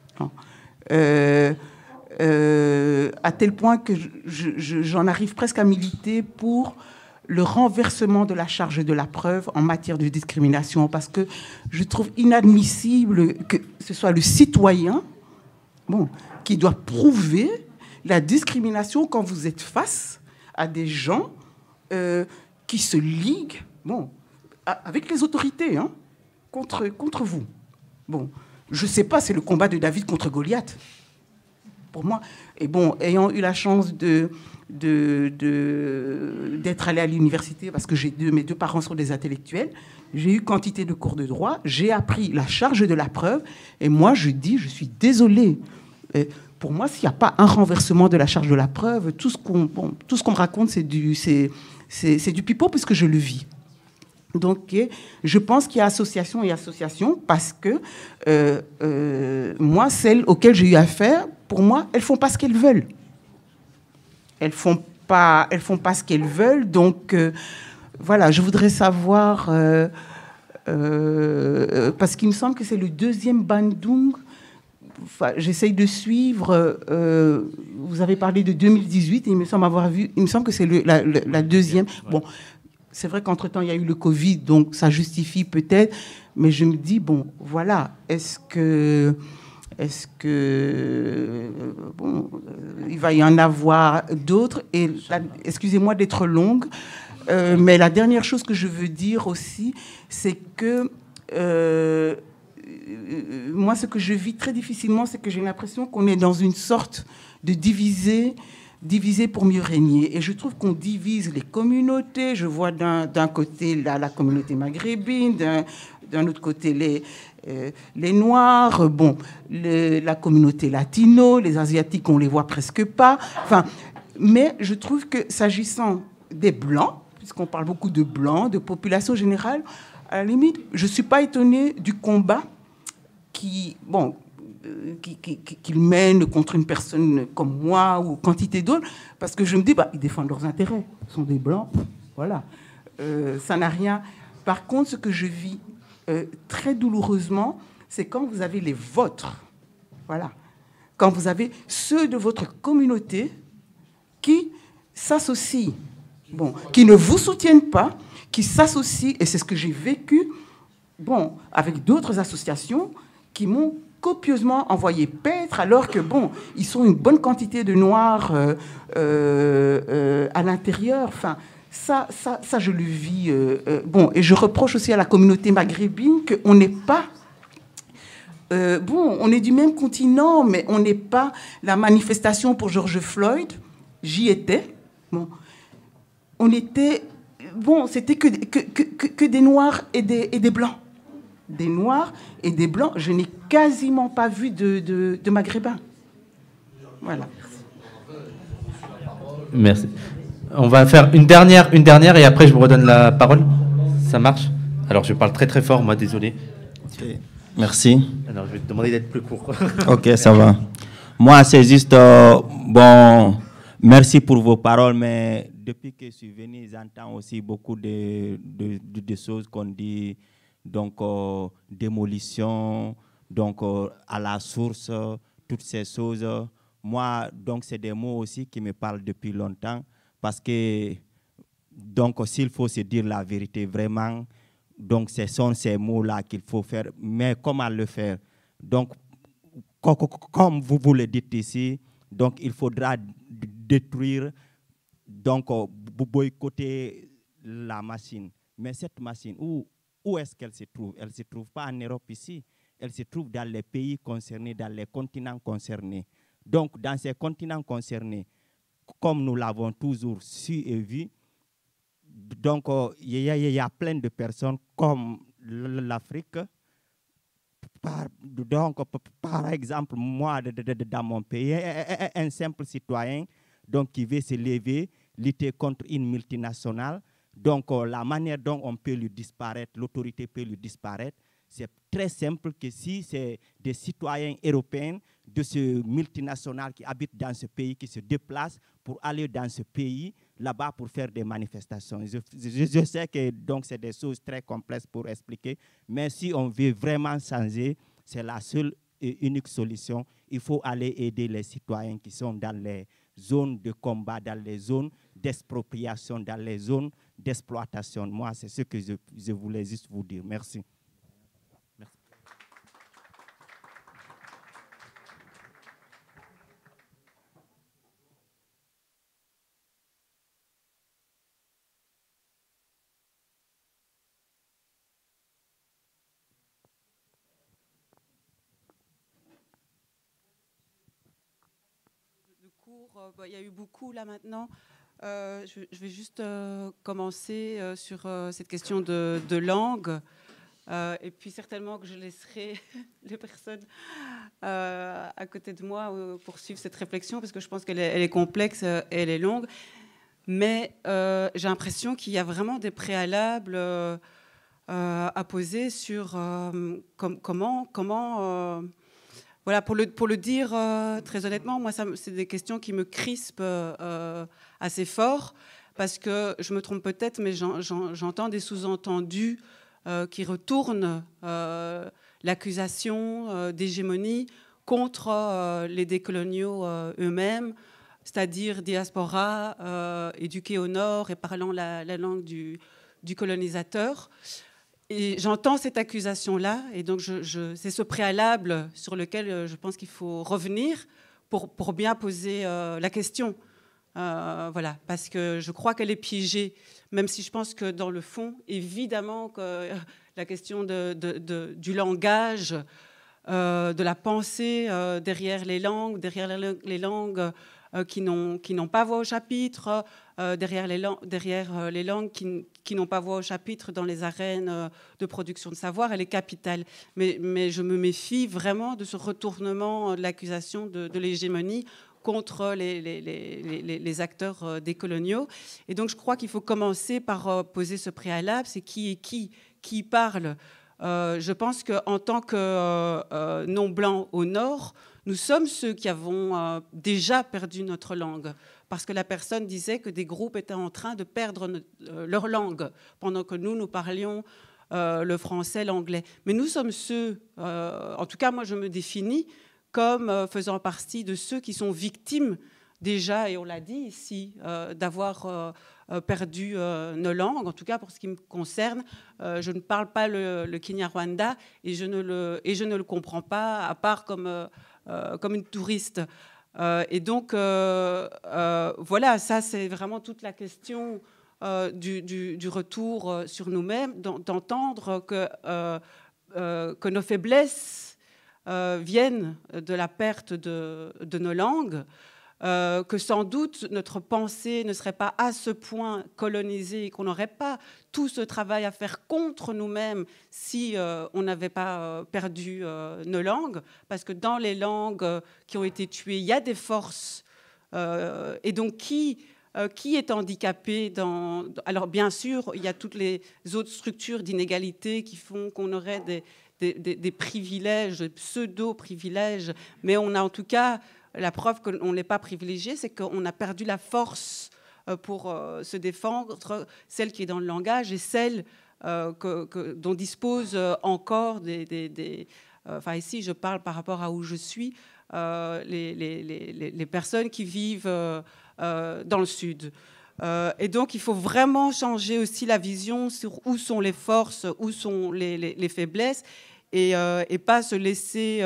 Euh, euh, à tel point que je, je, j'en arrive presque à militer pour le renversement de la charge de la preuve en matière de discrimination, parce que je trouve inadmissible que ce soit le citoyen, bon, qui doit prouver la discrimination quand vous êtes face à des gens euh, qui se liguent, bon, avec les autorités, hein, contre, contre vous. Bon, je ne sais pas, c'est le combat de David contre Goliath, pour moi. Et bon, ayant eu la chance de, de, de, d'être allé à l'université, parce que j'ai deux, mes deux parents sont des intellectuels, j'ai eu quantité de cours de droit, j'ai appris la charge de la preuve, et moi, je dis, je suis désolée. Et pour moi, s'il n'y a pas un renversement de la charge de la preuve, tout ce qu'on, bon, tout ce qu'on me raconte, c'est du, c'est, c'est, c'est du pipeau, puisque je le vis. Donc, je pense qu'il y a association et association parce que euh, euh, moi, celles auxquelles j'ai eu affaire, pour moi, elles ne font pas ce qu'elles veulent. Elles ne font pas, elles font pas ce qu'elles veulent. Donc, euh, voilà, je voudrais savoir, euh, euh, parce qu'il me semble que c'est le deuxième Bandung. Enfin, j'essaye de suivre. Euh, vous avez parlé de deux mille dix-huit, et il me semble avoir vu. Il me semble que c'est le, la, la, la deuxième. Bon. C'est vrai qu'entre-temps, il y a eu le Covid, donc ça justifie peut-être. Mais je me dis, bon, voilà, est-ce que... Est-ce que... Bon, il va y en avoir d'autres. Et la, excusez-moi d'être longue, euh, mais la dernière chose que je veux dire aussi, c'est que... Euh, moi, ce que je vis très difficilement, c'est que j'ai l'impression qu'on est dans une sorte de divisé... diviser pour mieux régner. Et je trouve qu'on divise les communautés. Je vois d'un, d'un côté la, la communauté maghrébine, d'un, d'un autre côté les, euh, les Noirs, bon, les, la communauté latino, les Asiatiques, on les voit presque pas. Enfin, mais je trouve que s'agissant des Blancs, puisqu'on parle beaucoup de Blancs, de population générale, à la limite, je ne suis pas étonnée du combat qui... bon, Qu'il qui, qui mène contre une personne comme moi ou quantité d'autres, parce que je me dis, bah, ils défendent leurs intérêts. Ce sont des Blancs, voilà. Euh, ça n'a rien. Par contre, ce que je vis euh, très douloureusement, c'est quand vous avez les vôtres, voilà. Quand vous avez ceux de votre communauté qui s'associent, bon, qui ne vous soutiennent pas, qui s'associent, et c'est ce que j'ai vécu, bon, avec d'autres associations qui m'ont copieusement envoyé paître, alors que, bon, ils sont une bonne quantité de Noirs euh, euh, euh, à l'intérieur. Enfin, ça, ça, ça, je le vis. Euh, euh, bon, et je reproche aussi à la communauté maghrébine qu'on n'est pas... Euh, bon, on est du même continent, mais on n'est pas... La manifestation pour George Floyd, j'y étais. Bon, on était... Bon, c'était que, que, que, que des Noirs et des, et des Blancs. Des Noirs et des Blancs, je n'ai quasiment pas vu de, de, de Maghrébins. Voilà. Merci. On va faire une dernière, une dernière et après je vous redonne la parole. Ça marche? Alors je parle très très fort, moi, désolé. Okay. Merci. Alors je vais te demander d'être plus court. Ok, ça va. Moi, c'est juste, euh, bon, merci pour vos paroles, mais depuis que je suis venu, j'entends aussi beaucoup de, de, de, de choses qu'on dit. Donc, euh, démolition, donc euh, à la source, euh, toutes ces choses. Moi, donc, c'est des mots aussi qui me parlent depuis longtemps, parce que, donc, s'il faut se dire la vérité, vraiment, donc, ce sont ces mots-là qu'il faut faire. Mais comment le faire? Donc, comme vous vous le dites ici, donc, il faudra détruire, donc, boycotter la machine. Mais cette machine, où Où est-ce qu'elle se trouve? Elle ne se trouve pas en Europe ici. Elle se trouve dans les pays concernés, dans les continents concernés. Donc, dans ces continents concernés, comme nous l'avons toujours su et vu, donc il y, y, y a plein de personnes comme l'Afrique. Par, donc, par exemple, moi, de, de, de, dans mon pays, un simple citoyen donc, qui veut se lever, lutter contre une multinationale. Donc, euh, la manière dont on peut lui disparaître, l'autorité peut lui disparaître, c'est très simple que si c'est des citoyens européens de ce multinational qui habitent dans ce pays, qui se déplacent pour aller dans ce pays, là-bas pour faire des manifestations. Je, je, je sais que donc c'est des choses très complexes pour expliquer, mais si on veut vraiment changer, c'est la seule et unique solution. Il faut aller aider les citoyens qui sont dans les zones de combat, dans les zones d'expropriation, dans les zones d'exploitation. Moi, c'est ce que je, je voulais juste vous dire. Merci. Merci. court. Euh, bah, il y a eu beaucoup là maintenant. Euh, je, je vais juste euh, commencer euh, sur euh, cette question de, de langue. Euh, et puis certainement que je laisserai les personnes euh, à côté de moi euh, poursuivre cette réflexion, parce que je pense qu'elle est, elle est complexe euh, et elle est longue. Mais euh, j'ai l'impression qu'il y a vraiment des préalables euh, euh, à poser sur euh, com comment... comment euh, voilà, pour le, pour le dire euh, très honnêtement, moi, c'est des questions qui me crispent euh, assez fort, parce que je me trompe peut-être, mais j'entends des sous-entendus euh, qui retournent euh, l'accusation euh, d'hégémonie contre euh, les décoloniaux euh, eux-mêmes, c'est-à-dire diaspora euh, éduquée au Nord et parlant la, la langue du, du colonisateur. Et j'entends cette accusation-là, et donc je, je, c'est ce préalable sur lequel je pense qu'il faut revenir pour, pour bien poser euh, la question. Euh, voilà, parce que je crois qu'elle est piégée, même si je pense que dans le fond, évidemment, que euh, la question de, de, de, du langage, euh, de la pensée euh, derrière les langues, derrière les langues euh, qui n'ont qui n'ont pas voix au chapitre, euh, derrière, les derrière euh, les langues qui, qui n'ont pas voix au chapitre dans les arènes euh, de production de savoir, elle est capitale. Mais, mais je me méfie vraiment de ce retournement de l'accusation de, de l'hégémonie contre les, les, les, les, les acteurs euh, décoloniaux. Et donc je crois qu'il faut commencer par euh, poser ce préalable, c'est qui est qui, qui parle. Euh, je pense qu'en tant que euh, euh, non-blancs au Nord, nous sommes ceux qui avons euh, déjà perdu notre langue, parce que la personne disait que des groupes étaient en train de perdre notre, euh, leur langue, pendant que nous, nous parlions euh, le français, l'anglais. Mais nous sommes ceux, euh, en tout cas moi je me définis comme euh, faisant partie de ceux qui sont victimes déjà, et on l'a dit ici, euh, d'avoir euh, euh, perdu euh, nos langues. En tout cas, pour ce qui me concerne, euh, je ne parle pas le, le Kinyarwanda et je, ne le, et je ne le comprends pas, à part comme, euh, euh, comme une touriste. Euh, et donc, euh, euh, voilà, ça, c'est vraiment toute la question euh, du, du, du retour euh, sur nous-mêmes, d'entendre que, euh, euh, que nos faiblesses euh, viennent de la perte de, de nos langues. Euh, que sans doute notre pensée ne serait pas à ce point colonisée et qu'on n'aurait pas tout ce travail à faire contre nous-mêmes si euh, on n'avait pas euh, perdu euh, nos langues, parce que dans les langues euh, qui ont été tuées, il y a des forces. Euh, et donc, qui, euh, qui est handicapé dans... Alors, bien sûr, il y a toutes les autres structures d'inégalité qui font qu'on aurait des, des, des, des privilèges, des pseudo-privilèges, mais on a en tout cas... La preuve qu'on n'est pas privilégié, c'est qu'on a perdu la force pour se défendre, celle qui est dans le langage et celle que, que, dont disposent encore des... des, des enfin, ici, je parle par rapport à où je suis, les, les, les, les personnes qui vivent dans le Sud. Et donc, il faut vraiment changer aussi la vision sur où sont les forces, où sont les, les, les faiblesses, et, et pas se laisser...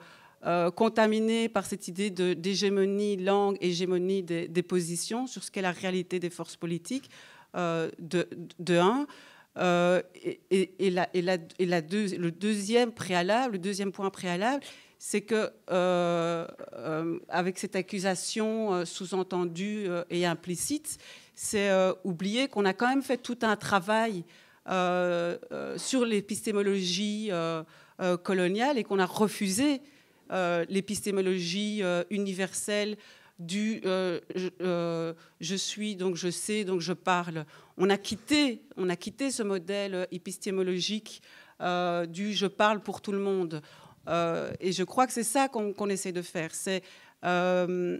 Euh, contaminé par cette idée d'hégémonie de, langue, hégémonie des, des positions sur ce qu'est la réalité des forces politiques, euh, de, de un. Euh, et, et, et, la, et, la, et la deux, le deuxième préalable, le deuxième point préalable, c'est que euh, euh, avec cette accusation euh, sous-entendue euh, et implicite, c'est euh, oublier qu'on a quand même fait tout un travail euh, euh, sur l'épistémologie euh, euh, coloniale et qu'on a refusé Euh, l'épistémologie euh, universelle du euh, je, euh, je suis, donc je sais, donc je parle. On a quitté, on a quitté ce modèle épistémologique euh, du je parle pour tout le monde. Euh, et je crois que c'est ça qu'on qu'on essaie de faire. C'est euh,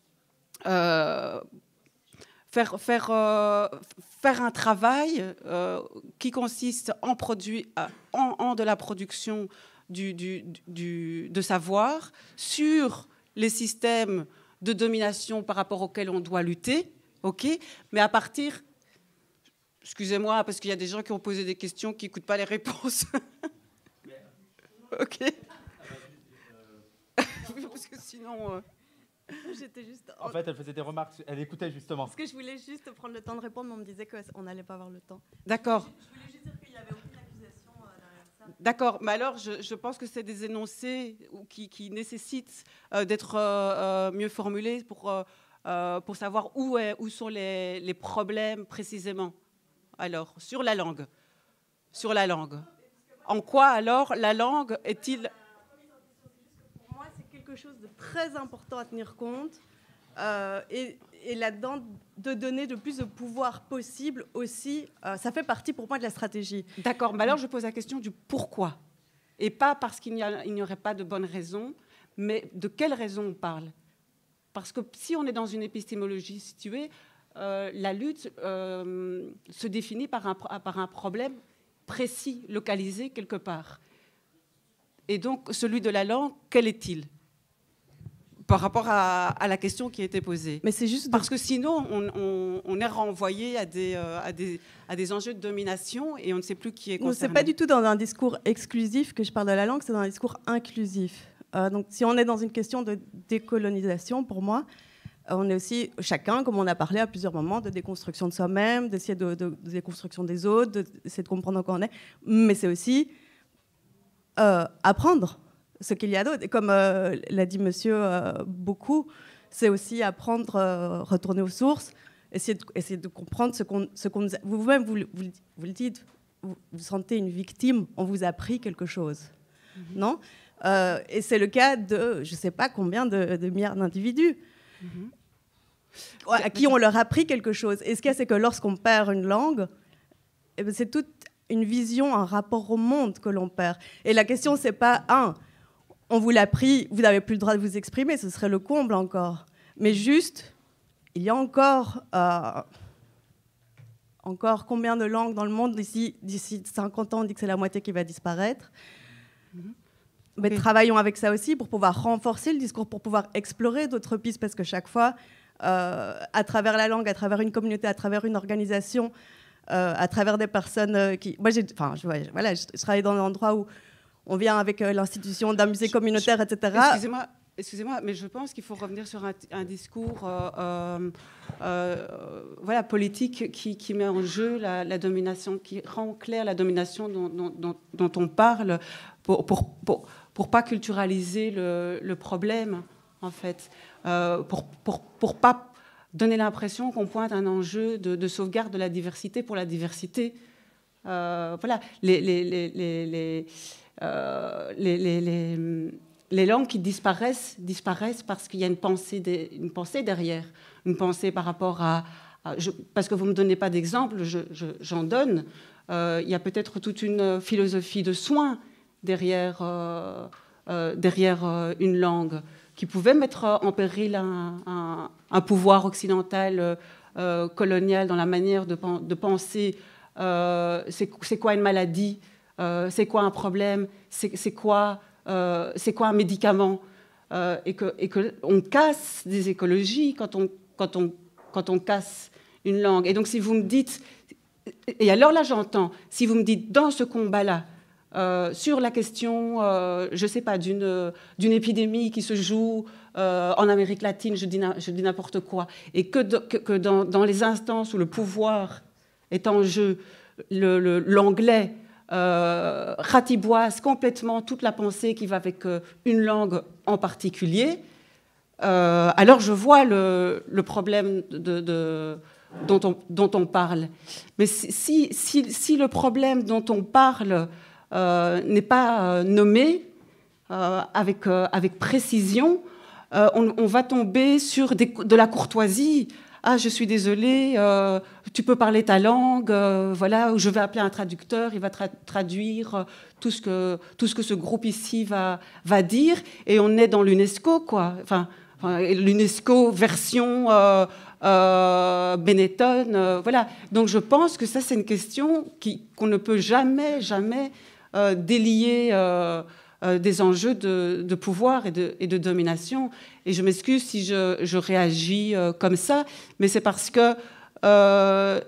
euh, faire, faire, euh, faire un travail euh, qui consiste en, produit, en, en de la production Du, du, du, de savoir sur les systèmes de domination par rapport auxquels on doit lutter, ok, mais à partir, excusez-moi, parce qu'il y a des gens qui ont posé des questions qui n'écoutent pas les réponses. Ok. Parce que sinon... Euh... J'étais juste... En fait, elle faisait des remarques, elle écoutait justement. Parce que je voulais juste prendre le temps de répondre, mais on me disait qu'on n'allait pas avoir le temps. D'accord. Je voulais juste dire qu'il n'y avait aucune accusation derrière ça. D'accord, mais alors je, je pense que c'est des énoncés qui, qui nécessitent euh, d'être euh, mieux formulés pour, euh, pour savoir où, est, où sont les, les problèmes précisément. Alors, sur la langue. Sur la langue. En quoi alors la langue est-il... Pour moi, c'est quelque chose de très important à tenir compte. Euh, et, et là-dedans, de donner le plus de pouvoir possible aussi, euh, ça fait partie pour moi de la stratégie. D'accord, mais alors je pose la question du pourquoi. Et pas parce qu'il n'y aurait pas de bonne raison, mais de quelle raison on parle. Parce que si on est dans une épistémologie située, euh, la lutte euh, se définit par un, par un problème précis, localisé quelque part. Et donc, celui de la langue, quel est-il ? Par rapport à, à la question qui a été posée. Mais c'est juste parce que sinon, on, on, on est renvoyé à des, euh, à, des, à des enjeux de domination et on ne sait plus qui est concerné. Ce n'est pas du tout dans un discours exclusif que je parle de la langue, c'est dans un discours inclusif. Euh, donc, si on est dans une question de décolonisation, pour moi, on est aussi chacun, comme on a parlé à plusieurs moments, de déconstruction de soi-même, d'essayer de, de, de déconstruction des autres, d'essayer de comprendre où on est. Mais c'est aussi euh, apprendre ce qu'il y a d'autre. Et comme euh, l'a dit monsieur euh, beaucoup, c'est aussi apprendre, euh, retourner aux sources, essayer de, essayer de comprendre ce qu'on... Ce qu'on vous-même, vous, vous, vous le dites, vous, vous sentez une victime, on vous a appris quelque chose. Mm-hmm. Non euh, Et c'est le cas de, je ne sais pas combien de, de milliards d'individus. Mm-hmm. À qui on leur a appris quelque chose. Et ce qu'il y a, c'est que lorsqu'on perd une langue, eh bien, c'est toute une vision, un rapport au monde que l'on perd. Et la question, c'est pas un, on vous l'a pris, vous n'avez plus le droit de vous exprimer, ce serait le comble encore. Mais juste, il y a encore, euh, encore combien de langues dans le monde d'ici, d'ici cinquante ans, on dit que c'est la moitié qui va disparaître. Mm-hmm. Mais oui. Travaillons avec ça aussi pour pouvoir renforcer le discours, pour pouvoir explorer d'autres pistes, parce que chaque fois, euh, à travers la langue, à travers une communauté, à travers une organisation, euh, à travers des personnes qui... Moi, j'ai, enfin, je, voilà, je, je travaille dans un endroit où on vient avec euh, l'institution d'un musée communautaire, et cetera. Excusez-moi, excusez-moi, mais je pense qu'il faut revenir sur un, un discours euh, euh, euh, voilà, politique qui, qui met en jeu la, la domination, qui rend clair la domination dont, dont, dont, dont on parle pour... pour, pour pour pas culturaliser le, le problème, en fait, euh, pour pour pour pas donner l'impression qu'on pointe un enjeu de, de sauvegarde de la diversité pour la diversité. Euh, voilà, les les les les les, euh, les les les les langues qui disparaissent disparaissent parce qu'il y a une pensée des, une pensée derrière, une pensée par rapport à, à je, parce que vous me donnez pas d'exemple, je, je, j'en donne. Euh, il y a peut-être toute une philosophie de soins derrière, euh, euh, derrière euh, une langue, qui pouvait mettre en péril un, un, un pouvoir occidental euh, colonial dans la manière de, de penser. Euh, c'est, c'est quoi une maladie, euh, c'est quoi un problème, c'est, c'est, quoi, euh, c'est quoi un médicament, euh, et que, et que on casse des écologies quand on, quand on, quand on casse une langue. Et donc si vous me dites, et alors là j'entends, si vous me dites dans ce combat-là, Euh, sur la question, euh, je ne sais pas, d'une, euh, d'une épidémie qui se joue euh, en Amérique latine, je dis, na, je dis n'importe quoi, et que, de, que, que dans, dans les instances où le pouvoir est en jeu, le, le, l'anglais euh, ratiboise complètement toute la pensée qui va avec euh, une langue en particulier, euh, alors je vois le, le problème de, de, dont, on, dont on parle. Mais si, si, si le problème dont on parle Euh, n'est pas euh, nommé euh, avec, euh, avec précision, euh, on, on va tomber sur des, de la courtoisie. Ah, je suis désolée, euh, tu peux parler ta langue, euh, voilà, je vais appeler un traducteur, il va tra- traduire tout ce, que, tout ce que ce groupe ici va, va dire, et on est dans l'UNESCO, quoi. Enfin, enfin l'UNESCO version euh, euh, Benetton, euh, voilà. Donc je pense que ça, c'est une question qui, qu'on ne peut jamais, jamais Euh, délier euh, euh, des enjeux de, de pouvoir et de, et de domination. Et je m'excuse si je, je réagis euh, comme ça, mais c'est parce que euh,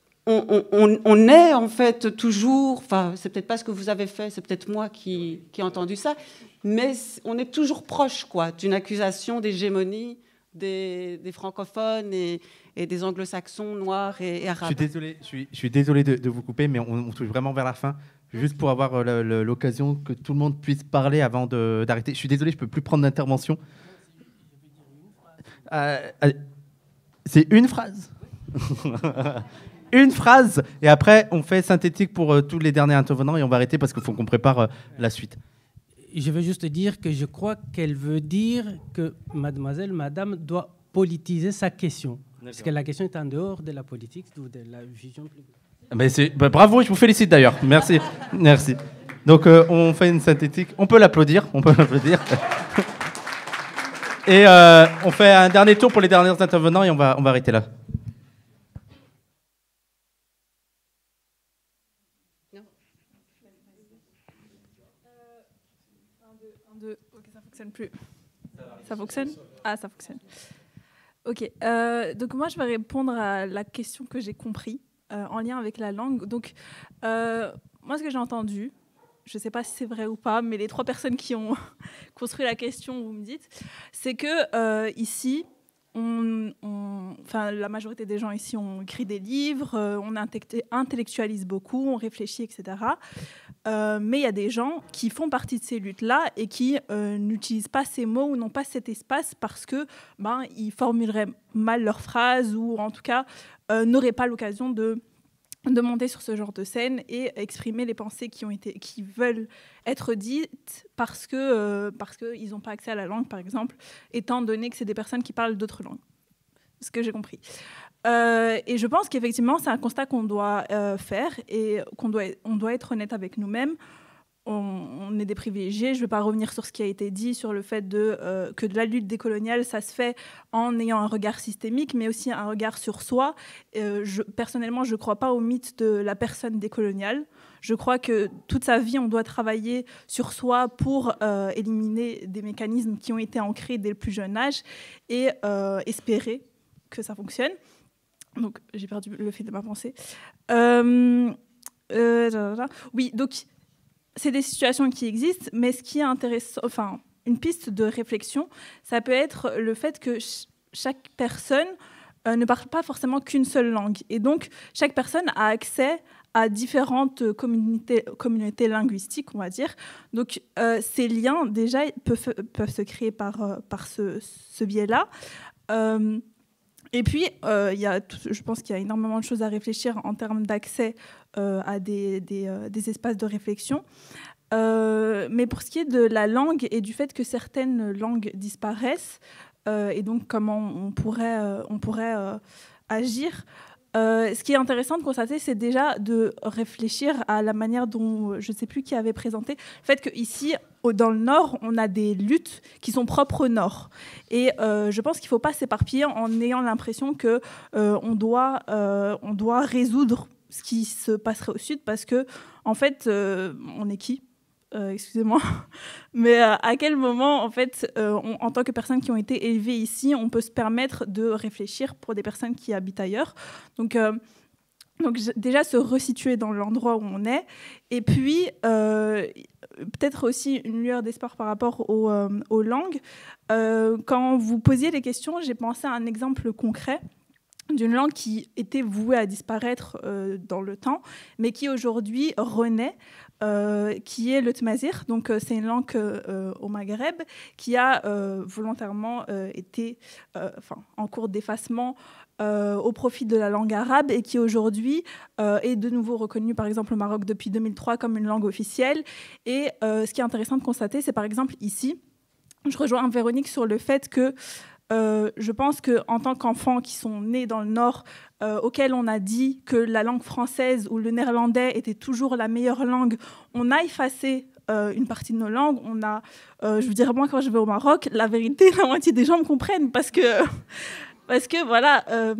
on, on, on est en fait toujours, enfin c'est peut-être pas ce que vous avez fait, c'est peut-être moi qui, qui ai entendu ça, mais on est toujours proche, quoi, d'une accusation d'hégémonie des, des francophones et, et des anglo-saxons noirs et, et arabes. Je suis désolé, je suis, je suis désolé de, de vous couper, mais on, on touche vraiment vers la fin. juste pour avoir euh, l'occasion que tout le monde puisse parler avant d'arrêter. Je suis désolé, je ne peux plus prendre d'intervention. Euh, C'est une phrase. Une phrase. Et après, on fait synthétique pour euh, tous les derniers intervenants et on va arrêter parce qu'il faut qu'on prépare euh, la suite. Je veux juste dire que je crois qu'elle veut dire que mademoiselle, madame doit politiser sa question. Parce que la question est en dehors de la politique ou de la vision plus... Ben c'est, ben bravo, je vous félicite d'ailleurs. Merci. Merci. Donc, euh, on fait une synthétique. On peut l'applaudir. On peut l'applaudir. Et euh, on fait un dernier tour pour les derniers intervenants et on va, on va arrêter là. Non. un, deux, un, deux. Ok, ça fonctionne plus. Ça fonctionne ? Ah, ça fonctionne. Ok. Euh, donc moi, je vais répondre à la question que j'ai compris euh, en lien avec la langue. Donc, euh, moi, ce que j'ai entendu, je ne sais pas si c'est vrai ou pas, mais les trois personnes qui ont construit la question, vous me dites, c'est que euh, ici, on, on, enfin, la majorité des gens ici ont écrit des livres, euh, on intellectualise beaucoup, on réfléchit, et cetera. Euh, mais il y a des gens qui font partie de ces luttes-là et qui euh, n'utilisent pas ces mots ou n'ont pas cet espace parce que ben, ils formuleraient mal leurs phrases ou en tout cas euh, n'auraient pas l'occasion de de monter sur ce genre de scène et exprimer les pensées qui ont été, qui veulent être dites parce que euh, parce que ils n'ont pas accès à la langue, par exemple, étant donné que c'est des personnes qui parlent d'autres langues. Ce que j'ai compris. Euh, et je pense qu'effectivement, c'est un constat qu'on doit euh, faire et qu'on doit, on doit être honnête avec nous-mêmes. On, on est des privilégiés. Je ne vais pas revenir sur ce qui a été dit sur le fait de, euh, que de la lutte décoloniale, ça se fait en ayant un regard systémique, mais aussi un regard sur soi. Euh, je, personnellement, je ne crois pas au mythe de la personne décoloniale. Je crois que toute sa vie, on doit travailler sur soi pour euh, éliminer des mécanismes qui ont été ancrés dès le plus jeune âge et euh, espérer que ça fonctionne. Donc, j'ai perdu le fil de ma pensée. Euh, euh, oui, donc... c'est des situations qui existent, mais ce qui est intéressant, enfin, une piste de réflexion, ça peut être le fait que ch chaque personne euh, ne parle pas forcément qu'une seule langue. Et donc, chaque personne a accès à différentes communautés, communautés linguistiques, on va dire. Donc, euh, ces liens, déjà, peuvent, peuvent se créer par, euh, par ce, ce biais-là. Euh, Et puis, euh, y a tout, je pense qu'il y a énormément de choses à réfléchir en termes d'accès euh, à des, des, euh, des espaces de réflexion. Euh, mais pour ce qui est de la langue et du fait que certaines langues disparaissent, euh, et donc comment on pourrait, euh, on pourrait euh, agir, euh, ce qui est intéressant de constater, c'est déjà de réfléchir à la manière dont, je ne sais plus qui avait présenté, le fait qu'ici, dans le Nord, on a des luttes qui sont propres au Nord. Et euh, je pense qu'il ne faut pas s'éparpiller en ayant l'impression qu'on euh, doit, euh, on doit résoudre ce qui se passerait au Sud, parce que, en fait, euh, on est qui ? Euh, excusez-moi, mais euh, à quel moment, en fait, euh, on, en tant que personnes qui ont été élevées ici, on peut se permettre de réfléchir pour des personnes qui habitent ailleurs. Donc, euh, donc déjà se resituer dans l'endroit où on est, et puis euh, peut-être aussi une lueur d'espoir par rapport aux, euh, aux langues. Euh, quand vous posiez les questions, j'ai pensé à un exemple concret d'une langue qui était vouée à disparaître euh, dans le temps, mais qui aujourd'hui renaît. Euh, qui est le tmazigh. Donc, euh, c'est une langue euh, au Maghreb qui a euh, volontairement euh, été euh, en cours d'effacement euh, au profit de la langue arabe et qui aujourd'hui euh, est de nouveau reconnue, par exemple, au Maroc depuis deux mille trois comme une langue officielle. Et euh, ce qui est intéressant de constater, c'est par exemple ici, je rejoins Véronique sur le fait que Euh, je pense qu'en tant qu'enfants qui sont nés dans le Nord, euh, auxquels on a dit que la langue française ou le néerlandais était toujours la meilleure langue, on a effacé euh, une partie de nos langues. On a, euh, je veux dire, moi, quand je vais au Maroc, la vérité, la moitié des gens me comprennent parce que, parce que voilà, euh,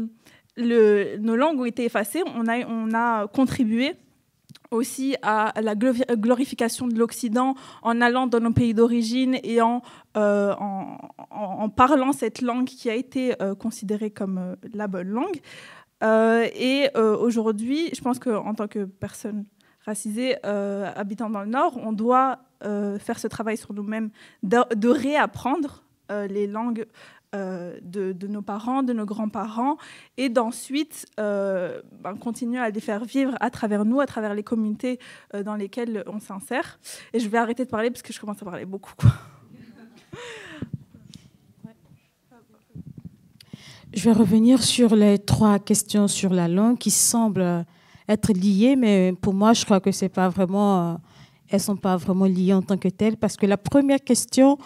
le, nos langues ont été effacées. On a, on a contribué aussi à la glorification de l'Occident en allant dans nos pays d'origine et en, euh, en, en, en parlant cette langue qui a été euh, considérée comme euh, la bonne langue. Euh, et euh, aujourd'hui, je pense qu'en tant que personne racisée euh, habitant dans le Nord, on doit euh, faire ce travail sur nous-mêmes, de, de réapprendre euh, les langues euh, de, de nos parents, de nos grands-parents, et d'ensuite euh, ben, continuer à les faire vivre à travers nous, à travers les communautés euh, dans lesquelles on s'insère. Et je vais arrêter de parler parce que je commence à parler beaucoup, quoi. Je vais revenir sur les trois questions sur la langue qui semblent être liées, mais pour moi, je crois que c'est pas vraiment, euh, elles ne sont pas vraiment liées en tant que telles, parce que la première question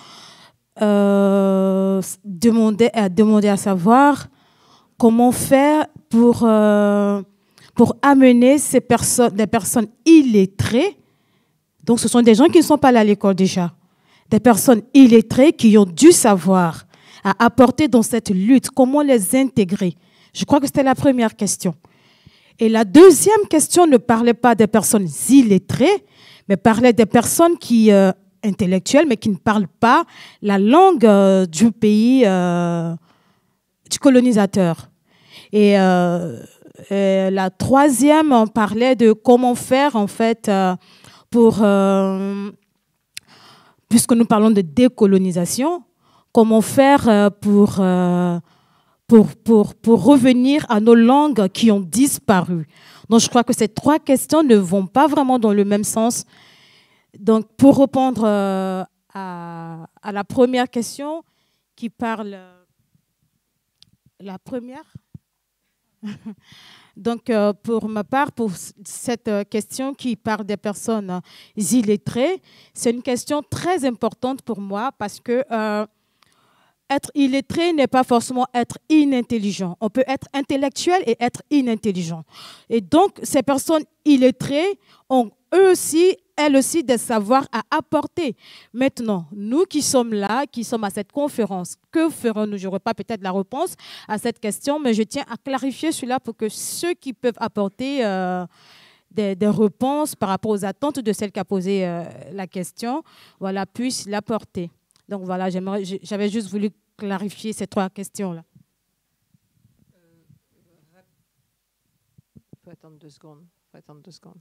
euh, demandait, à, demandait à savoir comment faire pour, euh, pour amener ces personnes, des personnes illettrées, donc ce sont des gens qui ne sont pas allés à l'école déjà, des personnes illettrées qui ont du savoir à apporter dans cette lutte, comment les intégrer. Je crois que c'était la première question. Et la deuxième question ne parlait pas des personnes illettrées, mais parlait des personnes qui, euh, intellectuelles, mais qui ne parlent pas la langue euh, du pays, euh, du colonisateur. Et, euh, et la troisième, on parlait de comment faire, en fait, euh, pour, euh, puisque nous parlons de décolonisation, comment faire pour, euh, pour, pour, pour revenir à nos langues qui ont disparu. Donc, je crois que ces trois questions ne vont pas vraiment dans le même sens. Donc, pour répondre euh, à, à la première question qui parle... La première Donc, euh, pour ma part, pour cette question qui parle des personnes illettrées, c'est une question très importante pour moi parce que... Euh, Être illettré n'est pas forcément être inintelligent. On peut être intellectuel et être inintelligent. Et donc, ces personnes illettrées ont eux aussi, elles aussi, des savoirs à apporter. Maintenant, nous qui sommes là, qui sommes à cette conférence, que ferons-nous? Je n'aurai pas peut-être la réponse à cette question, mais je tiens à clarifier cela pour que ceux qui peuvent apporter euh, des, des réponses par rapport aux attentes de celle qui a posé euh, la question, voilà, puissent l'apporter. Donc voilà, j'avais juste voulu clarifier ces trois questions-là. Il faut attendre deux secondes. Faut attendre deux secondes.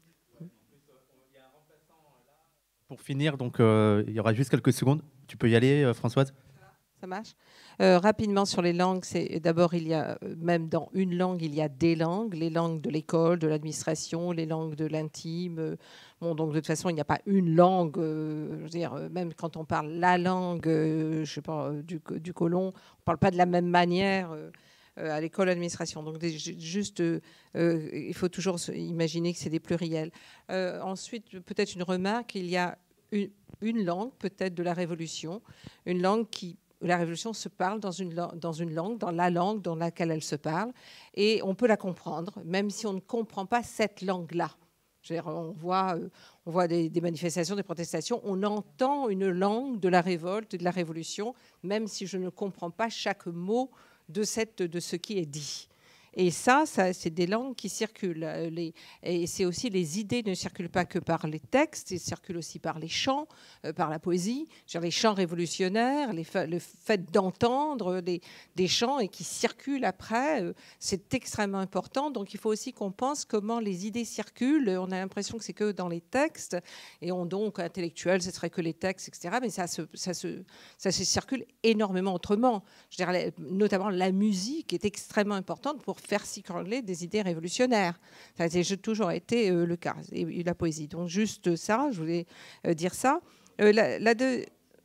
Pour finir, donc, euh, il y aura juste quelques secondes. Tu peux y aller, euh, Françoise? Ça marche. Euh, rapidement sur les langues, c'est d'abord il y a même dans une langue il y a des langues, les langues de l'école, de l'administration, les langues de l'intime. Bon, donc de toute façon il n'y a pas une langue. Euh, je veux dire, même quand on parle la langue, euh, je sais pas du, du colon, on parle pas de la même manière euh, à l'école, l'administration. Donc juste, euh, il faut toujours imaginer que c'est des pluriels. Euh, ensuite, peut-être une remarque, il y a une, une langue peut-être de la Révolution, une langue qui la Révolution se parle dans une, dans une langue, dans la langue dans laquelle elle se parle, et on peut la comprendre, même si on ne comprend pas cette langue-là. On voit, on voit des, des manifestations, des protestations, on entend une langue de la révolte, de la Révolution, même si je ne comprends pas chaque mot de, cette, de ce qui est dit. Et ça, ça c'est des langues qui circulent. Les, et c'est aussi les idées ne circulent pas que par les textes, ils circulent aussi par les chants, euh, par la poésie. Genre les chants révolutionnaires, les fa- le fait d'entendre des, des chants et qui circulent après, euh, c'est extrêmement important. Donc il faut aussi qu'on pense comment les idées circulent. On a l'impression que c'est que dans les textes, et on donc intellectuel, ce serait que les textes, et cetera. Mais ça se, ça se, ça se circule énormément autrement. Je dirais, notamment la musique est extrêmement importante pour faire circuler des idées révolutionnaires. Ça a toujours été euh, le cas, et la poésie. Donc juste ça, je voulais euh, dire ça. Euh, la, la de... Pardon ?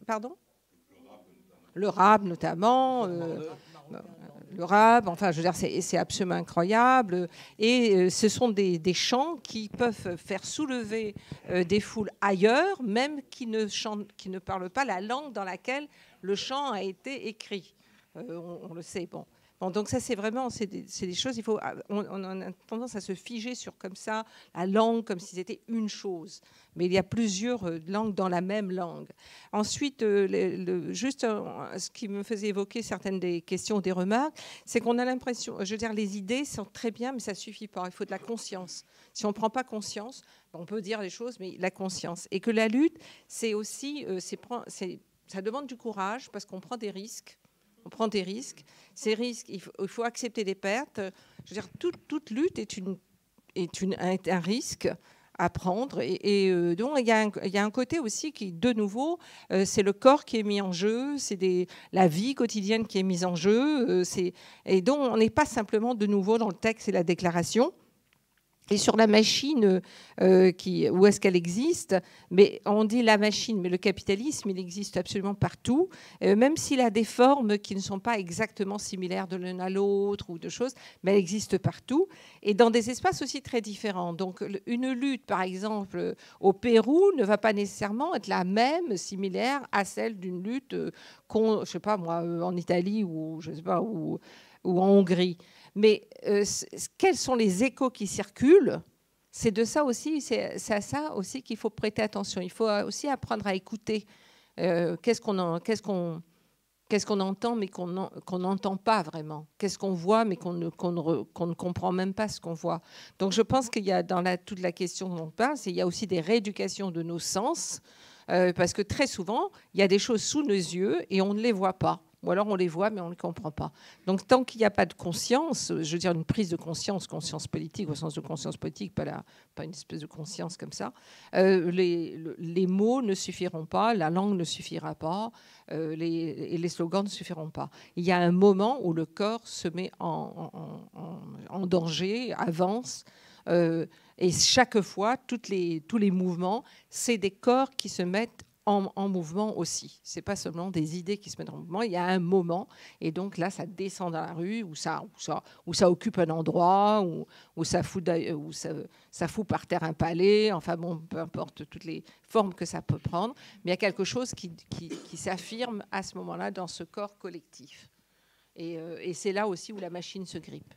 Le rap notamment. Euh, le rap, enfin, je veux dire, c'est, c'est absolument incroyable. Et euh, ce sont des, des chants qui peuvent faire soulever euh, des foules ailleurs, même qui ne, chantent, qui ne parlent pas la langue dans laquelle le chant a été écrit. Euh, on, on le sait, bon. Bon, donc ça, c'est vraiment, c'est des, c'est des choses, il faut, on, on a tendance à se figer sur comme ça, la langue, comme si c'était une chose. Mais il y a plusieurs langues dans la même langue. Ensuite, euh, le, le, juste euh, ce qui me faisait évoquer certaines des questions, des remarques, c'est qu'on a l'impression, je veux dire, les idées sont très bien, mais ça ne suffit pas. Il faut de la conscience. Si on ne prend pas conscience, on peut dire les choses, mais la conscience. Et que la lutte, c'est aussi, euh, c'est, c'est, ça demande du courage parce qu'on prend des risques. On prend des risques. Ces risques, il faut, il faut accepter des pertes. Je veux dire, toute, toute lutte est, une, est une, un, un risque à prendre. Et, et euh, donc, il y, a un, il y a un côté aussi qui, de nouveau, euh, c'est le corps qui est mis en jeu, c'est des, la vie quotidienne qui est mise en jeu. Euh, c'est, et donc, on n'est pas simplement, de nouveau, dans le texte et la déclaration. Et sur la machine, euh, qui, où est-ce qu'elle existe? Mais on dit la machine, mais le capitalisme, il existe absolument partout, euh, même s'il a des formes qui ne sont pas exactement similaires de l'un à l'autre ou de choses, mais elle existe partout et dans des espaces aussi très différents. Donc, une lutte, par exemple, au Pérou, ne va pas nécessairement être la même, similaire à celle d'une lutte, euh, qu'on, je sais pas moi, en Italie ou je sais pas ou, ou en Hongrie. Mais euh, quels sont les échos qui circulent? C'est de ça aussi, c'est à ça aussi qu'il faut prêter attention. Il faut aussi apprendre à écouter. Euh, qu'est-ce qu'on qu'est-ce qu'on qu'est-ce qu'on entend, mais qu'on qu'on n'entend pas vraiment. Qu'est-ce qu'on voit, mais qu'on ne, qu'on ne, qu'on ne comprend même pas ce qu'on voit. Donc, je pense qu'il y a dans la, toute la question dont on parle, il y a aussi des rééducations de nos sens, euh, parce que très souvent, il y a des choses sous nos yeux et on ne les voit pas. Ou alors on les voit, mais on ne les comprend pas. Donc tant qu'il n'y a pas de conscience, je veux dire une prise de conscience, conscience politique, au sens de conscience politique, pas, la, pas une espèce de conscience comme ça, euh, les, les mots ne suffiront pas, la langue ne suffira pas, euh, les, et les slogans ne suffiront pas. Il y a un moment où le corps se met en, en, en, en danger, avance, euh, et chaque fois, toutes les, tous les mouvements, c'est des corps qui se mettent En, en mouvement aussi. Ce n'est pas seulement des idées qui se mettent en mouvement, il y a un moment, et donc là, ça descend dans la rue, ou ça, ou ça, ou ça occupe un endroit, ou, ou, ça, fout ou ça, ça fout par terre un palais, enfin bon, peu importe toutes les formes que ça peut prendre, mais il y a quelque chose qui, qui, qui s'affirme à ce moment-là dans ce corps collectif. Et, euh, et c'est là aussi où la machine se grippe.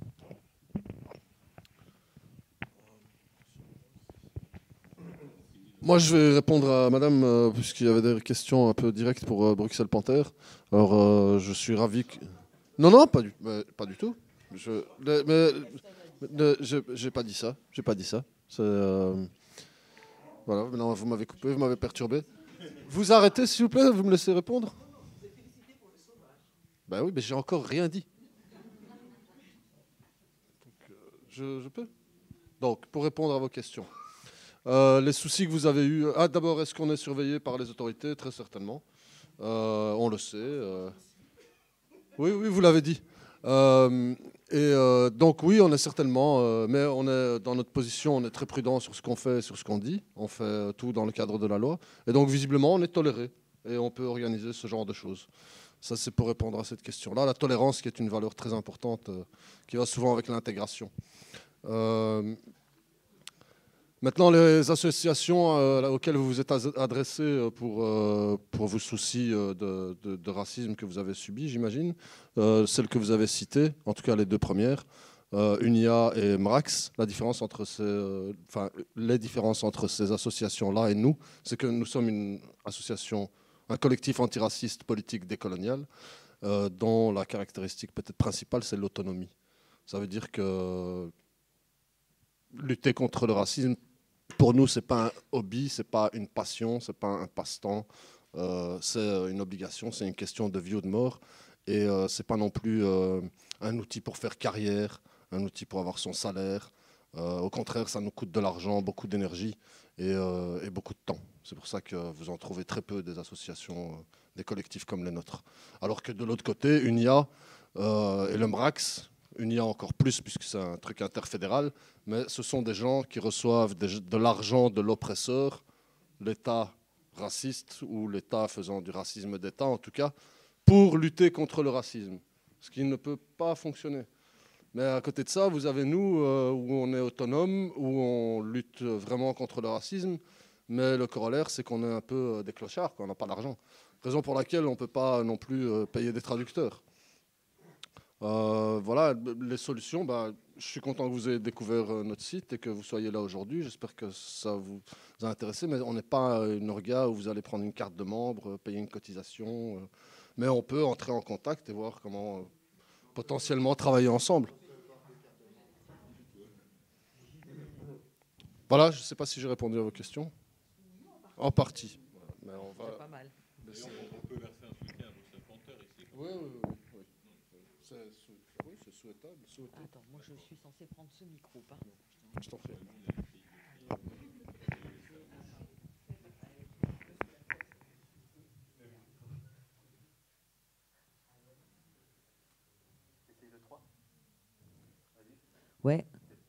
Moi, je vais répondre à madame, euh, puisqu'il y avait des questions un peu directes pour euh, Bruxelles Panther. Alors, euh, je suis ravi que... Non, non, pas du, mais, pas du tout. Je mais, mais, j'ai pas dit ça. J'ai pas dit ça. Euh, voilà, maintenant, vous m'avez coupé, vous m'avez perturbé. Vous arrêtez, s'il vous plaît, vous me laissez répondre. Ben oui, mais j'ai encore rien dit. Donc, euh, je, je peux. Donc, pour répondre à vos questions. Euh, les soucis que vous avez eus. Ah, d'abord, est-ce qu'on est surveillé par les autorités? Très certainement. Euh, on le sait. Euh... Oui, oui, vous l'avez dit. Euh, et euh, donc, oui, on est certainement. Euh, mais on est dans notre position, on est très prudent sur ce qu'on fait, sur ce qu'on dit. On fait tout dans le cadre de la loi. Et donc, visiblement, on est toléré. Et on peut organiser ce genre de choses. Ça, c'est pour répondre à cette question-là. La tolérance, qui est une valeur très importante, euh, qui va souvent avec l'intégration. Euh, Maintenant, les associations euh, auxquelles vous vous êtes adressés pour, euh, pour vos soucis euh, de, de, de racisme que vous avez subis, j'imagine, euh, celles que vous avez citées, en tout cas les deux premières, euh, UNIA et MRAX, la différence entre ces, euh, enfin, les différences entre ces associations-là et nous, c'est que nous sommes une association, un collectif antiraciste politique décolonial, euh, dont la caractéristique peut-être principale, c'est l'autonomie. Ça veut dire que lutter contre le racisme, pour nous, ce n'est pas un hobby, ce n'est pas une passion, ce n'est pas un passe-temps, euh, c'est une obligation, c'est une question de vie ou de mort. Et euh, ce n'est pas non plus euh, un outil pour faire carrière, un outil pour avoir son salaire. Euh, au contraire, ça nous coûte de l'argent, beaucoup d'énergie et, euh, et beaucoup de temps. C'est pour ça que vous en trouvez très peu des associations, euh, des collectifs comme les nôtres. Alors que de l'autre côté, UNIA euh, et le MRAX, UNIA encore plus puisque c'est un truc interfédéral, mais ce sont des gens qui reçoivent des, de l'argent de l'oppresseur, l'État raciste ou l'État faisant du racisme d'État en tout cas, pour lutter contre le racisme, ce qui ne peut pas fonctionner. Mais à côté de ça, vous avez nous, euh, où on est autonome, où on lutte vraiment contre le racisme, mais le corollaire, c'est qu'on est un peu des clochards, qu'on n'a pas d'argent. Raison pour laquelle on ne peut pas non plus payer des traducteurs. Euh, voilà, les solutions, bah, je suis content que vous ayez découvert notre site et que vous soyez là aujourd'hui. J'espère que ça vous a intéressé, mais on n'est pas une orga où vous allez prendre une carte de membre, payer une cotisation, mais on peut entrer en contact et voir comment potentiellement travailler ensemble. Voilà, je ne sais pas si j'ai répondu à vos questions. En partie. Mais on va... C'est pas mal. On peut verser un soutien à Bruxelles Panther ici. Oui, oui, oui. oui. C'est oui, souhaitable, souhaitable. Attends, moi je suis censé prendre ce micro, pardon. Je t'en prie. Ouais.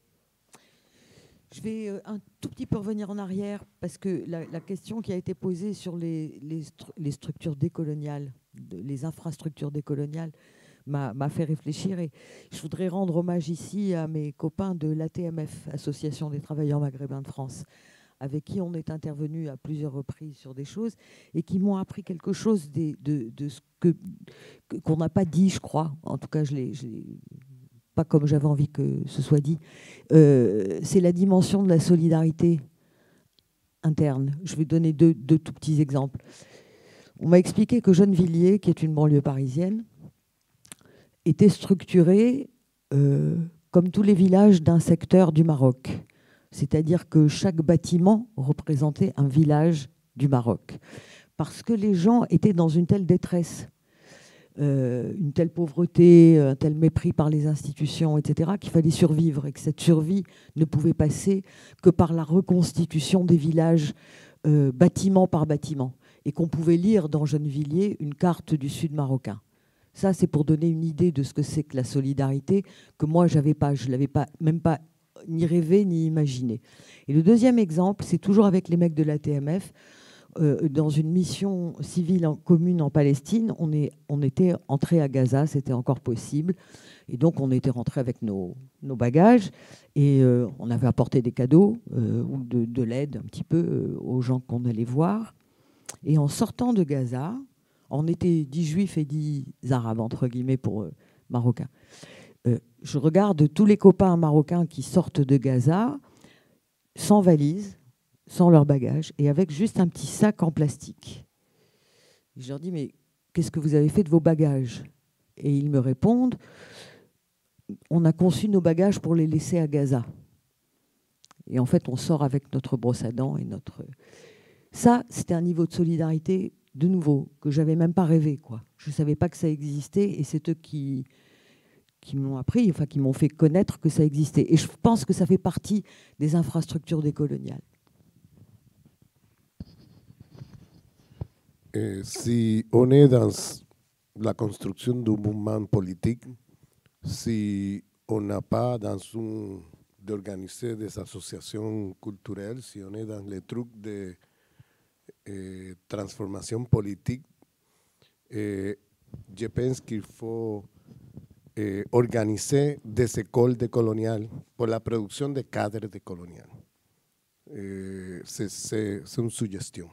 Je vais euh, un tout petit peu revenir en arrière parce que la, la question qui a été posée sur les, les, stru les structures décoloniales, de, les infrastructures décoloniales, m'a fait réfléchir. Et je voudrais rendre hommage ici à mes copains de l'A T M F, Association des travailleurs maghrébins de France, avec qui on est intervenu à plusieurs reprises sur des choses et qui m'ont appris quelque chose de, de, de ce que qu'on n'a pas dit, je crois. En tout cas, je l'ai pas comme j'avais envie que ce soit dit. Euh, c'est la dimension de la solidarité interne. Je vais donner deux, deux tout petits exemples. On m'a expliqué que Gennevilliers, qui est une banlieue parisienne, était structurée euh, comme tous les villages d'un secteur du Maroc. C'est-à-dire que chaque bâtiment représentait un village du Maroc. Parce que les gens étaient dans une telle détresse, euh, une telle pauvreté, un tel mépris par les institutions, et cetera, qu'il fallait survivre et que cette survie ne pouvait passer que par la reconstitution des villages euh, bâtiment par bâtiment. Et qu'on pouvait lire dans Gennevilliers une carte du sud marocain. Ça, c'est pour donner une idée de ce que c'est que la solidarité, que moi, j'avais pas, je ne l'avais pas, même pas ni rêvé ni imaginé. Et le deuxième exemple, c'est toujours avec les mecs de l'A T M F. Euh, dans une mission civile en, commune en Palestine, on, est, on était entré à Gaza, c'était encore possible. Et donc, on était rentré avec nos, nos bagages et euh, on avait apporté des cadeaux euh, ou de, de l'aide un petit peu euh, aux gens qu'on allait voir. Et en sortant de Gaza, on était dix juifs et dix arabes, entre guillemets, pour euh, marocains. Euh, je regarde tous les copains marocains qui sortent de Gaza sans valise, sans leur bagage, et avec juste un petit sac en plastique. Je leur dis, mais qu'est-ce que vous avez fait de vos bagages? Et ils me répondent, on a conçu nos bagages pour les laisser à Gaza. Et en fait, on sort avec notre brosse à dents et notre... Ça, c'était un niveau de solidarité, de nouveau, que je n'avais même pas rêvé, quoi. Je ne savais pas que ça existait, et c'est eux qui... qui m'ont appris, enfin qui m'ont fait connaître que ça existait. Et je pense que ça fait partie des infrastructures décoloniales. Et si on est dans la construction d'un mouvement politique, si on n'a pas dans un d'organiser des associations culturelles, si on est dans les trucs de eh, transformation politique, eh, je pense qu'il faut Eh, organiser des écoles décoloniales pour la production de cadres décoloniales. Eh, c'est une suggestion.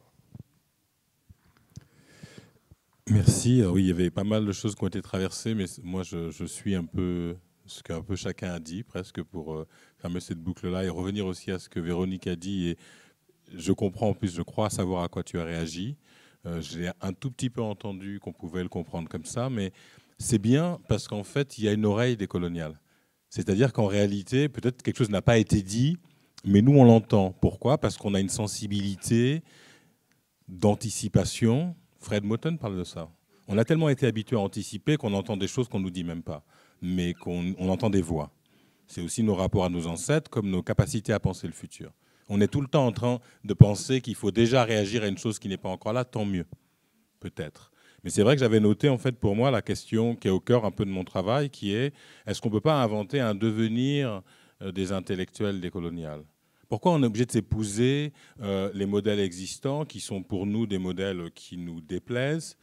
Merci. Alors oui, il y avait pas mal de choses qui ont été traversées, mais moi, je, je suis un peu ce qu'un peu chacun a dit, presque, pour euh, fermer cette boucle-là et revenir aussi à ce que Véronique a dit. Et je comprends, en plus, je crois savoir à quoi tu as réagi. Euh, J'ai un tout petit peu entendu qu'on pouvait le comprendre comme ça, mais c'est bien parce qu'en fait, il y a une oreille décoloniale. C'est-à-dire qu'en réalité, peut-être quelque chose n'a pas été dit, mais nous, on l'entend. Pourquoi? Parce qu'on a une sensibilité d'anticipation. Fred Moten parle de ça. On a tellement été habitué à anticiper qu'on entend des choses qu'on ne nous dit même pas, mais qu'on on entend des voix. C'est aussi nos rapports à nos ancêtres, comme nos capacités à penser le futur. On est tout le temps en train de penser qu'il faut déjà réagir à une chose qui n'est pas encore là, tant mieux, peut-être. Mais c'est vrai que j'avais noté, en fait, pour moi, la question qui est au cœur un peu de mon travail, qui est, est-ce qu'on ne peut pas inventer un devenir des intellectuels décoloniales? Pourquoi on est obligé de s'épouser euh, les modèles existants, qui sont pour nous des modèles qui nous déplaisent?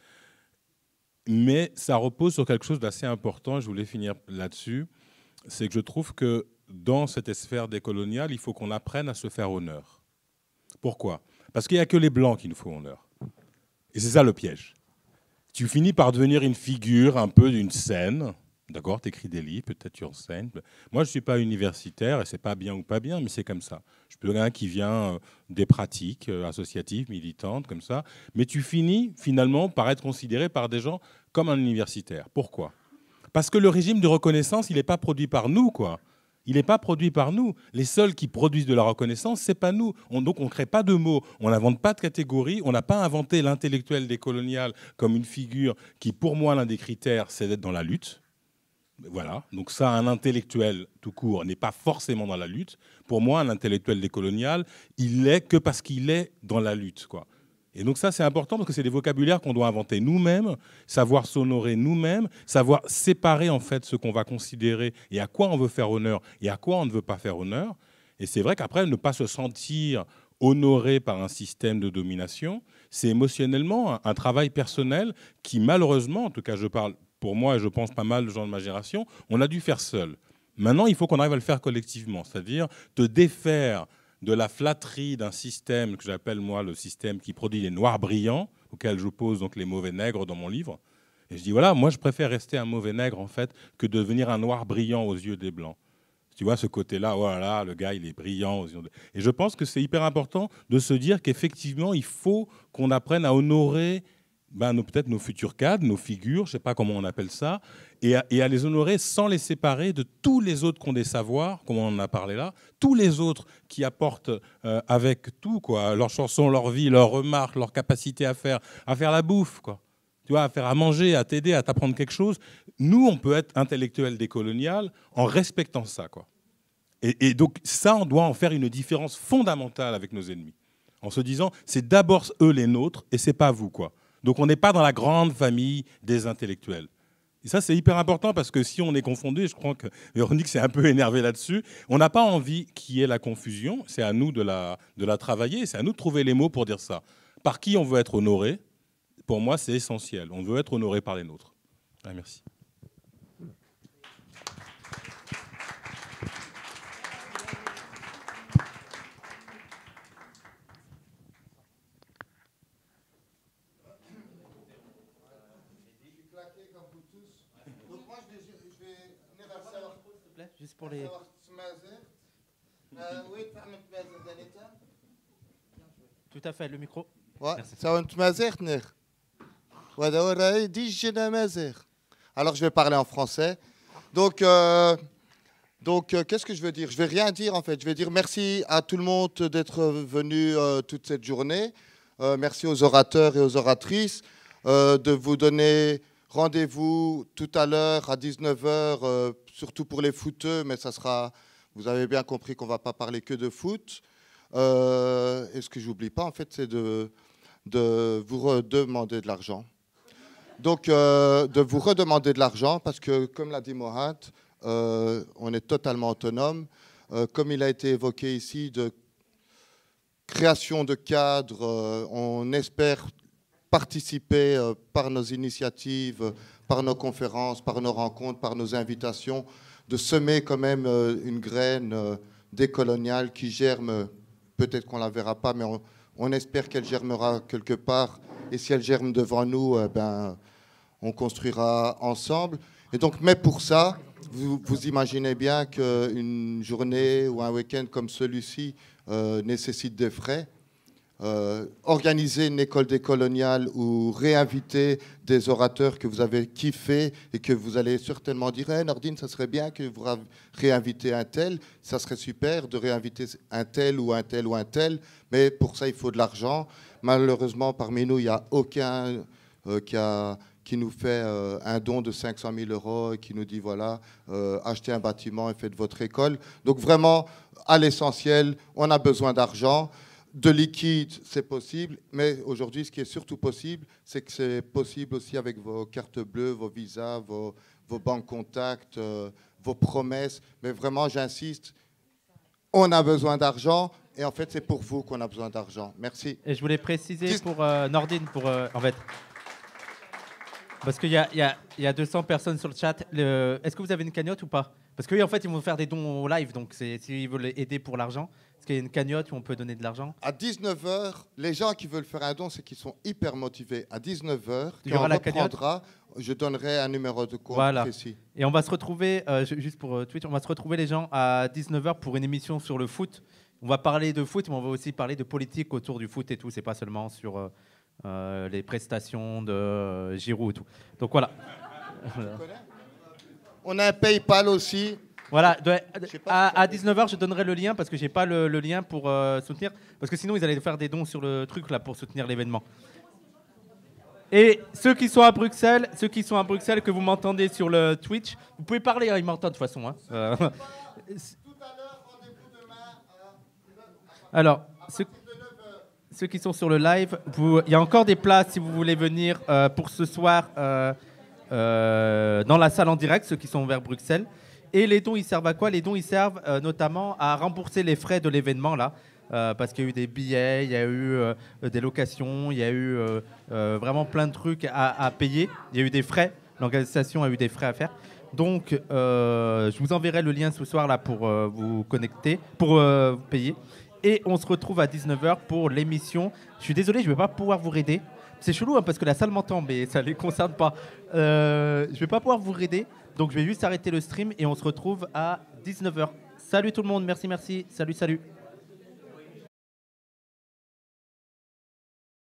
Mais ça repose sur quelque chose d'assez important, je voulais finir là-dessus, c'est que je trouve que dans cette sphère décoloniale, il faut qu'on apprenne à se faire honneur. Pourquoi? Parce qu'il n'y a que les Blancs qui nous font honneur. Et c'est ça le piège. Tu finis par devenir une figure un peu d'une scène. D'accord, tu écris des livres, peut-être tu enseignes. Moi, je ne suis pas universitaire, et ce n'est pas bien ou pas bien, mais c'est comme ça. Je suis quelqu'un qui vient des pratiques associatives, militantes, comme ça. Mais tu finis finalement par être considéré par des gens comme un universitaire. Pourquoi? Parce que le régime de reconnaissance, il n'est pas produit par nous, quoi. Il n'est pas produit par nous. Les seuls qui produisent de la reconnaissance, ce n'est pas nous. On, donc on ne crée pas de mots, on n'invente pas de catégories, on n'a pas inventé l'intellectuel décolonial comme une figure qui, pour moi, l'un des critères, c'est d'être dans la lutte. Voilà, donc ça, un intellectuel tout court n'est pas forcément dans la lutte. Pour moi, un intellectuel décolonial, il l'est que parce qu'il est dans la lutte, quoi. Et donc ça, c'est important parce que c'est des vocabulaires qu'on doit inventer nous-mêmes, savoir s'honorer nous-mêmes, savoir séparer en fait ce qu'on va considérer et à quoi on veut faire honneur et à quoi on ne veut pas faire honneur. Et c'est vrai qu'après, ne pas se sentir honoré par un système de domination, c'est émotionnellement un, un travail personnel qui, malheureusement, en tout cas je parle pour moi et je pense pas mal de gens de ma génération, on a dû faire seul. Maintenant, il faut qu'on arrive à le faire collectivement, c'est-à-dire te défaire de la flatterie d'un système que j'appelle moi le système qui produit les noirs brillants, auquel j'oppose donc les mauvais nègres dans mon livre. Et je dis voilà, moi je préfère rester un mauvais nègre en fait que devenir un noir brillant aux yeux des blancs. Tu vois ce côté-là, voilà, le gars il est brillant aux yeux des... Et je pense que c'est hyper important de se dire qu'effectivement il faut qu'on apprenne à honorer ben, nos, peut-être nos futurs cadres, nos figures, je ne sais pas comment on appelle ça, et à, et à les honorer sans les séparer de tous les autres qui ont des savoirs, comme on en a parlé là, tous les autres qui apportent euh, avec tout, quoi, leurs chansons, leur vie, leurs remarques, leur capacité à faire, à faire la bouffe, quoi. Tu vois, à faire à manger, à t'aider, à t'apprendre quelque chose. Nous, on peut être intellectuels décolonial en respectant ça, quoi. Et, et donc ça, on doit en faire une différence fondamentale avec nos ennemis, en se disant, c'est d'abord eux les nôtres, et c'est pas vous, quoi. Donc on n'est pas dans la grande famille des intellectuels. Et ça, c'est hyper important parce que si on est confondu, je crois que Véronique s'est un peu énervée là-dessus, on n'a pas envie qu'il y ait la confusion. C'est à nous de la, de la travailler, c'est à nous de trouver les mots pour dire ça. Par qui on veut être honoré? Pour moi, c'est essentiel. On veut être honoré par les nôtres. Ah, merci. Juste pour les... Tout à fait, le micro. Alors je vais parler en français. Donc, euh, donc euh, qu'est-ce que je veux dire? Je vais rien dire en fait. Je vais dire merci à tout le monde d'être venu euh, toute cette journée. Euh, merci aux orateurs et aux oratrices euh, de vous donner rendez-vous tout à l'heure à dix-neuf heures, euh, surtout pour les footeux, mais ça sera, vous avez bien compris qu'on ne va pas parler que de foot. Euh, et ce que je n'oublie pas, en fait, c'est de, de vous redemander de l'argent. Donc, euh, de vous redemander de l'argent, parce que, comme l'a dit Mohamed, euh, on est totalement autonome. Euh, comme il a été évoqué ici, de création de cadres, euh, on espère participer euh, par nos initiatives, euh, par nos conférences, par nos rencontres, par nos invitations, de semer quand même euh, une graine euh, décoloniale qui germe, peut-être qu'on ne la verra pas, mais on, on espère qu'elle germera quelque part. Et si elle germe devant nous, euh, ben, on construira ensemble. Et donc, mais pour ça, vous, vous imaginez bien qu'une journée ou un week-end comme celui-ci euh, nécessite des frais. Euh, organiser une école décoloniale ou réinviter des orateurs que vous avez kiffés et que vous allez certainement dire hey, Nordine, ça serait bien que vous réinvitez un tel, ça serait super de réinviter un tel ou un tel ou un tel, mais pour ça il faut de l'argent. Malheureusement parmi nous il n'y a aucun euh, qui, a, qui nous fait euh, un don de cinq cent mille euros et qui nous dit voilà, euh, achetez un bâtiment et faites votre école. Donc vraiment à l'essentiel, on a besoin d'argent. De liquide, c'est possible, mais aujourd'hui, ce qui est surtout possible, c'est que c'est possible aussi avec vos cartes bleues, vos visas, vos, vos banques contacts, euh, vos promesses. Mais vraiment, j'insiste, on a besoin d'argent, et en fait, c'est pour vous qu'on a besoin d'argent. Merci. Et je voulais préciser pour euh, Nordine, pour, euh, en fait, parce qu'il y a, y, a, y a deux cents personnes sur le chat. Le... Est-ce que vous avez une cagnotte ou pas? Parce qu'eux, en fait, ils vont faire des dons au live, donc s'ils veulent aider pour l'argent. Est-ce qu'il y a une cagnotte où on peut donner de l'argent? À dix-neuf heures, les gens qui veulent faire un don, c'est qu'ils sont hyper motivés. À dix-neuf heures, il y aura quand la on reprendra, cagnotte. Je donnerai un numéro de compte voilà. précis. Et on va se retrouver, euh, juste pour euh, Twitch, on va se retrouver les gens à dix-neuf heures pour une émission sur le foot. On va parler de foot, mais on va aussi parler de politique autour du foot et tout. C'est pas seulement sur euh, euh, les prestations de euh, Giroud et tout. Donc voilà. On a un PayPal aussi. Voilà, de, à, à dix-neuf heures, je donnerai le lien parce que j'ai pas le, le lien pour euh, soutenir, parce que sinon ils allaient faire des dons sur le truc là pour soutenir l'événement. Et ceux qui sont à Bruxelles, ceux qui sont à Bruxelles, que vous m'entendez sur le Twitch, vous pouvez parler, hein, ils m'entendent de toute façon. Hein. Euh, Alors, ceux, ceux qui sont sur le live, vous, il y a encore des places si vous voulez venir euh, pour ce soir euh, euh, dans la salle en direct, ceux qui sont vers Bruxelles. Et les dons, ils servent à quoi? Les dons, ils servent euh, notamment à rembourser les frais de l'événement, là. Euh, parce qu'il y a eu des billets, il y a eu euh, des locations, il y a eu euh, euh, vraiment plein de trucs à, à payer. Il y a eu des frais, l'organisation a eu des frais à faire. Donc, euh, je vous enverrai le lien ce soir là pour euh, vous connecter, pour euh, payer. Et on se retrouve à dix-neuf heures pour l'émission. Je suis désolé, je ne vais pas pouvoir vous raider. C'est chelou hein, parce que la salle m'entend, mais ça ne les concerne pas. Euh, je ne vais pas pouvoir vous raider. Donc, je vais juste arrêter le stream et on se retrouve à dix-neuf heures. Salut tout le monde, merci, merci. Salut, salut.